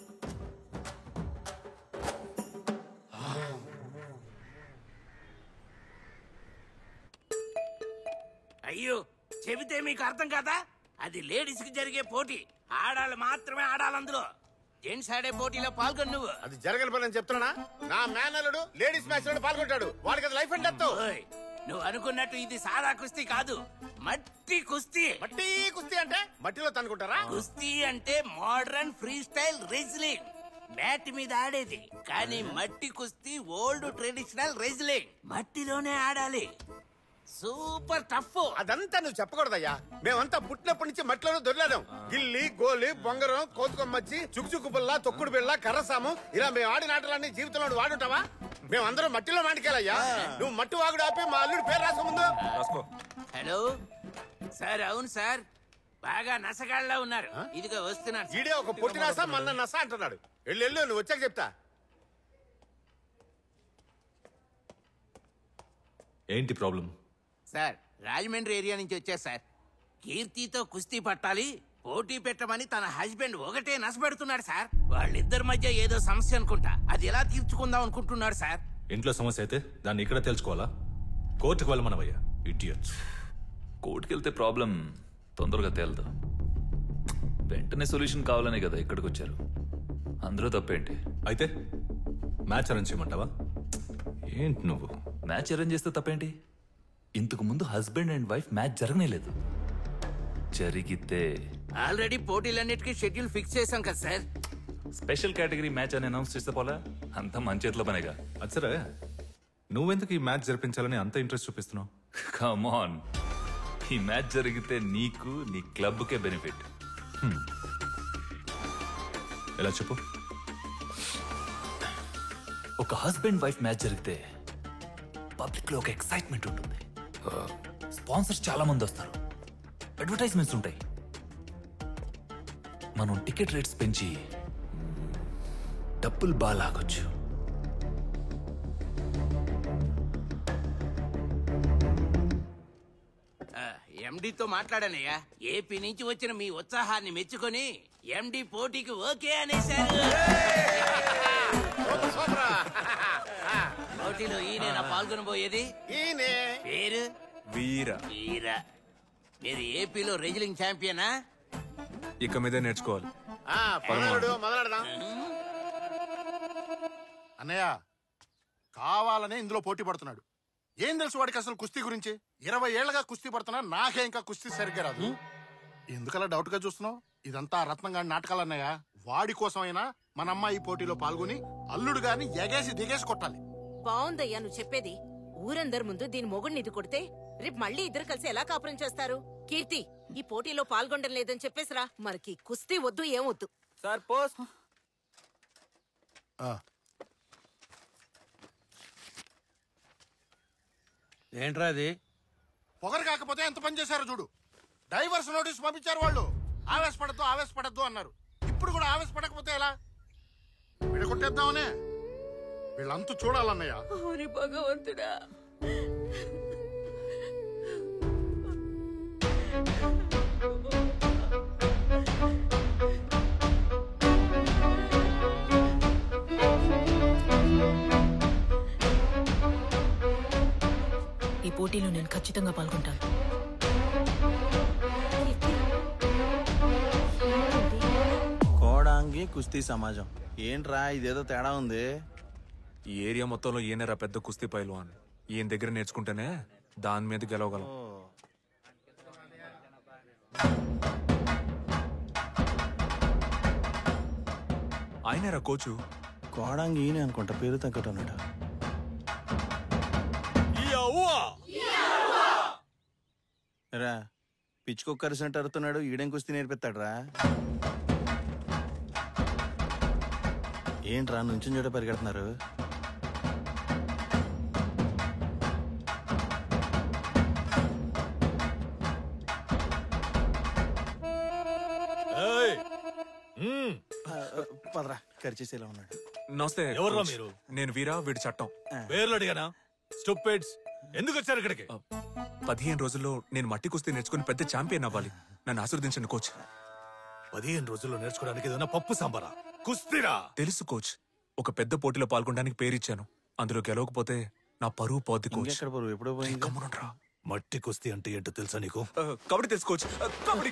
అయ్యో, చెబితే మీకు అర్థం కాదా? అది లేడీస్ కి జరిగే పోటీ, ఆడాళ్ళు మాత్రమే ఆడాలి అందులో. జెంట్స్ ఆడే పోటీలో పాల్గొను. నువ్వు అది జరగని పని అని చెప్తున్నా. నా మేనల్లుడు లేడీస్ మ్యాచ్ లో పాల్గొంటాడు, వాడికి అది లైఫ్ అండ్ డెత్. నువ్వు అనుకున్నట్టు ఇది సాదా కుస్తీ కాదు, మట్టి కుస్తీ. మట్టి కుస్తీ అంటే మట్టిలో తనుకుంటారా? కుస్తీ అంటే modern free style wrestling, mat మీద ఆడేది. కానీ మట్టి కుస్తీ ఓల్డ్ ట్రెడిషనల్ రెజ్లింగ్, మట్టిలోనే ఆడాలి. Super tough. అదంతా నువ్వు చెప్పకూడదయ్యా. మేమంతా పుట్టినప్పటి నుంచి మట్టిలోనే దొరిలాం. గిల్లి, గోలి, బొంగరం, కోతుకొమ్మచ్చి, చుక్చుక్కు బిళ్ళ, తొక్కుడు బిళ్ళ, కర్రసాము, ఇలా మేము ఆడిన ఆటలన్నీ జీవితంలో వాడుంటావా? మేమందరం మట్టిలో మాటికెళ్ళయ్యా. నువ్వు మట్టి వాగుడు ఆపి మా అల్లుడి పేరు రాసుకో ముందు. Hello sir. అవును సార్, బాగా నసగాళ్ళ ఉన్నారు. ఇదిగో వస్తున్నారు. ఈడే ఒక పొట్టి నస, మన్న నస అంటున్నాడు. వెళ్ళు వెళ్ళు, నువ్వు వచ్చాక చెప్తా. ఏంటి ప్రాబ్లం? సార్, రాజమండ్రి ఏరియా నుంచి వచ్చా సార్. కీర్తితో కుస్తీ పట్టాలి, పోటీ పెట్టమని తన హస్బెండ్ ఒకటే నసపెడుతున్నాడు సార్. వాళ్ళిద్దరి మధ్య ఏదో సమస్య అనుకుంటా, అది ఎలా తీర్చుకుందాం అనుకుంటున్నాడు సార్. ఇంట్లో సమస్య అయితే దాన్ని ఇక్కడ తెలుసుకోవాలా? కోర్టుకు వెళ్ళమనవయ్యా, ఇడియట్స్. కోర్టుకి వెళ్తే ప్రాబ్లం తొందరగా తేలదు. వెంటనే సొల్యూషన్ కావాలనే కదా ఇక్కడికి వచ్చారు. అందరూ తప్పేంటి? అయితే మ్యాచ్ అరేంజ్ చేయమంటావా? ఏంటి నువ్వు మ్యాచ్ అరేంజ్ చేస్తే తప్పేంటి? ఇంతకు ముందు హస్బెండ్ అండ్ వైఫ్ మ్యాచ్ జరగనేలేదు. జరిగితే ఆల్రెడీ పోటీలన్నిటికీ షెడ్యూల్ ఫిక్స్ చేశాం కదా సార్. స్పెషల్ కేటగిరీ మ్యాచ్ అని అనౌన్స్ చేస్తే పోలా? అంత మన చేతిలో పనేగా. అది సరే, నువ్వెందుకు ఈ మ్యాచ్ జరిపించాలని అంత ఇంట్రెస్ట్ చూపిస్తున్నావు? కమ్ ఆన్, ఈ మ్యాచ్ జరిగితే నీకు నీ క్లబ్కే బెనిఫిట్. ఎలా చెప్పు? ఒక హస్బెండ్ వైఫ్ మ్యాచ్ జరిగితే పబ్లిక్ లో ఒక ఎక్సైట్మెంట్ ఉంటుంది. స్పాన్సర్స్ చాలా మంది వస్తారు, అడ్వర్టైజ్మెంట్స్ ఉంటాయి. మనం టికెట్ రేట్స్ పెంచి డబ్బులు బాగా లాగొచ్చు. ఎండితో మాట్లాడానయ్యా. ఏపీ నుంచి వచ్చిన మీ ఉత్సాహాన్ని మెచ్చుకొని ఎండి పోటీకి ఓకే అనేశారు. పోటీలో ఈయన పాల్గొనబోయేది. ఈయనే పేరు వీర. వీర. మీరు ఏపీలో రెజ్లింగ్ ఛాంపియనా? ఇక మీదే నేర్చుకోవాలి. మొదలెడదాం. అన్నయ్య కావాలనే ఇందులో పోటీ పడుతున్నాడు. ఏం తెలుసు వాడికి అసలు కుస్తీ గురించి? ఇరవై ఏళ్లగా కుస్తీ పడుతున్నా, నాకే ఇంకా కుస్తీ సరిగ్గా రాదు. ఎందుకలా డౌట్ గా చూస్తున్నావు? ఇదంతా రత్నం గారి నాటకాలు అన్నయ్య. వాడి కోసమైనా మన అమ్మాయి పోటీలో పాల్గొని అల్లుడు గారిని ఎగేసి దిగేసి కొట్టాలి. బావుందయ్యా నువ్వు చెప్పేది. ఊరందరి ముందు దీని మొగుడిని ఇది కొడితే రేపు మళ్ళీ ఇద్దరు కలిసి ఎలా కాపురం చేస్తారు? కీర్తి, ఈ పోటీలో పాల్గొనడం లేదని చెప్పేసిరా. మనకి కుస్తీ వద్దు ఏమొద్దు. Sir post. ఏంట్రా అది? పొగరు కాకపోతే ఎంత పని చేశారో చూడు. డైవర్స్ నోటీస్ పంపించారు వాళ్ళు. ఆవేశపడద్దు ఆవేశపడద్దు అన్నారు. ఇప్పుడు కూడా ఆవేశపడకపోతే ఎలా? విడగొట్టేద్దామనే. వీళ్ళంతూ చూడాలన్నయ్య. భగవంతుడా, ఈ పోటీలో నేను ఖచ్చితంగా పాల్గొంటాను. కోడాంగి కుస్తీ సమాజం ఏంట్రా ఇదేదో తేడా ఉంది. ఈ ఏరియా మొత్తంలో ఈయనరా పెద్ద కుస్తీ పైల్వాన్. ఈయన దగ్గర నేర్చుకుంటేనే దాని మీద గెలవగలం. ఆయనరా కోచు. కోడాంగి ఈయనే అనుకుంటా, పేరు తగ్గట. రా పిచ్చుకొక్క కరిసినట్టు అరుతున్నాడు. ఈడేం కుస్తీ నేర్పిస్తాడు రా. ఏంట్రా నుంచి చోట పరిగెడుతున్నారు? పదరా కరిచేసేలా ఉన్నాడు. నమస్తే. ఎవర్రా మీరు? నేను వీరా, వీడి చట్టం. పేర్లు అడిగానా? స్టూపిడ్స్, ఎందుకు వచ్చారు ఇక్కడికి? పదిహేను రోజుల్లో నేను మట్టి కుస్తీ నేర్చుకుని పెద్ద ఛాంపియన్ అవ్వాలి. నన్ను ఆశీర్వదించండి కోచ్. పదిహేను రోజుల్లో నేర్చుకోవడానికి ఏదైనా పప్పు సాంబారా? కుస్తీరా? తెలుసు కోచ్. ఒక పెద్ద పోటీలో పాల్గొనడానికి పేరిచ్చాను. అందులో గెలవకపోతే నా పరువు పోద్ది కోచ్. ఎప్పుడో గమ్మునుండ్రా. మట్టి కుస్తీ అంటే ఏంటో తెలుసా నీకు? కబడ్డీ తెలుసు coach. Kabaddi.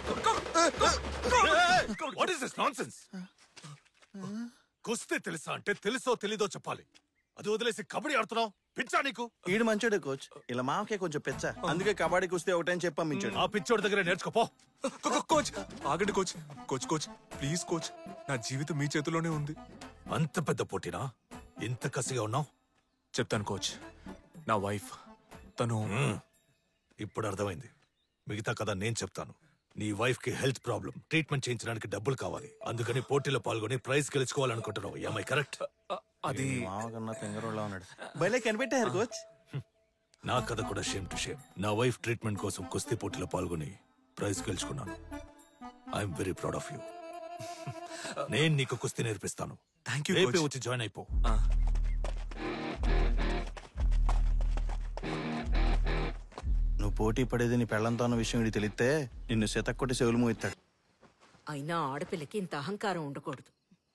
What is this nonsense? కుస్తీ తెలుసా అంటే తెలుసో తెలీదో చెప్పాలి. అది వదిలేసి కబడ్డీ ఆడుతున్నావు. పిచ్చా నీకు? ఈడు మంచోడే కోచ్. ఇలా మామకే కొంచెం పెచ్చా, అందుకే కబడ్డీ కుస్తీ ఒకటని చెప్పి పంపించాడు. ఆ పిచ్చోడి దగ్గర నేర్చుకోపో. కోచ్ ఆగండి coach. Coach coach please coach, నా జీవితం మీ చేతిలోనే ఉంది. అంత పెద్ద పోటీనా? ఇంత కసిగా ఉన్నావు? చెప్తాను కోచ్. నా వైఫ్ తను. ఇప్పుడు అర్థమైంది. మిగతా కథ నేను చెప్తాను. నీ వైఫ్ కి హెల్త్ ప్రాబ్లం, ట్రీట్మెంట్ చేయించడానికి డబ్బులు కావాలి. అందుకని పోటీలో పాల్గొని ప్రైజ్ గెలుచుకోవాలనుకుంటున్నావు. ఏమై కరెక్ట్? అది మామకన్నా తెంగరోళ్ళ ఉన్నాడు. భలే కనిపెట్టారు కోచ్. నా కథ కూడా షేమ్ టు షేమ్. నా వైఫ్ ట్రీట్మెంట్ కోసం కుస్తీ పోటీలో పాల్గొని ప్రైజ్ గెలుచుకున్నాను. I'm very proud of you. నేను నీకు కుస్తీ నేర్పిస్తాను. Thank you. రేపే వచ్చి జాయిన్ అయిపో. నువ్వు పోటీ పడేది నీ పెళ్లంతో అన్న విషయం ఇది తెలిస్తే నిన్ను శతక్కొట్టి చెవులు మోయిస్తాడు. అయినా ఆడపిల్లకి ఇంత అహంకారం ఉండకూడదు.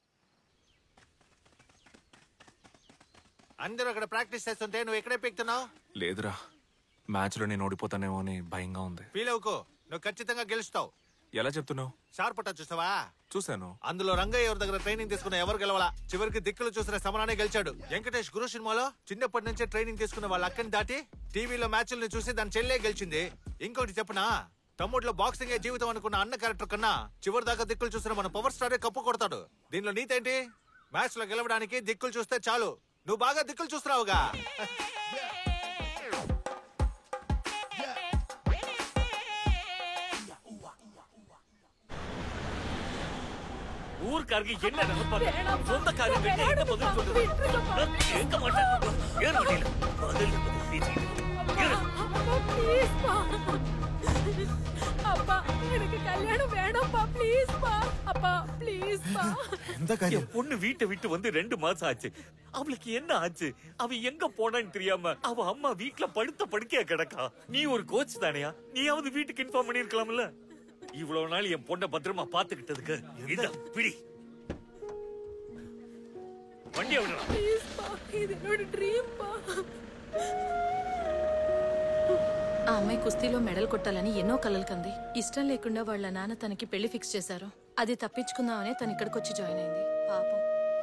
అందరూ అక్కడ ప్రాక్టీస్ చేస్తుంటే నువ్వు ఎక్కడే పీక్తున్నావు? లేదురా, మ్యాచ్ లో నేను ఓడిపోతానేమో అని భయంగా ఉంది. ఫీల్ అవుకో, నువ్వు ఖచ్చితంగా గెలుస్తావు. ఎలా చెప్తున్నావు? షార్పట చూసావా? చూశాను. అందులో రంగయ్య ఎవరి దగ్గర ట్రైనింగ్ తీసుకున్న ఎవరు గెలవాలా? చివరికి దిక్కులు చూసిన సమరానే గెలిచాడు. వెంకటేష్ గురు సినిమాలో చిన్నప్పటి నుంచే ట్రైనింగ్ తీసుకున్న వాళ్ళ అక్కని దాటి టీవీలో మ్యాచ్లను చూసి దాని చెల్లె గెలిచింది. ఇంకోటి చెప్పనా, తమ్ముడులో బాక్సింగే జీవితం అనుకున్న అన్న క్యారెక్టర్ కన్నా చివరి దాకా దిక్కులు చూసిన మన పవర్ స్టారే కప్పు కొడతాడు. దీనిలో నీతేంటి? మ్యాచ్ లో గెలవడానికి దిక్కులు చూస్తే చాలు. నువ్వు బాగా దిక్కులు చూస్తున్నావుగా. ஊர்க்காரங்க என்ன நினைப்பாங்க? சொந்த காரியம் என்ன என்ன பதில் சொல்றது? கேட்க மாட்டாங்க. ஏன் வண்டியில பதில் அப்பா எனக்கு கல்யாணம் வேணும்பா, ப்ளீஸ் பா. அப்பா ப்ளீஸ் பா. என் பொண்ணு வீட்டை விட்டு வந்து ரெண்டு மாசம் ஆச்சு. அவளுக்கு என்ன ஆச்சு? அவ எங்க போனான்னு தெரியாம அவ அம்மா வீட்டுல படுத்த படுக்கையா கிடக்கா. நீ ஒரு கோச் தானையா? நீயாவது வீட்டுக்கு இன்ஃபார்ம் பண்ணிருக்கலாம்ல. இவ்வளவு நாள் என் பொண்ணை பத்திரமா பாத்துக்கிட்டதுக்கு இத பிடி. வண்டியை விடுறா. ப்ளீஸ் பா, இது என்னோட డ్రీమ్ பா. ఆ అమ్మాయి కుస్తీలో మెడల్ కొట్టాలని ఎన్నో కలలు కంది. ఇష్టం లేకుండా వాళ్ళ నాన్న తనకి పెళ్లి ఫిక్స్ చేశారు. అది తప్పించుకుందామనే తను ఇక్కడికి వచ్చి జాయిన్ అయింది. పాపం.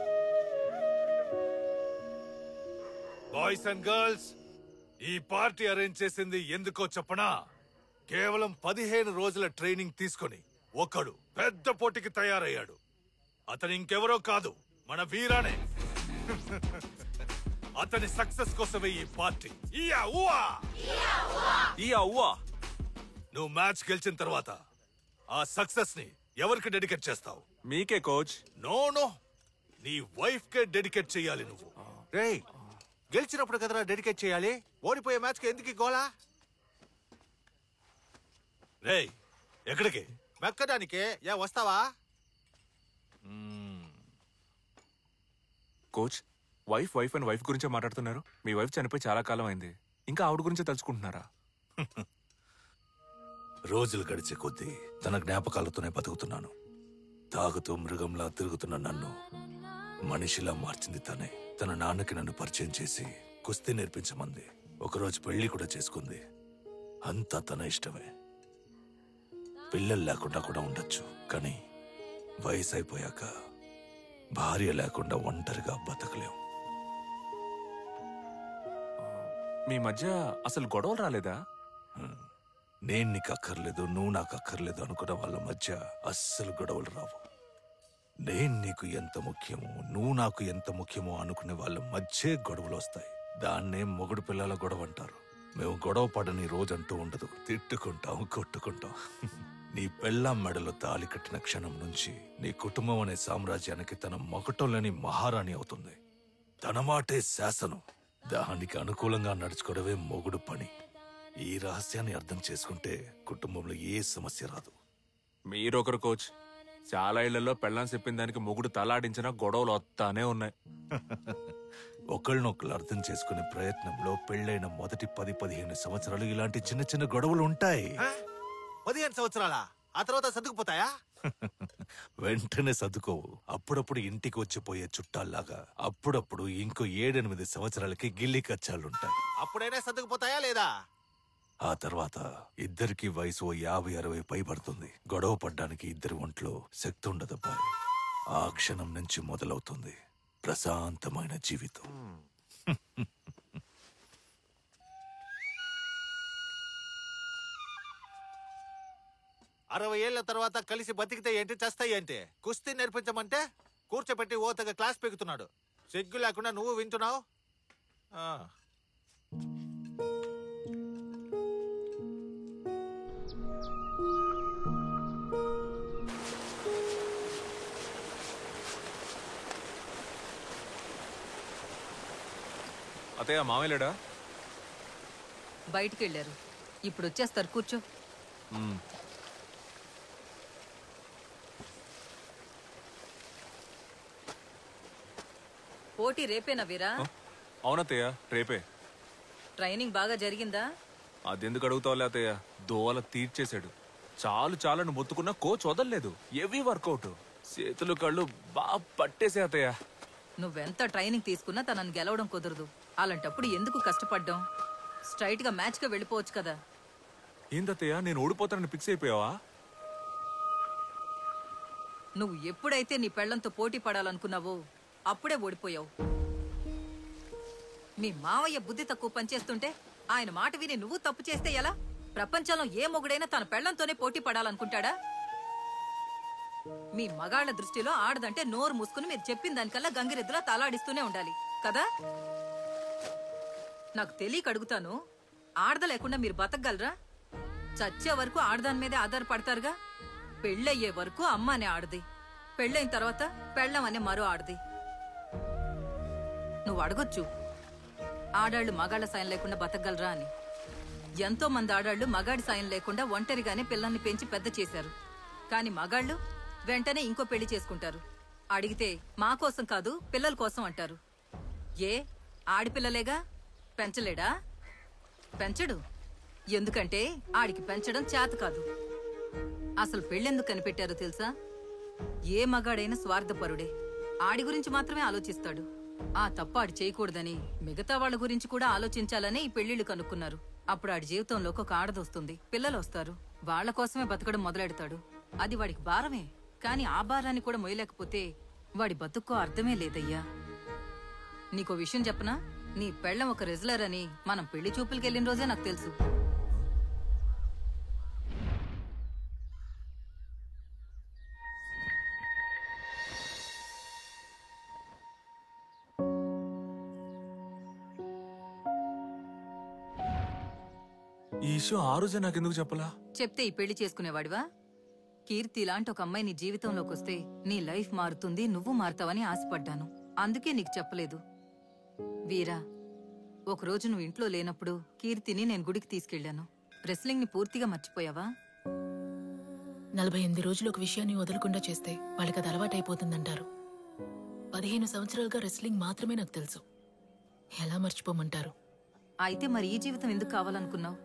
బాయ్స్ అండ్ గర్ల్స్, ఈ పార్టీ అరేంజ్ చేసింది ఎందుకో చెప్పనా? కేవలం పదిహేను రోజుల ట్రైనింగ్ తీసుకొని ఒకడు పెద్ద పోటీకి తయారయ్యాడు. అతను ఇంకెవరో కాదు, మన వీరానే. అతని సక్సెస్ కోసమే ఈ పార్టీ. ఇయా ఊవా! ఇయా ఊవా! నువ్వు మ్యాచ్ గెలిచిన తర్వాత ఆ సక్సెస్ ని ఎవరికి డెడికేట్ చేస్తావు? మీకే కోచ్. నో నో, నీ వైఫ్ కే డెడికేట్ చేయాలి నువ్వు. రేయ్, గెలిచినప్పుడు కదరా డెడికేట్ చేయాలి, ఓడిపోయే మ్యాచ్ కి ఎందుకు గోలా? రేయ్, ఎక్కడికి? మెక్కడానికే. యా వస్తావా? Coach, wife wife and wife గురించే మాట్లాడుతున్నారు. మీ వైఫ్ చనిపోయి చాలా కాలం అయింది, ఇంకా ఆవిడ గురించే తలుచుకుంటున్నారా? రోజులు గడిచే కొద్దీ తన జ్ఞాపకాలతోనే బతుకుతున్నాను. తాగుతూ మృగంలా తిరుగుతున్న నన్ను మనిషిలా మార్చింది తనే. తన నాన్నకి నన్ను పరిచయం చేసి కుస్తీ నేర్పించమంది. ఒకరోజు పెళ్లి కూడా చేసుకుంది. అంతా తన ఇష్టమే. పిల్లలు లేకుండా కూడా ఉండొచ్చు, కానీ వయసు అయిపోయాక భార్య లేకుండా ఒంటరిగా బతకలేం. మీ మధ్య అసలు గొడవలు రాలేదా? నేను నీకు అక్కర్లేదు, నువ్వు నాకు అక్కర్లేదు అనుకున్న వాళ్ళ మధ్య అస్సలు గొడవలు రావు. నేను నీకు ఎంత ముఖ్యమో, నువ్వు నాకు ఎంత ముఖ్యమో అనుకునే వాళ్ళ మధ్యే గొడవలు వస్తాయి. దాన్నే మొగుడు పిల్లల గొడవ అంటారు. మేము గొడవ పడని రోజంటూ ఉండదు. తిట్టుకుంటాం, కొట్టుకుంటాం. నీ పెళ్ళాం మెడలో తాళి కట్టిన క్షణం నుంచి నీ కుటుంబం అనే సామ్రాజ్యానికి తన మొగటంలోని మహారాణి అవుతుంది. తన మాటే శాసనం. దానికి అనుకూలంగా నడుచుకోవడమే మొగుడు పని. ఈ రహస్యాన్ని అర్థం చేసుకుంటే కుటుంబంలో ఏ సమస్య రాదు. మీరొకరు కోచ్. చాలా ఇళ్లలో పెళ్ళాం చెప్పిన దానికి మొగుడు తలాడించినా గొడవలు వస్తానే ఉన్నాయి. ఒకళ్ళనొకళ్ళు అర్థం చేసుకునే ప్రయత్నంలో పెళ్ళైన మొదటి పది పదిహేను సంవత్సరాలు ఇలాంటి చిన్న చిన్న గొడవలు ఉంటాయి. పదిహేను సంవత్సరాలా? ఆ తర్వాత సర్దుకుపోతాయా? వెంటనే సర్దుకోవు. అప్పుడప్పుడు ఇంటికి వచ్చిపోయే చుట్టాల్లాగా అప్పుడప్పుడు ఇంకో ఏడెనిమిది సంవత్సరాలకి గిల్లి కచ్చాలుంటాయి. అప్పుడైనా సర్దుకుపోతాయా లేదా? ఆ తర్వాత ఇద్దరికి వయసు యాభై అరవై పైబడుతుంది. గొడవ పడ్డానికి ఇద్దరి ఒంట్లో శక్తి ఉండదబ్బా. ఆ క్షణం నుంచి మొదలవుతుంది ప్రశాంతమైన జీవితం. అరవై ఏళ్ల తర్వాత కలిసి బతికితే ఏంటి, చస్తాయి ఏంటి? కుస్తీ నేర్పించమంటే కూర్చోబెట్టి ఓతగా క్లాస్ పెగుతున్నాడు. సిగ్గు లేకుండా నువ్వు వింటున్నావు. అతయ్య, మామయ్యలేడా? బయటికి వెళ్ళారు. ఇప్పుడు వచ్చేస్తారు, కూర్చో. పోటీ రేపేనా వీరా? అవునత్తయ్య, రేపే. ట్రైనింగ్ బాగా జరిగిందా? అదెందుకు అడుగుతావులే అత్తయ్య, దోవల తీర్చేశాడు. చాలు చాలని మొత్తుకున్న కోచ్ వదలలేదు. హెవీ వర్కౌట్, చేతులు కళ్ళు బాగా పట్టేసే అత్తయ్య. నువ్వెంత ట్రైనింగ్ తీసుకున్నా తనని గెలవడం కుదరదు. అలాంటప్పుడు ఎందుకు కష్టపడ్డాం? స్ట్రైట్ గా మ్యాచ్ గా వెళ్ళిపోవచ్చు కదా. ఏందత్తయ్య, నేను ఓడిపోతానని ఫిక్స్ అయిపోయావా? నువ్వు ఎప్పుడైతే నీ పెళ్లంతో పోటీ పడాలనుకున్నావో అప్పుడే ఓడిపోయావు. మీ మావయ్య బుద్ధి తక్కువ పనిచేస్తుంటే ఆయన మాట విని నువ్వు తప్పు చేస్తే ఎలా? ప్రపంచంలో ఏ మొగుడైనా తన పెళ్లంతోనే పోటీ పడాలనుకుంటాడా? మీ మగాళ్ల దృష్టిలో ఆడదంటే నోరు మూసుకుని మీరు చెప్పిన దానికల్లా గంగిరెద్దులా తలాడిస్తూనే ఉండాలి కదా. నాకు తెలియక అడుగుతాను, ఆడద లేకుండా మీరు బతకగలరా? చచ్చే వరకు ఆడదాని మీదే ఆధారపడతారుగా. పెళ్ళయ్యే వరకు అమ్మ అనే ఆడది, పెళ్ళైన తర్వాత పెళ్ళం అనే మరో ఆడది. నువ్వు అడగొచ్చు, ఆడాళ్లు మగాళ్ల సాయం లేకుండా బతకగలరా అని. ఎంతో మంది ఆడాళ్లు మగాడి సాయం లేకుండా ఒంటరిగానే పిల్లల్ని పెంచి పెద్ద చేశారు. కాని మగాళ్లు వెంటనే ఇంకో పెళ్లి చేసుకుంటారు. అడిగితే మా కోసం కాదు పిల్లల కోసం అంటారు. ఏ ఆడిపిల్లలేగా, పెంచలేడా? పెంచడు. ఎందుకంటే ఆడికి పెంచడం చేత కాదు. అసలు పెళ్ళెందుకు కనిపెట్టారో తెలుసా? ఏ మగాడైనా స్వార్థపరుడే. ఆడి గురించి మాత్రమే ఆలోచిస్తాడు. ఆ తప్ప ఆడి చేయకూడదని మిగతా వాళ్ళ గురించి కూడా ఆలోచించాలనే ఈ పెళ్లిళ్లు కనుక్కున్నారు. అప్పుడు ఆడి జీవితంలోకి ఒక ఆడదొస్తుంది, పిల్లలు వస్తారు. వాళ్ల కోసమే బతకడం మొదలెడతాడు. అది వాడికి భారమే. కాని ఆ భారాన్ని కూడా మొయ్యలేకపోతే వాడి బతుక్కో అర్థమే లేదయ్యా. నీకో విషయం చెప్పనా? నీ పెళ్ళం ఒక రెజ్లర్ అని మనం పెళ్లి చూపులకి వెళ్ళిన రోజే నాకు తెలుసు. ఈ ఇష్యూ ఆ రోజే నాకెందుకు చెప్పలా? చెప్తే ఈ పెళ్లి చేసుకునేవాడివా? కీర్తి లాంటి ఒక అమ్మాయి నీ జీవితంలోకి వస్తే నీ లైఫ్ మారుతుంది, నువ్వు మారుతావని ఆశపడ్డాను. అందుకే నీకు చెప్పలేదు. వీరా, ఒకరోజు నువ్వు ఇంట్లో లేనప్పుడు కీర్తిని నేను గుడికి తీసుకెళ్లాను. రెస్లింగ్ ని పూర్తిగా మర్చిపోయావా? నలభై ఎనిమిది రోజులు ఒక విషయాన్ని వదలకుండా చేస్తే వాళ్ళకి అది అలవాటైపోతుందంటారు. పదిహేను సంవత్సరాలుగా రెస్లింగ్ మాత్రమే నాకు తెలుసు. ఎలా మర్చిపోమంటారు? అయితే మరి ఈ జీవితం ఎందుకు కావాలనుకున్నావు?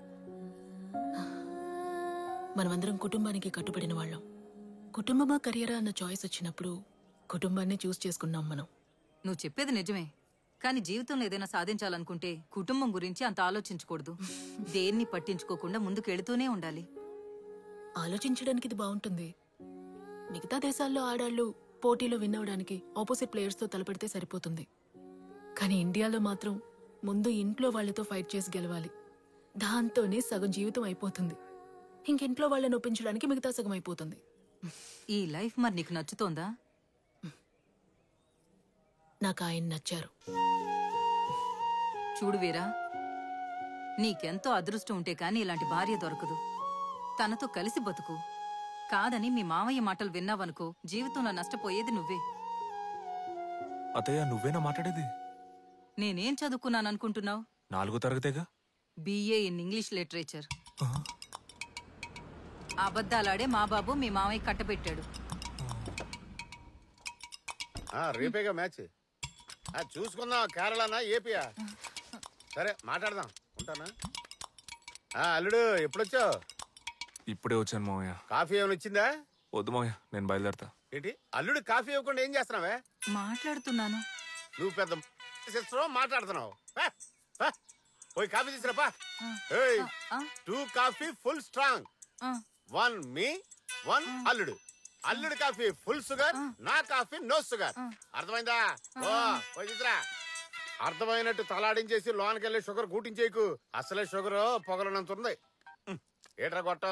మనమందరం కుటుంబానికి కట్టుబడిన వాళ్ళం. కుటుంబమా కెరియరా అన్న చాయిస్ వచ్చినప్పుడు కుటుంబాన్ని చూస్ చేసుకున్నాం మనం. నువ్వు చెప్పేది నిజమే, కానీ జీవితంలో ఏదైనా సాధించాలనుకుంటే కుటుంబం గురించి అంత ఆలోచించకూడదు. దేన్ని పట్టించుకోకుండా ముందుకెళ్తూనే ఉండాలి. ఆలోచించడానికి ఇది బాగుంటుంది. మిగతా దేశాల్లో ఆడాళ్ళు పోటీలో విన్ అవడానికి ఆపోజిట్ ప్లేయర్స్తో తలపెడితే సరిపోతుంది. కానీ ఇండియాలో మాత్రం ముందు ఇంట్లో వాళ్లతో ఫైట్ చేసి గెలవాలి. దాంతోనే సగం జీవితం అయిపోతుంది. ఇంకింట్లో వాళ్ళని ఒప్పించడానికి మిగతా సగం అయిపోతుంది. ఈ లైఫ్ మరి నీకు నచ్చుతోందా? నాకు ఆయన నచ్చారు. చూడు వీరా, నీకెంతో అదృష్టం ఉంటే కానీ ఇలాంటి భార్య దొరకదు. తనతో కలిసి బతుకు. కాదని మీ మామయ్య మాటలు విన్నావనుకో, జీవితంలో నష్టపోయేది నువ్వే. అతయ్య, నువ్వేనా మాట్లాడేది? నేనేం చదువుకున్నాను అనుకుంటున్నావు? నాలుగో తరగతేగా. BA in English literature. అబద్ధాలాడే మా బాబు మీ మామయ్య కట్టబెట్టాడు. రేపేగా మ్యాచ్. చూసుకుందాం. కేరళనా ఏపీయా? సరే మాట్లాడదాం. ఉంటానా? అల్లుడు ఎప్పుడొచ్చావు? ఇప్పుడే వచ్చాను మామయ్య. కాఫీ ఏమైనా వచ్చిందా? వద్దు మామయ్య, నేను బయలుదేరతా. ఏంటి అల్లుడు కాఫీ ఇవ్వకుండా ఏం చేస్తున్నావే? మాట్లాడుతున్నాను. నువ్వు పెద్ద సిస్టర్ మాట్లాడుతున్నావు. పోయి కాఫీ తీసుకురాపా. Two coffee full strong, one మీ వన్ అల్లుడు. అల్లుడు కాఫీ ఫుల్ షుగర్, నా కాఫీ నో షుగర్. అర్థమైందా? ఓ పోయి తీసురా. అర్థమైనట్టు తలాడించేసి లోనకెళ్ళి షుగర్ కూటించేయకు. అసలే షుగర్ పొగలనంత ఉంది. ఏట్రా కొట్టం?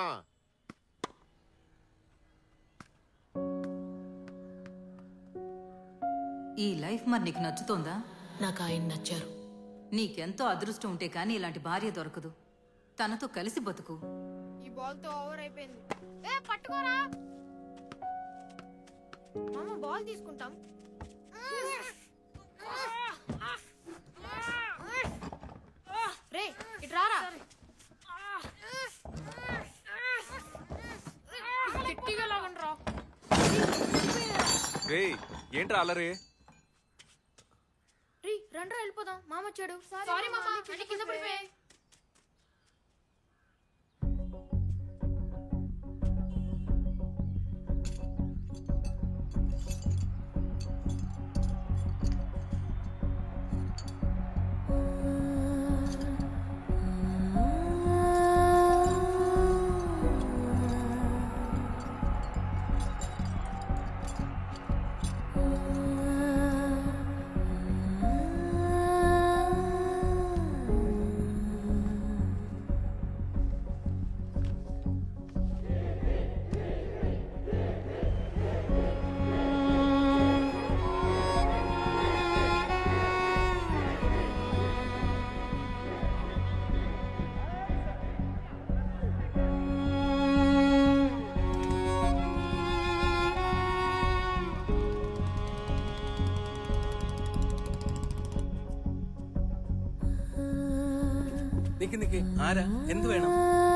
ఈ లైఫ్ మరి నీకు నచ్చుతోందా? నాకు ఆయన నచ్చారు. నీకెంతో అదృష్టం ఉంటే కానీ ఇలాంటి భార్య దొరకదు. తనతో కలిసి బతుకు. ఈ బాల్ తో ఓవర్ అయిపోయింది. ఏ పట్టుకోరా మామ, బాల్ తీసుకుంటాం. రే ఇటు రారా. గట్టిగా లాగండి రా. రేయ్, ఏంట్రా అల్లరి? రీ రండ్రా వెళ్ళిపోదాం. మామ వచ్చాడు. సారీ మామ, అన్ని కింద పడిపోయాయి. നിക്ക് നിക്ക് ആരാ എന്ത് വേണം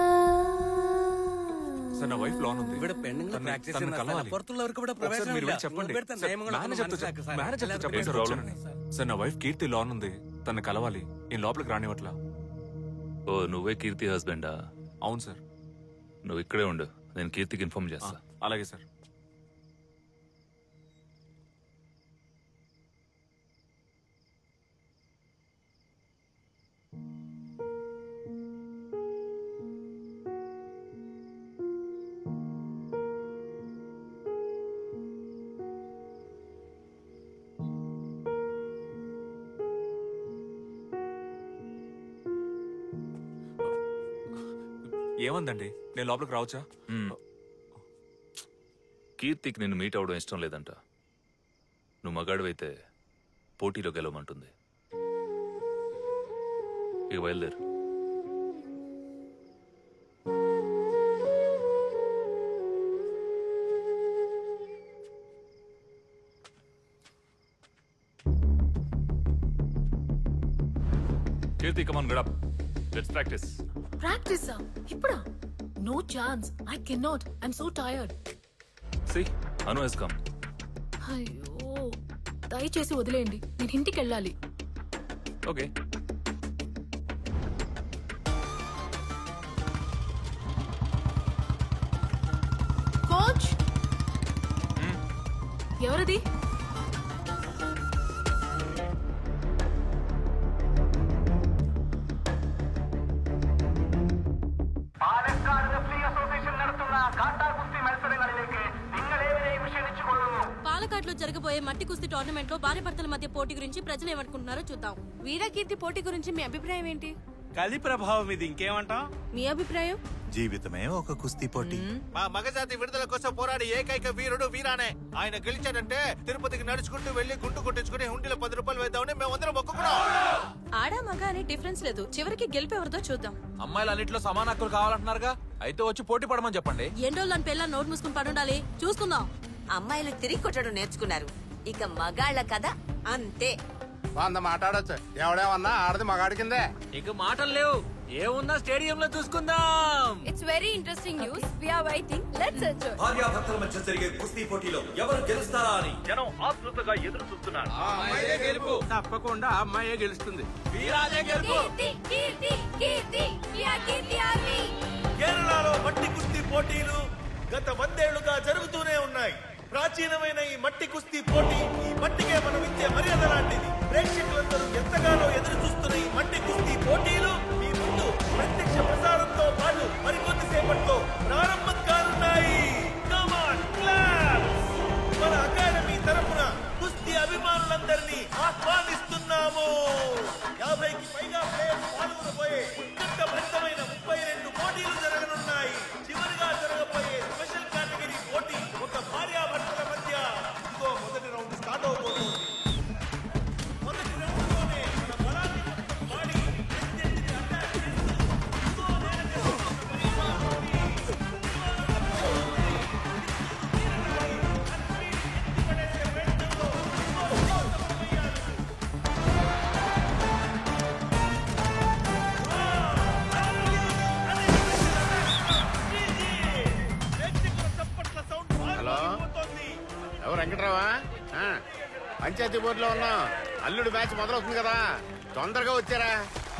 സർ నా వైఫ్ లోన్ ఉంది ഇവിടെ പെണ്ണുങ്ങൾ പ്രാക്ടീസ് ചെയ്യുന്ന പുറത്തുള്ളവർക്ക് ഇവിടെ പ്രവേശനം మీరు ഇല്ല. చెప్పండి ഇവിടുത്തെ നിയമങ്ങളൊക്കെ మేనేజర్ മനസ്സിലാക്കുക സാർ. మేనేజర్ చెప్పండి సార్ వచ్చానని. సార్ నా వైఫ్ కీర్తి లోన్ ఉంది, తను కలవాలి. నేను లోపలికి రానివ్వట్లా. ఓ నువ్వే కీర్తి హస్బెండా? అవును సార్. నువ్వు ఇక్కడే ఉండు, నేను కీర్తికి ఇన్ఫార్మ్ చేస్తా. అలాగే సార్. ఏమందండి, నేను లోపలికి రావచ్చా? కీర్తికి నిన్ను మీట్ అవడం ఇష్టం లేదంట. నువ్వు మగాడివైతే పోటీలో గెలవమంటుంది. ఇక బయలుదేరు. Keerthi come on get up let's practice. ప్రాక్టీసా? ఇప్పుడా? No chance. I can not. I am so tired. See Anu has come. అయ్యో, దయచేసి వదిలేయండి, నేను ఇంటికి వెళ్ళాలి. ఓకే. కోచ్, ఎవరది? పాలకాట్లో జరగబోయే మట్టి కుస్తీ టోర్నమెంట్ లో భార్య భర్తల మధ్య పోటీ గురించి ప్రజలు ఏమనుకుంటున్నారో చూద్దాం. వీరకీర్తి పోటీ గురించి మీ అభిప్రాయం ఏంటి? కలి ప్రభావం ఇది, ఇంకేమంటాం? మీ అభిప్రాయం? జీవితమే ఒక కుస్తీ పోటీ. మా మగజాతి విడుదల కోసం పోరాడి ఏకైక వీరుడు వీరానే. ఆయన గెలిచాడంటే తిరుపతికి నడుచుకుంటూ వెళ్లి గుండు కొట్టించుకుని హుండీలో పది రూపాయలు వేద్దామని మేమందరం మొక్కుకున్నాం. ఆడా మగ అనే డిఫరెన్స్ లేదు, చివరికి గెలిపేవరదో చూద్దాం. అమ్మాయిలు అన్నింటిలో సమాన హక్కులు కావాలంటున్నారుగా, అయితే వచ్చి పోటీ పడమని చెప్పండి. ఎండోళ్ళు అని పిల్ల నోట్ మూసుకుని పడుండాలి, చూసుకుందాం. అమ్మాయిలు తిరిగి కొట్టడం నేర్చుకున్నారు, ఇక మగాళ్ళ కదా అంతే. వంద మాట్లాడొచ్చు, ఎవడేమన్నా ఆడది మగాడి కిందే. ఇక మాటలు లేవు, ఏమున్నా స్టేడియం లో చూసుకుందాం. It's very interesting news. We are waiting. Let's enjoy. భార్యాభర్తల మధ్య జరిగే కుస్తీ పోటీలో ఎవరు గెలుస్తారా అని జనం ఆతృతగా ఎదురు చూస్తున్నారు. తప్పకుండా అమ్మాయే గెలుస్తుంది. కేరళలో మట్టి కుస్తీ పోటీలు గత వందేళ్లుగా జరుగుతూనే ఉన్నాయి. ప్రాచీనమైన ఈ మట్టి కుస్తీ పోటీ ఈ మట్టికే మనం ఇచ్చే మర్యాద లాంటిది. ప్రేక్షకులందరూ ఎంతగానో ఎదురు చూస్తున్న ఈ మట్టి కుస్తీ పోటీలు మీ ముందు ప్రత్యక్ష ప్రసారంతో పాటు మరికొద్ది సేపట్లో ప్రారంభం కానున్నాయి. Come on, claps! మన అకాడమీ తరపున కుస్తీ అభిమానులందరినీ ఆహ్వానిస్తున్నాము. యాభైకి పైగా ప్లేయర్స్ పాల్గొనబోయే ఉత్కంఠభరితమైన ముప్పై రెండు పోటీలు జరగనున్నాయి. చివరిగా జరగబోయే స్పెషల్ కేటగిరీ పోటీ ఒక భార్యాభర్తల మధ్య. ఇదిగో మొదటి రౌండ్ స్టార్ట్ అవుతోంది. మొదటి రౌండ్ లోనే మన బలాన్ని మొత్తం వాడి ప్రత్యర్థిని అటాక్ చేస్తూ ఇదిగో నేనే హలో, ఎవరు? వెంకట్రావా? ఆ, పంచాయతీ బోర్డులో ఉన్నాం. అల్లుడు బ్యాచ్ మొదలవుతుంది కదా, తొందరగా వచ్చారా?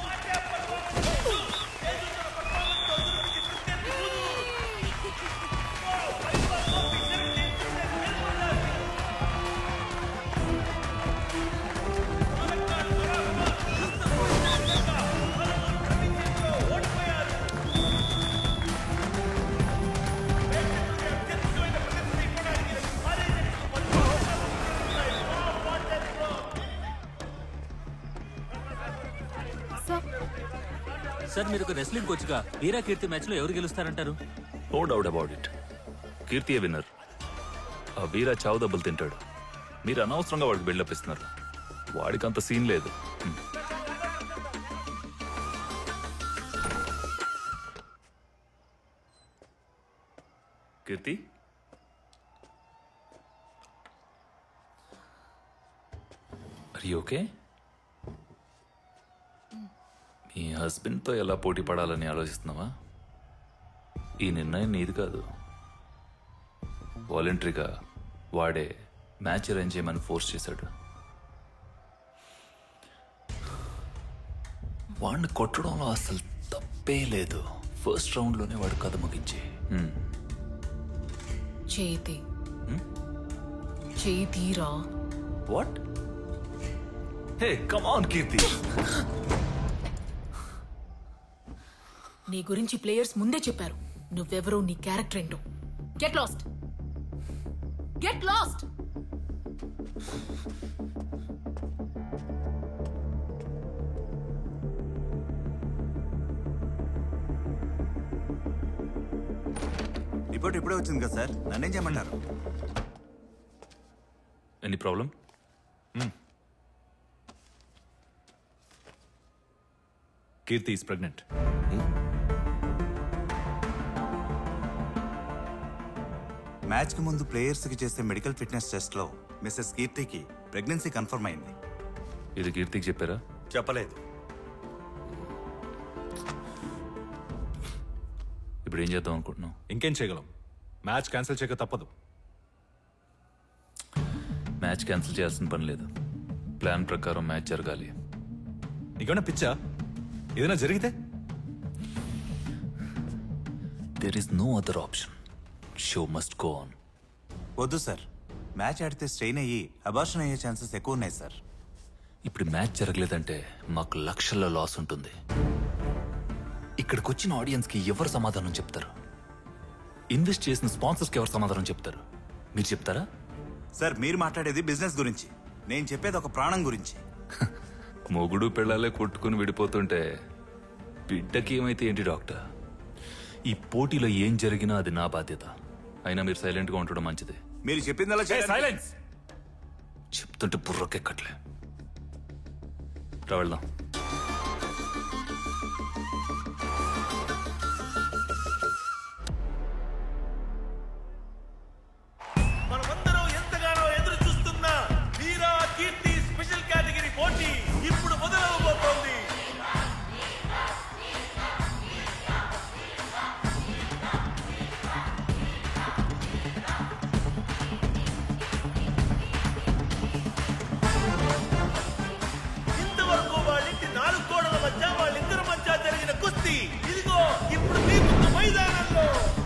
సార్, మీరు ఒక రెస్లింగ్ కోచ్ గా వీరా కీర్తి మ్యాచ్ లో ఎవరు గెలుస్తారంటారు? No doubt about it, Keerthi winner. ఆ వీరా చావు దెబ్బలు తింటాడు. మీరు అనవసరంగా వాడికి బిల్డప్ ఇస్తున్నారు. వాడికి అంత సీన్ లేదు. Keerthi, are you okay? మీ హస్బెండ్తో ఎలా పోటీ పడాలని ఆలోచిస్తున్నావా? ఈ నిర్ణయం నీది కాదు. వాలంటరీగా వాడే మ్యాచ్ అరేంజ్ చేయమని ఫోర్స్ చేశాడు. వాడిని కొట్టడంలో అసలు తప్పే లేదు. ఫస్ట్ రౌండ్లోనే వాడు కథ ముగించి చేతి చేతిరా. What? Hey come on Keerthi. నీ గురించి ప్లేయర్స్ ముందే చెప్పారు. నువ్వెవరో, నీ క్యారెక్టర్ ఏంటో. Get lost, get lost. Report ఇప్పుడే వచ్చింది కదా సార్, నన్నేం చేయమంటారు? Any problem? Keerthi is pregnant. Match కి ముందు ప్లేయర్స్ కి చేసే మెడికల్ ఫిట్నెస్ టెస్ట్ లో మిస్సెస్ కీర్తికి ప్రెగ్నెన్సీ కన్ఫర్మ్ అయింది. ఇది కీర్తికి చెప్పారా? చెప్పలేదు. ఇప్పుడు ఏం చేద్దాం అనుకుంటున్నాం? ఇంకేం చేయగలం? మ్యాచ్ క్యాన్సిల్ చేయక తప్పదు. మ్యాచ్ క్యాన్సిల్ చేయాల్సిన పని లేదు. ప్లాన్ ప్రకారం మ్యాచ్ జరగాలి. నీకేమైనా పిచ్చా? ఏదైనా జరిగితే? There is no other option. Show must go on. వద్దు సార్, మ్యాచ్ ఆడితే స్ట్రెయిన్ అయ్యి అబార్షన్ అయ్యే ఛాన్సెస్ ఎక్కువ ఉన్నాయి సార్. ఇప్పుడు మ్యాచ్ జరగలేదంటే మాకు లక్షల్లో లాస్ ఉంటుంది. ఇక్కడికి వచ్చిన ఆడియన్స్కి ఎవరు సమాధానం చెప్తారు? ఇన్వెస్ట్ చేసిన స్పాన్సర్స్కి ఎవరు సమాధానం చెప్తారు? మీరు చెప్తారా? సార్, మీరు మాట్లాడేది బిజినెస్ గురించి, నేను చెప్పేది ఒక ప్రాణం గురించి. మొగుడు పెళ్ళాలే కొట్టుకుని విడిపోతుంటే బిడ్డకి ఏమైతే ఏంటి డాక్టర్? ఈ పోటీలో ఏం జరిగినా అది నా బాధ్యత. అయినా మీరు సైలెంట్గా ఉండడం మంచిది. మీరు చెప్పిందలా సైలెన్స్. చెప్తుంటే బుర్రకెక్కట్లే. రా వెళ్దాం. మనమందరం ఎంతగానో ఎదురు చూస్తున్న వీరా కీర్తి స్పెషల్ కేటగిరీ పోటీ ఇప్పుడు మొదలవబోతోంది. ఇంతవరకు వాళ్ళింటి నాలుగు గోడల మధ్య వాళ్ళిద్దరి మధ్య జరిగిన కుస్తీ ఇదిగో ఇప్పుడు మీ ముందు మైదానంలో.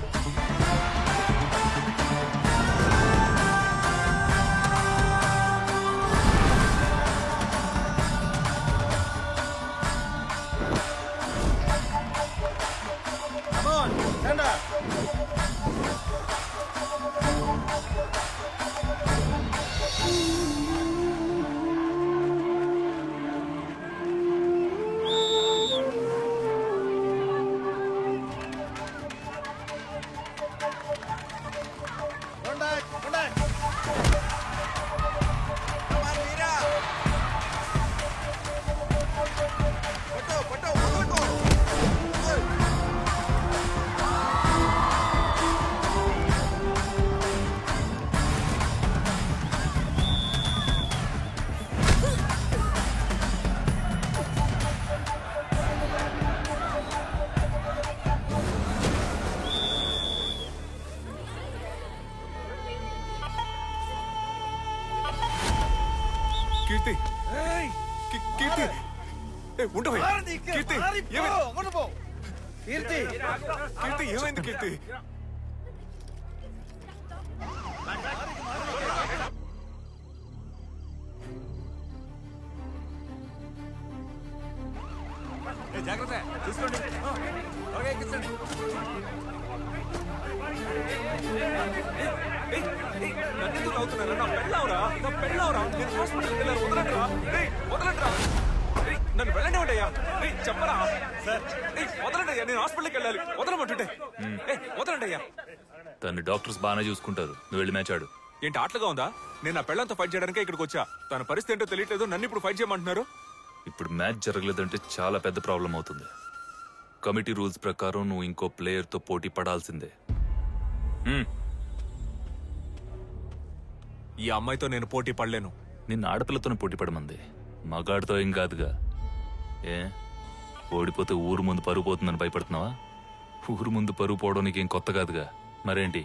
కీర్తి కీ- కీర్తి ఏ, ఉండవే. కీర్తి ఏమైంది? కీర్తి కీర్తి ఏమైంది? కీర్తి జాగ్రత్త చూసుకోండి. ఓకే, ఎక్కించండి. నన్నెందుకు అవుతున్నారా? నా పెళ్ళావురా, నా పెళ్ళావురా. నేను హాస్పిటల్కి వెళ్ళాను. వదలండిరా. ఏయ్, వదలండిరా. ఏయ్, నన్ను వెళ్ళనివ్వండి అయ్యా. ఏయ్, చెప్పరా సార్? ఏయ్, వదలండి అయ్యా, నేను హాస్పిటల్కి వెళ్ళాలి. వదలమంటుంటే. ఏయ్, వదలండి అయ్యా. తను డాక్టర్స్ బాగానే చూసుకుంటారు. నువ్వు వెళ్ళి మ్యాచ్ ఆడు. ఏంటి ఆటలుగా ఉందా? నేను నా పెళ్ళంతో ఫైట్ చేయడానికే ఇక్కడికి వచ్చా. తన పరిస్థితి ఏంటో తెలియట్లేదు. నన్ను ఇప్పుడు ఫైట్ చేయమంటున్నారు. ఇప్పుడు మ్యాచ్ జరగలేదంటే చాలా పెద్ద ప్రాబ్లం అవుతుంది. కమిటీ రూల్స్ ప్రకారం నువ్వు ఇంకో ప్లేయర్తో పోటీ పడాల్సిందే. హ్మ్. ఈ అమ్మాయితో నేను పోటీ పడలేను. నిన్ను ఆడపిల్లతోనే పోటీ పడమంది, మగాడితో ఏం కాదుగా. ఏ ఓడిపోతే ఊరు ముందు పరుగు పోతుందని భయపడుతున్నావా? ఊరు ముందు పరుగు పోవడం నీకేం కొత్త కాదుగా. మరేంటి?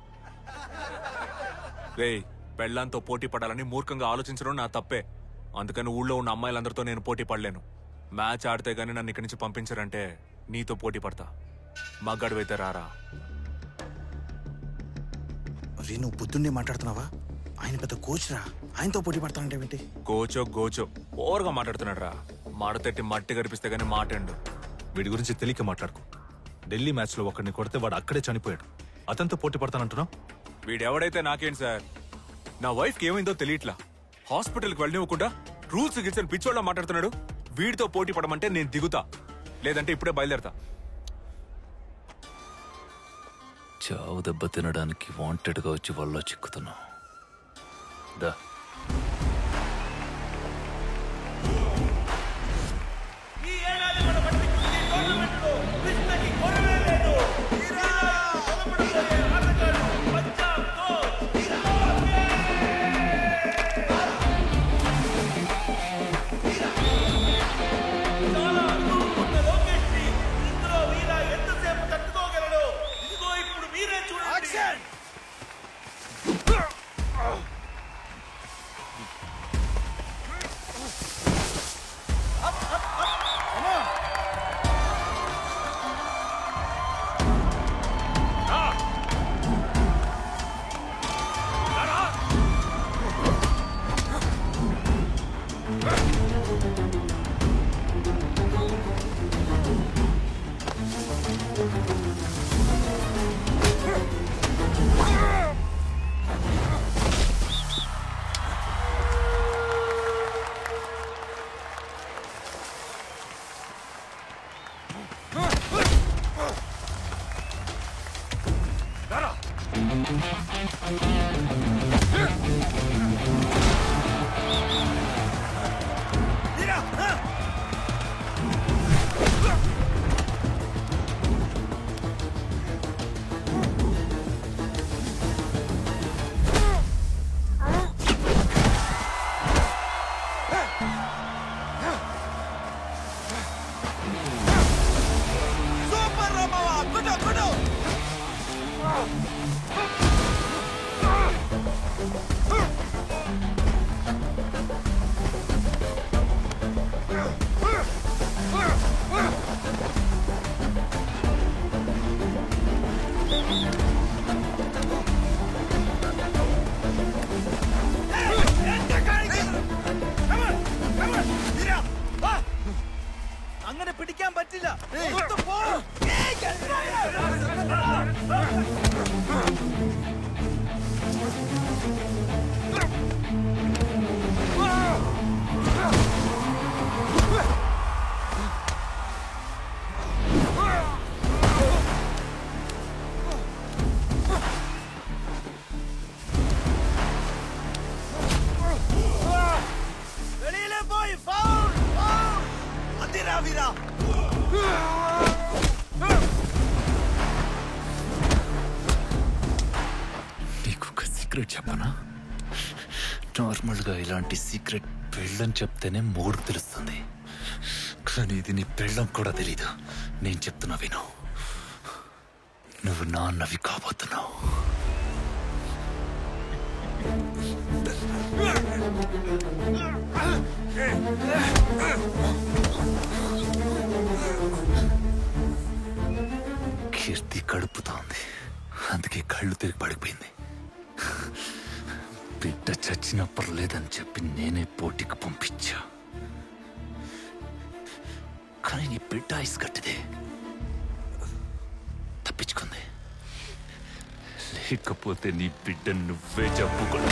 రేయ్, పెళ్ళంతో పోటీ పడాలని మూర్ఖంగా ఆలోచించడం నా తప్పే. అందుకని ఊళ్ళో ఉన్న అమ్మాయిలందరితో నేను పోటీ పడలేను. మ్యాచ్ ఆడితే గానీ నన్ను ఇక్కడి నుంచి పంపించారంటే నీతో పోటీ పడతా. మగాడివైతే రారా. రే, నువ్వు పొద్దున్నే మాట్లాడుతున్నావా? ఆయన పెద్ద కోచ్ రా, ఆయనతో పోటీ పడతానంటే కోచో గోచో ఓవర్గా మాట్లాడుతున్నాడు రా. మడతెట్టి మట్టి కనిపిస్తే గానీ మాటండు. వీడి గురించి తెలియక మాట్లాడుకో. ఢిల్లీ మ్యాచ్ లో ఒకరిని కొడితే వాడు అక్కడే చనిపోయాడు. అతనితో పోటీ పడతానంటున్నావు? వీడెవడైతే నాకేంటి సార్? నా వైఫ్కి ఏమైందో తెలియట్లా. హాస్పిటల్కి వెళ్ళనివ్వకుండా రూల్స్ గిల్సని పిచ్చోళ్ళ మాట్లాడుతున్నాడు. వీడితో పోటీ పడమంటే నేను దిగుతా, లేదంటే ఇప్పుడే బయలుదేరతా. చావు దెబ్బ తినడానికి వాంటెడ్గా వచ్చి వాళ్ళలో చిక్కుతున్నావు. దా ఈ ఏడాది మన మట్టి కుస్తీ టోర్నమెంట్లో కృష్ణకి కొరవే లేదు. వీరా మొదలుపెట్టబోయే ఆటగాడు పంజాబ్ కోచ్ చాలా అనుభవం ఉన్న లోకేష్ ని ఇందులో వీరా ఎంతసేపు తట్టుకోగలడు അങ്ങനെ പിടിക്കാൻ പറ്റില്ല. വെളിയിലെ പോയി ഫൗൾ ഫൗൾ അതിരാ വീരാ. నీకు ఒక సీక్రెట్ చెప్పనా? నార్మల్గా ఇలాంటి సీక్రెట్ పెళ్ళని చెప్తేనే మూడు తెలుస్తుంది, కానీ ఇది నీ పెళ్ళం కూడా తెలీదు. నేను చెప్తున్నా విను. నువ్వు నాన్నవి కాబోతున్నావు. కీర్తి కడుపుతోంది, అందుకే కళ్ళు తిరిగి పడిపోయింది. బిడ్డ చచ్చినప్పుడు లేదని చెప్పి నేనే పోటీకి పంపించా, కానీ నీ బిడ్డ ఐస్ కట్టిదే, తప్పించుకుంది. లేకపోతే నీ బిడ్డ నువ్వే చెప్పుకున్నా.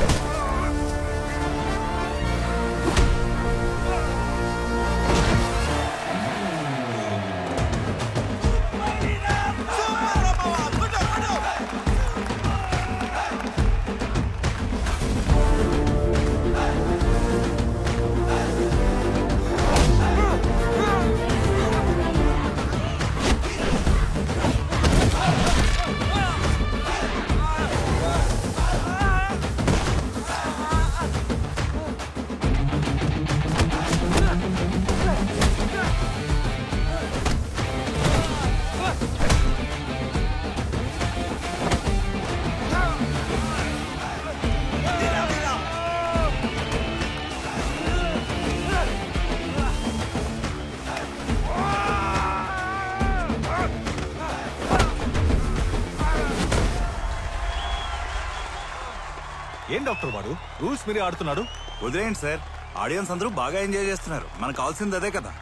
ఏం డాక్టర్ వాడు రూల్స్ మీరే ఆడుతున్నాడు? వదిలేయండి సార్, ఆడియన్స్ అందరూ బాగా ఎంజాయ్ చేస్తున్నారు. మనకు కావాల్సింది అదే కదా.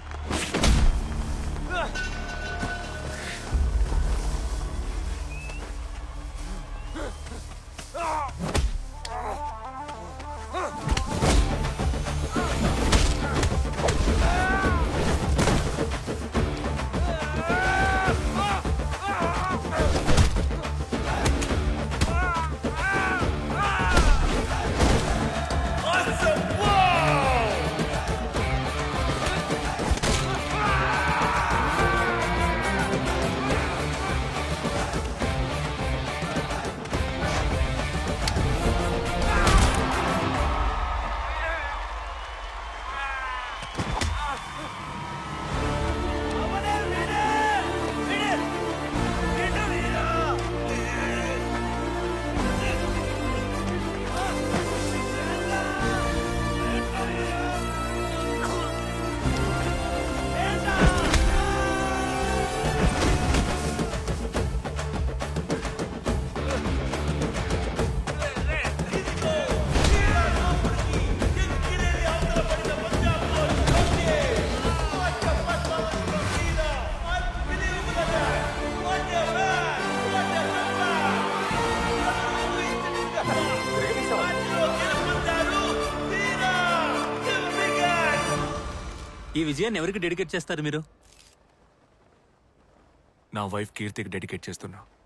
ఈ విజయాన్ని ఎవరికి డెడికేట్ చేస్తారు మీరు? నా వైఫ్ కీర్తికి డెడికేట్ చేస్తున్నా.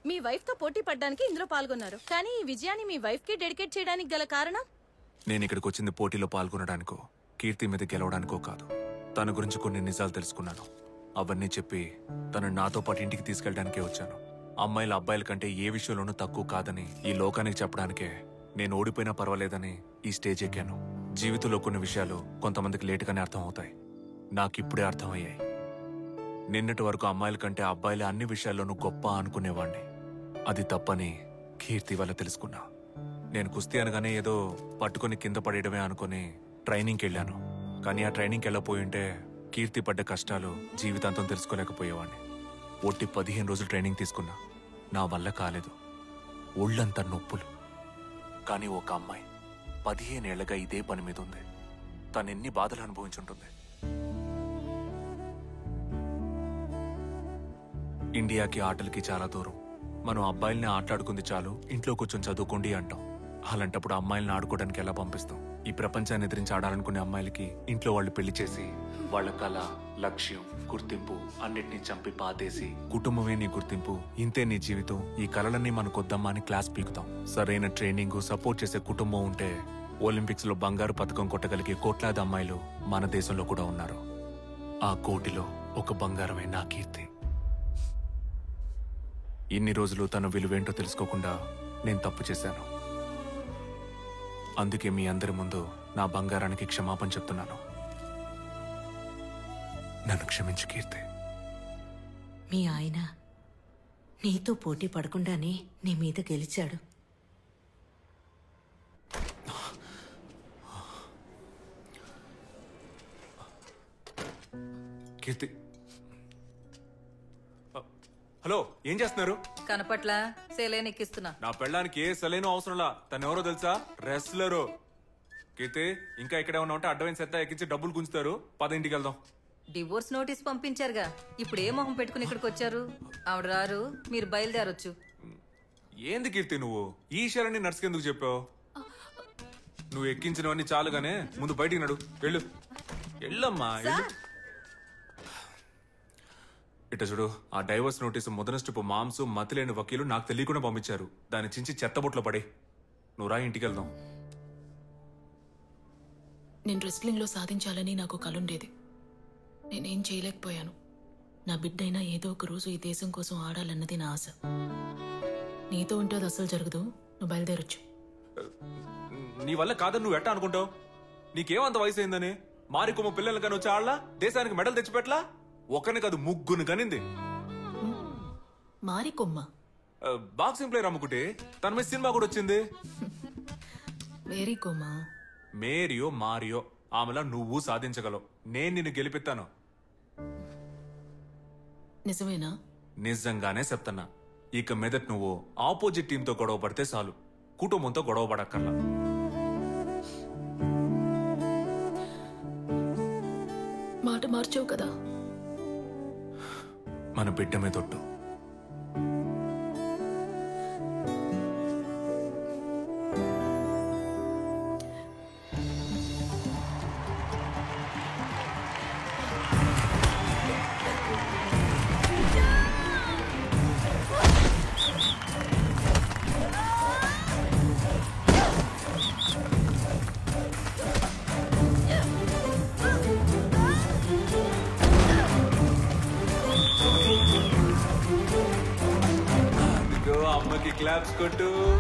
మీ వైఫ్ తో పోటీ పడ్డానికి ఇందులో పాల్గొన్నారు, కానీ ఈ విజయాన్ని మీ వైఫ్ కి డెడికేట్ చేయడానికి గల కారణం? నేను ఇక్కడికి వచ్చింది పోటీలో పాల్గొనడానికో కీర్తి మీద గెలవడానికో కాదు. తన గురించి కొన్ని నిజాలు తెలుసుకున్నాను. అవన్నీ చెప్పి తను నాతో పాటు ఇంటికి తీసుకెళ్ళడానికే వచ్చాను. అమ్మాయిల అబ్బాయిల కంటే ఏ విషయంలోనూ తక్కువ కాదని ఈ లోకానికి చెప్పడానికే నేను ఓడిపోయినా పర్వాలేదని ఈ స్టేజ్ ఎక్కాను. జీవితంలో కొన్ని విషయాలు కొంతమందికి లేటుగానే అర్థం అవుతాయి. నాకిప్పుడే అర్థమయ్యాయి. నిన్నటి వరకు అమ్మాయిల కంటే అబ్బాయిల అన్ని విషయాల్లోనూ గొప్ప అనుకునేవాణ్ణి. అది తప్పని కీర్తి వల్ల తెలుసుకున్నా. నేను కుస్తీ అనగానే ఏదో పట్టుకుని కింద పడేయడమే అనుకుని ట్రైనింగ్కి వెళ్ళాను. కానీ ఆ ట్రైనింగ్కి వెళ్ళపోయింటే కీర్తి పడ్డ కష్టాలు జీవితాంతం తెలుసుకోలేకపోయేవాడిని. ఒట్టి పదిహేను రోజులు ట్రైనింగ్ తీసుకున్నా. నా వల్ల కాలేదు. ఒళ్ళంతా నొప్పులు. కానీ ఒక అమ్మాయి పదిహేనేళ్లగా ఇదే పని మీద ఉంది. తను ఎన్ని బాధలు అనుభవించుంటుంది. ఇండియాకి ఆటలకి చాలా దూరం. మనం అబ్బాయిల్ని ఆటలాడుకుంది చాలు, ఇంట్లో కూర్చొని చదువుకోండి అంటాం. అలాంటప్పుడు అమ్మాయిల్ని ఆడుకోవడానికి ఎలా పంపిస్తాం? ఈ ప్రపంచాన్ని ఎదిరించి ఆడాలనుకునే అమ్మాయిలకి ఇంట్లో వాళ్ళు పెళ్లి చేసి వాళ్ళ కళ, లక్ష్యం, గుర్తింపు అన్నిటినీ చంపి పాతేసి కుటుంబమే నీ గుర్తింపు, ఇంతే నీ జీవితం, ఈ కళలన్నీ మనకొద్దమ్మా అని క్లాస్ పీకుతాం. సరైన ట్రైనింగ్, సపోర్ట్ చేసే కుటుంబం ఉంటే ఒలింపిక్స్ లో బంగారు పథకం కొట్టగలిగే కోట్లాది అమ్మాయిలు మన దేశంలో కూడా ఉన్నారు. ఆ కోటిలో ఒక బంగారమే నా కీర్తి. ఇన్ని రోజులు తన విలువేంటో తెలుసుకోకుండా నేను తప్పు చేశాను. అందుకే మీ అందరి ముందు నా బంగారానికి క్షమాపణ చెప్తున్నాను. నన్ను క్షమించు కీర్తి. మీ ఆయన నీతో పోటీ పడకుండానే నీ మీద గెలిచాడు. కీర్తి, హలో, ఏం చేస్తున్నారు? కనపట్ల సెలైన్ ఎక్కిస్తున్నా. నా పెళ్ళానికి ఏ సెలైన్ అవసరంలా. తను ఎవరో తెలుసా? రెస్లరు. కీర్తి, ఇంకా ఇక్కడే ఉన్నా ఉంటే అడ్వాన్స్ ఎత్తా ఎక్కించి డబ్బులు గుంచుతారు. పద ఇంటికి వెళ్దాం. డివోర్స్ నోటీస్ పంపించారుగా, ఇప్పుడు ఏ మొహం పెట్టుకుని ఇక్కడికి వచ్చారు? ఆవిడ రారు, మీరు బయలుదేరొచ్చు. ఏంది కీర్తి నువ్వు ఈ విషయాలన్నీ నర్సుకెందుకు చెప్పావు? నువ్వు ఎక్కించినవన్నీ చాలుగానే, ముందు బయటికి నడు. వెళ్ళు వెళ్ళమ్మా. ఇట చూడు, ఆ డైవర్స్ నోటీసు మొదనస్టుపు మాంసు మతిలేని వకీలు నాకు తెలియకుండా పంపించారు. దాన్ని చించి చెత్తబొట్లో పడే. నువ్వు రా, ఇంటికి వెళ్దాం. నేను రెస్లింగ్ లో సాధించాలని నాకు కలుండేది. నేనేం చేయలేకపోయాను. నా బిడ్డైనా ఏదో ఒక రోజు ఈ దేశం కోసం ఆడాలన్నది నా ఆశ. నీతో ఉంటే అది అసలు జరగదు. నువ్వు బయలుదేరొచ్చు. నీ వల్ల కాదని నువ్వు ఎట్టా అనుకుంటావు? నీకేమంత వయసు అయిందని మారికొమ్మ పిల్లలు కానీ వచ్చి ఆడలా? దేశానికి మెడల్ తెచ్చిపెట్టలా? ఒకరిని కాదు ముగ్గురు కనింది. మారికొమ్మ బాక్సింగ్ ప్లేయర్ అమ్ముకుంటే తన మీద సినిమా కూడా వచ్చింది. మేరీ కొమ్మ. మేరియో మారియో ఆమెలా నువ్వు సాధించగలవు. నేను నిన్ను గెలిపిస్తాను. నిజమేనా? నిజంగానే చెప్తున్నా. ఇక మీదట నువ్వు ఆపోజిట్ టీంతో గొడవ పడితే చాలు, కుటుంబంతో గొడవ పడక్కర్లా. మాట మార్చావు కదా. మన బిడ్డ మీద ఒట్టు. అమ్మకి క్లాప్స్ కొట్టు.